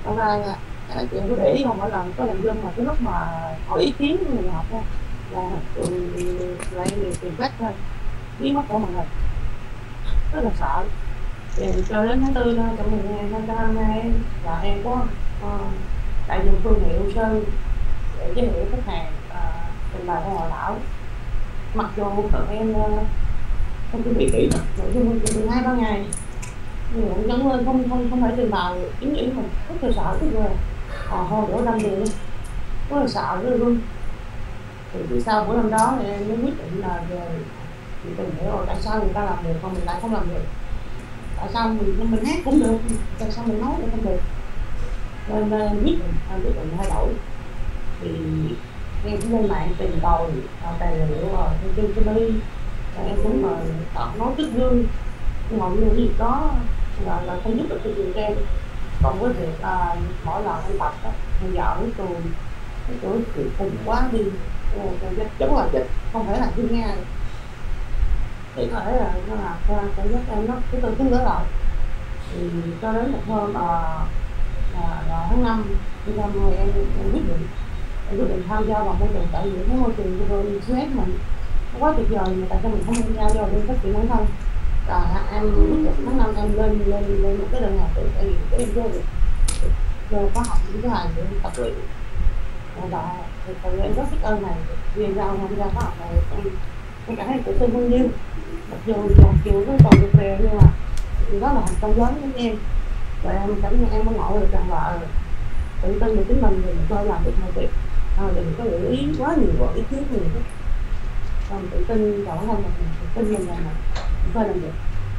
Thật ra anh chị có để ý không, mỗi lần có lần dân mà cái lúc mà hỏi ý kiến của người học á, là lại nhiều tìm cách thôi, biến mất của mọi người, rất là sợ. Thì cho đến tháng 4 năm 2022 là em có đại diện thương hiệu Sơn để giới thiệu khách hàng trình bày với hội thảo. Mặc dù tụi em không chuẩn bị kỹ nội dung từ 2-3 ngày, nhưng cũng vẫn lên không phải trình bày ý nghĩ mình, rất là sợ cái người hồi đổ năm liền, rất là sợ, rất là run. Thì sau buổi hôm đó thì em mới quyết định là về tìm hiểu tại sao người ta làm được còn mình lại không làm được, tại sao mình hát cũng được, tại sao mình nói cũng không được, nên quyết định thay đổi. Thì em cũng lên mạng tìm tòi tài liệu trên TV, em cũng nói trước gương, nhưng mà như gì có là không giúp được cho chuyện em. Còn với việc mỗi lần em tập em dọn cái tường thì khùng quá đi, giống là dịch, không thể là thiên nga được. Thì có thể là nó là cảm giác em nó cái tôi cứ nữa rồi. Thì cho đến một hôm là tháng 5 năm rồi em quyết định tham gia vào môi trường, tại vì cái môi trường của stress mình nó quá tuyệt vời, mà tại sao mình không tham gia vào để phát triển bản thân. Em quyết định tháng 5 em lên một cái đơn hàng tự, tại vì cái em vô được khóa học những cái hàng để tập luyện. Và tại vì em rất biết ơn này, vì em tham gia khóa học này em cảm thấy tự tin hơn nhiều. Mặc dù nó còn được về, nhưng mà đó là thành công lớn với em. Và em cảm thấy em có ngộ được rằng là tự tin về chính mình thì mình coi làm được mọi việc, đừng có để ý quá nhiều vào ý kiến mình. Còn tự tin vào bản thân mình, tự tin mình là mình coi làm được.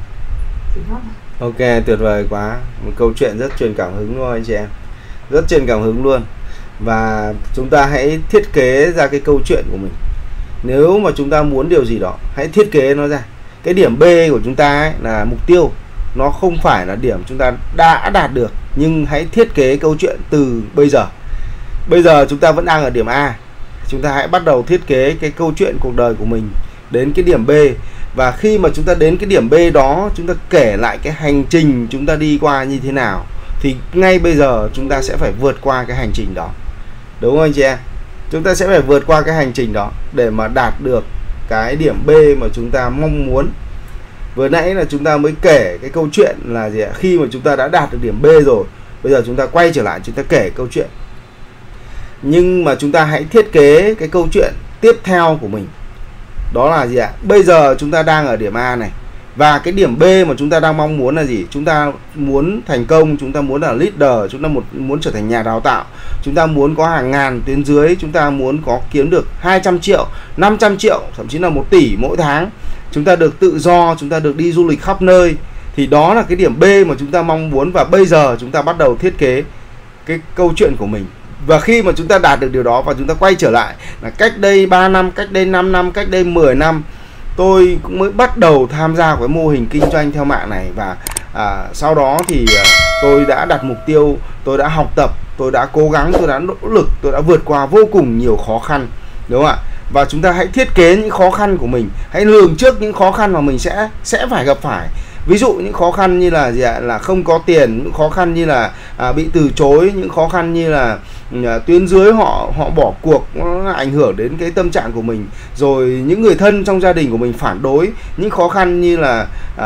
Ok, tuyệt vời quá, một câu chuyện rất truyền cảm hứng luôn anh chị em, rất truyền cảm hứng luôn. Và chúng ta hãy thiết kế ra cái câu chuyện của mình. Nếu mà chúng ta muốn điều gì đó, hãy thiết kế nó ra. Cái điểm B của chúng ta ấy là mục tiêu, nó không phải là điểm chúng ta đã đạt được, nhưng hãy thiết kế câu chuyện từ bây giờ. Bây giờ chúng ta vẫn đang ở điểm A, chúng ta hãy bắt đầu thiết kế cái câu chuyện cuộc đời của mình đến cái điểm B. Và khi mà chúng ta đến cái điểm B đó, chúng ta kể lại cái hành trình chúng ta đi qua như thế nào, thì ngay bây giờ chúng ta sẽ phải vượt qua cái hành trình đó. Đúng không anh chị em? Chúng ta sẽ phải vượt qua cái hành trình đó để mà đạt được cái điểm B mà chúng ta mong muốn. Vừa nãy là chúng ta mới kể cái câu chuyện là gì ạ? Khi mà chúng ta đã đạt được điểm B rồi, bây giờ chúng ta quay trở lại chúng ta kể câu chuyện. Nhưng mà chúng ta hãy thiết kế cái câu chuyện tiếp theo của mình. Đó là gì ạ? Bây giờ chúng ta đang ở điểm A này, và cái điểm B mà chúng ta đang mong muốn là gì? Chúng ta muốn thành công, chúng ta muốn là leader, chúng ta muốn trở thành nhà đào tạo, chúng ta muốn có hàng ngàn tuyến dưới, chúng ta muốn có kiếm được 200 triệu, 500 triệu, thậm chí là 1 tỷ mỗi tháng. Chúng ta được tự do, chúng ta được đi du lịch khắp nơi. Thì đó là cái điểm B mà chúng ta mong muốn. Và bây giờ chúng ta bắt đầu thiết kế cái câu chuyện của mình. Và khi mà chúng ta đạt được điều đó và chúng ta quay trở lại là cách đây 3 năm, cách đây 5 năm, cách đây 10 năm tôi cũng mới bắt đầu tham gia cái mô hình kinh doanh theo mạng này. Và sau đó thì tôi đã đặt mục tiêu, tôi đã học tập, tôi đã cố gắng, tôi đã nỗ lực, tôi đã vượt qua vô cùng nhiều khó khăn. Đúng không ạ? Và chúng ta hãy thiết kế những khó khăn của mình, hãy lường trước những khó khăn mà mình sẽ phải gặp phải. Ví dụ những khó khăn như là gì ạ? Là không có tiền, những khó khăn như là bị từ chối, những khó khăn như là tuyến dưới họ bỏ cuộc, nó ảnh hưởng đến cái tâm trạng của mình. Rồi những người thân trong gia đình của mình phản đối, những khó khăn như là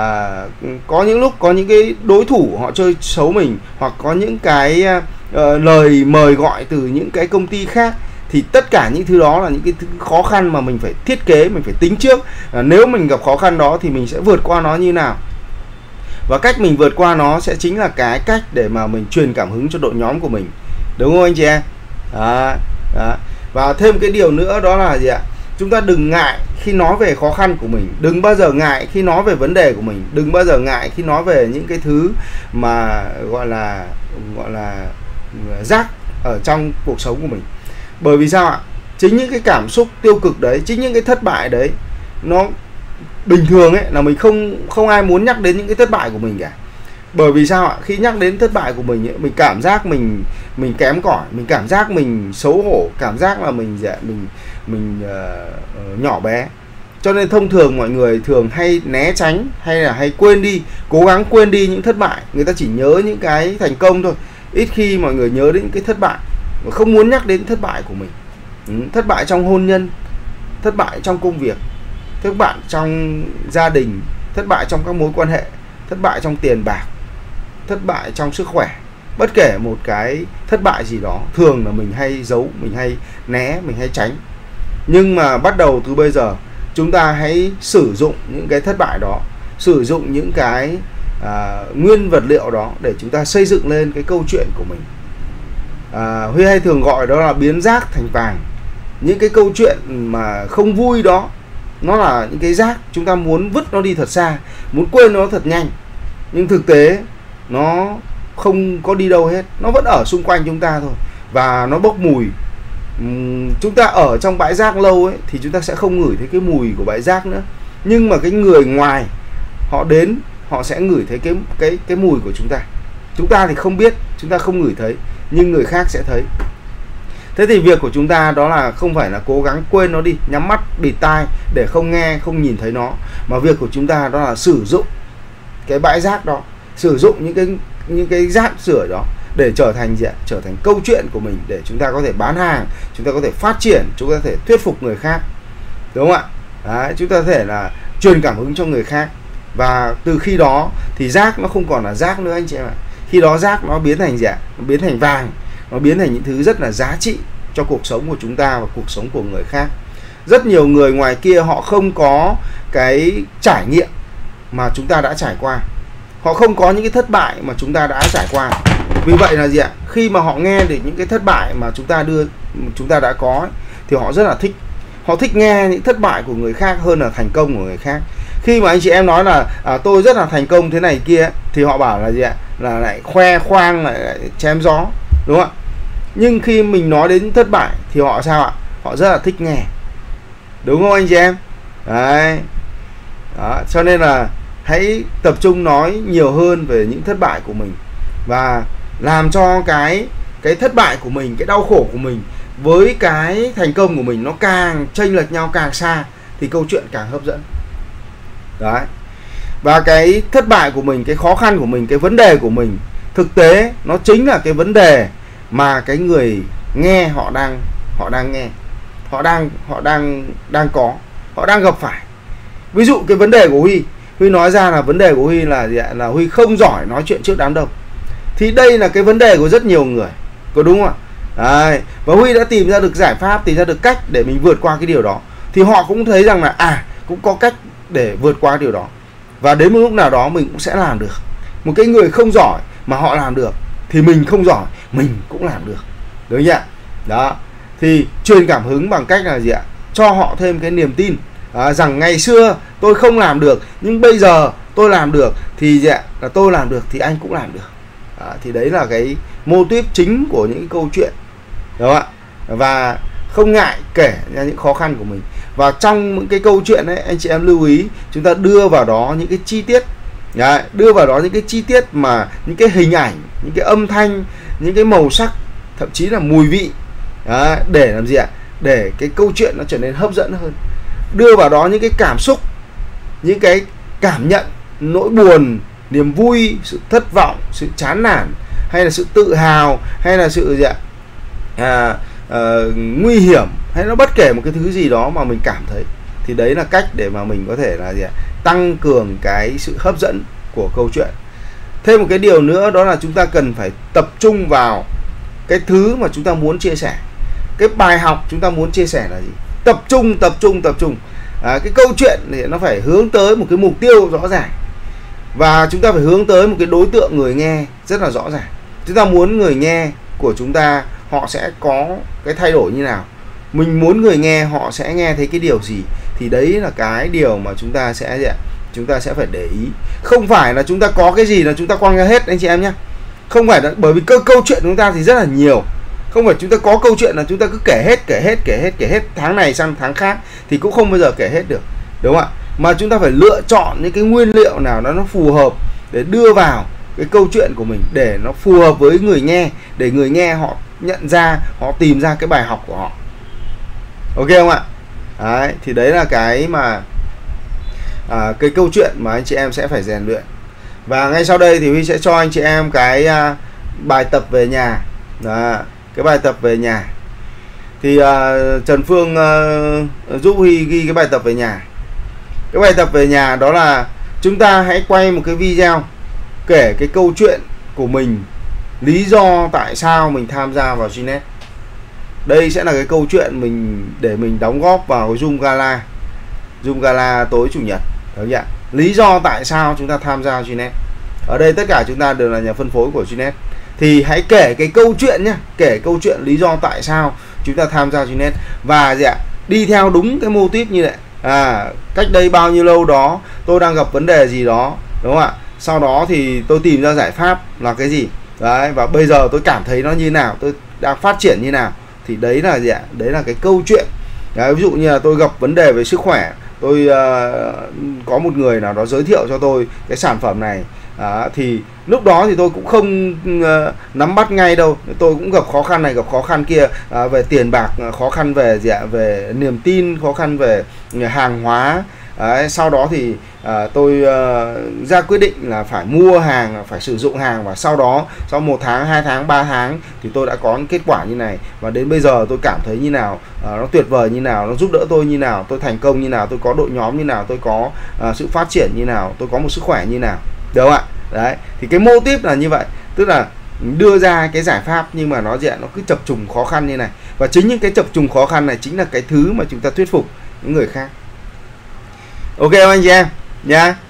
có những lúc có những cái đối thủ họ chơi xấu mình, hoặc có những cái lời mời gọi từ những cái công ty khác. Thì tất cả những thứ đó là những cái khó khăn mà mình phải thiết kế, mình phải tính trước. Nếu mình gặp khó khăn đó thì mình sẽ vượt qua nó như nào. Và cách mình vượt qua nó sẽ chính là cái cách để mà mình truyền cảm hứng cho đội nhóm của mình. Đúng không anh chị em? Đó. Và thêm cái điều nữa đó là gì ạ? Chúng ta đừng ngại khi nói về khó khăn của mình, đừng bao giờ ngại khi nói về vấn đề của mình, đừng bao giờ ngại khi nói về những cái thứ mà gọi là rác ở trong cuộc sống của mình. Bởi vì sao ạ? Chính những cái cảm xúc tiêu cực đấy, chính những cái thất bại đấy, nó bình thường ấy là mình không ai muốn nhắc đến những cái thất bại của mình cả. Bởi vì sao ạ? Khi nhắc đến thất bại của mình ấy, mình cảm giác mình kém cỏi, mình cảm giác mình xấu hổ, cảm giác là mình nhỏ bé. Cho nên thông thường mọi người thường hay né tránh hay là hay quên đi, cố gắng quên đi những thất bại. Người ta chỉ nhớ những cái thành công thôi, ít khi mọi người nhớ đến cái thất bại và không muốn nhắc đến thất bại của mình. Thất bại trong hôn nhân, thất bại trong công việc, thất bại trong gia đình, thất bại trong các mối quan hệ, thất bại trong tiền bạc, thất bại trong sức khỏe. Bất kể một cái thất bại gì đó, thường là mình hay giấu, mình hay né, mình hay tránh. Nhưng mà bắt đầu từ bây giờ, chúng ta hãy sử dụng những cái thất bại đó, sử dụng những cái nguyên vật liệu đó để chúng ta xây dựng lên cái câu chuyện của mình. Huy hay thường gọi đó là biến rác thành vàng. Những cái câu chuyện mà không vui đó, nó là những cái rác, chúng ta muốn vứt nó đi thật xa, muốn quên nó thật nhanh. Nhưng thực tế nó không có đi đâu hết, nó vẫn ở xung quanh chúng ta thôi, và nó bốc mùi. Chúng ta ở trong bãi rác lâu ấy thì chúng ta sẽ không ngửi thấy cái mùi của bãi rác nữa. Nhưng mà cái người ngoài họ đến, họ sẽ ngửi thấy cái mùi của chúng ta. Chúng ta thì không biết, chúng ta không ngửi thấy, nhưng người khác sẽ thấy. Thế thì việc của chúng ta đó là không phải là cố gắng quên nó đi, nhắm mắt bịt tai để không nghe, không nhìn thấy nó, mà việc của chúng ta đó là sử dụng cái bãi rác đó, sử dụng những cái rác rưởi đó để trở thành câu chuyện của mình, để chúng ta có thể bán hàng, chúng ta có thể phát triển, chúng ta có thể thuyết phục người khác, đúng không ạ? Đấy, chúng ta có thể là truyền cảm hứng cho người khác. Và từ khi đó thì rác nó không còn là rác nữa anh chị em ạ. Khi đó rác nó biến thành nó biến thành vàng, nó biến thành những thứ rất là giá trị cho cuộc sống của chúng ta và cuộc sống của người khác. Rất nhiều người ngoài kia họ không có cái trải nghiệm mà chúng ta đã trải qua, họ không có những cái thất bại mà chúng ta đã trải qua. Vì vậy là gì ạ? Khi mà họ nghe được những cái thất bại mà chúng ta đã có ấy, thì họ rất là thích. Họ thích nghe những thất bại của người khác hơn là thành công của người khác. Khi mà anh chị em nói là tôi rất là thành công thế này kia, thì họ bảo là gì ạ? Là lại khoe khoang, lại chém gió, đúng không ạ? Nhưng khi mình nói đến thất bại thì họ sao ạ? Họ rất là thích nghe, đúng không anh chị em? Đấy. Đó, cho nên là hãy tập trung nói nhiều hơn về những thất bại của mình, và làm cho cái thất bại của mình, cái đau khổ của mình với cái thành công của mình nó càng chênh lệch nhau càng xa, thì câu chuyện càng hấp dẫn. Đấy. Và cái thất bại của mình, cái khó khăn của mình, cái vấn đề của mình, thực tế nó chính là cái vấn đề mà cái người nghe họ đang nghe, họ đang gặp phải. Ví dụ cái vấn đề của Huy nói ra là vấn đề của Huy là gì ạ? Là Huy không giỏi nói chuyện trước đám đông. Thì đây là cái vấn đề của rất nhiều người, có đúng không ạ? Đấy. Và Huy đã tìm ra được giải pháp, tìm ra được cách để mình vượt qua cái điều đó. Thì họ cũng thấy rằng là cũng có cách để vượt qua điều đó. Và đến một lúc nào đó mình cũng sẽ làm được. Một cái người không giỏi mà họ làm được, thì mình không giỏi mình cũng làm được, đúng không ạ? Đó. Thì truyền cảm hứng bằng cách là gì ạ? Cho họ thêm cái niềm tin rằng ngày xưa tôi không làm được, nhưng bây giờ tôi làm được, thì gì ạ? Là tôi làm được thì anh cũng làm được. Thì đấy là cái mô típ chính của những câu chuyện, đúng không ạ? Và không ngại kể ra những khó khăn của mình. Và trong những cái câu chuyện ấy, anh chị em lưu ý, chúng ta đưa vào đó những cái chi tiết. Đấy, đưa vào đó những cái chi tiết mà những cái hình ảnh, những cái âm thanh, những cái màu sắc, thậm chí là mùi vị. Đấy, để làm gì ạ? Để cái câu chuyện nó trở nên hấp dẫn hơn. Đưa vào đó những cái cảm xúc, những cái cảm nhận, nỗi buồn, niềm vui, sự thất vọng, sự chán nản, hay là sự tự hào, hay là sự gì ạ? Nguy hiểm, hay nó bất kể một cái thứ gì đó mà mình cảm thấy. Thì đấy là cách để mà mình có thể là gì ạ? Tăng cường cái sự hấp dẫn của câu chuyện. Thêm một cái điều nữa đó là chúng ta cần phải tập trung vào cái thứ mà chúng ta muốn chia sẻ. Cái bài học chúng ta muốn chia sẻ là gì? Tập trung. Cái câu chuyện thì nó phải hướng tới một cái mục tiêu rõ ràng, và chúng ta phải hướng tới một cái đối tượng người nghe rất là rõ ràng. Chúng ta muốn người nghe của chúng ta họ sẽ có cái thay đổi như nào, mình muốn người nghe họ sẽ nghe thấy cái điều gì. Thì đấy là cái điều mà chúng ta sẽ phải để ý. Không phải là chúng ta có cái gì là chúng ta quăng ra hết anh chị em nhé. Không phải là, bởi vì câu chuyện của chúng ta thì rất là nhiều. Không phải chúng ta có câu chuyện là chúng ta cứ kể hết tháng này sang tháng khác thì cũng không bao giờ kể hết được, đúng không ạ? Mà chúng ta phải lựa chọn những cái nguyên liệu nào nó phù hợp để đưa vào cái câu chuyện của mình, để nó phù hợp với người nghe, để người nghe họ nhận ra, họ tìm ra cái bài học của họ. Ok không ạ? Đấy, thì đấy là cái mà cái câu chuyện mà anh chị em sẽ phải rèn luyện. Và ngay sau đây thì Huy sẽ cho anh chị em bài tập về nhà. Đó, cái bài tập về nhà thì Trần Phương giúp Huy ghi cái bài tập về nhà. Cái bài tập về nhà đó là chúng ta hãy quay một cái video kể cái câu chuyện của mình, lý do tại sao mình tham gia vào Gnet. Đây sẽ là cái câu chuyện để mình đóng góp vào cái Zoom Gala tối chủ nhật. Được chưa? Lý do tại sao chúng ta tham gia Gnet. Ở đây tất cả chúng ta đều là nhà phân phối của Gnet. Thì hãy kể cái câu chuyện nhé, kể câu chuyện lý do tại sao chúng ta tham gia Gnet và đi theo đúng cái mô típ như vậy. Cách đây bao nhiêu lâu đó tôi đang gặp vấn đề gì đó, đúng không ạ? Sau đó thì tôi tìm ra giải pháp là cái gì đấy, và bây giờ tôi cảm thấy nó như nào, tôi đang phát triển như nào. Thì đấy là gì ạ? Đấy là cái câu chuyện đấy. Ví dụ như là tôi gặp vấn đề về sức khỏe, tôi có một người nào đó giới thiệu cho tôi cái sản phẩm này. Thì lúc đó thì tôi cũng không nắm bắt ngay đâu, tôi cũng gặp khó khăn này gặp khó khăn kia, về tiền bạc, khó khăn về về niềm tin, khó khăn về hàng hóa. Sau đó thì tôi ra quyết định là phải mua hàng, phải sử dụng hàng, và sau đó sau 1 tháng, 2 tháng, 3 tháng thì tôi đã có kết quả như này. Và đến bây giờ tôi cảm thấy như nào, nó tuyệt vời như nào, nó giúp đỡ tôi như nào, tôi thành công như nào, tôi có đội nhóm như nào, tôi có sự phát triển như nào, tôi có một sức khỏe như nào, được không ạ? Đấy, thì cái mô típ là như vậy, tức là đưa ra cái giải pháp nhưng mà nó cứ chập trùng khó khăn như này. Và chính những cái chập trùng khó khăn này chính là cái thứ mà chúng ta thuyết phục những người khác. Ok không anh chị em nhá?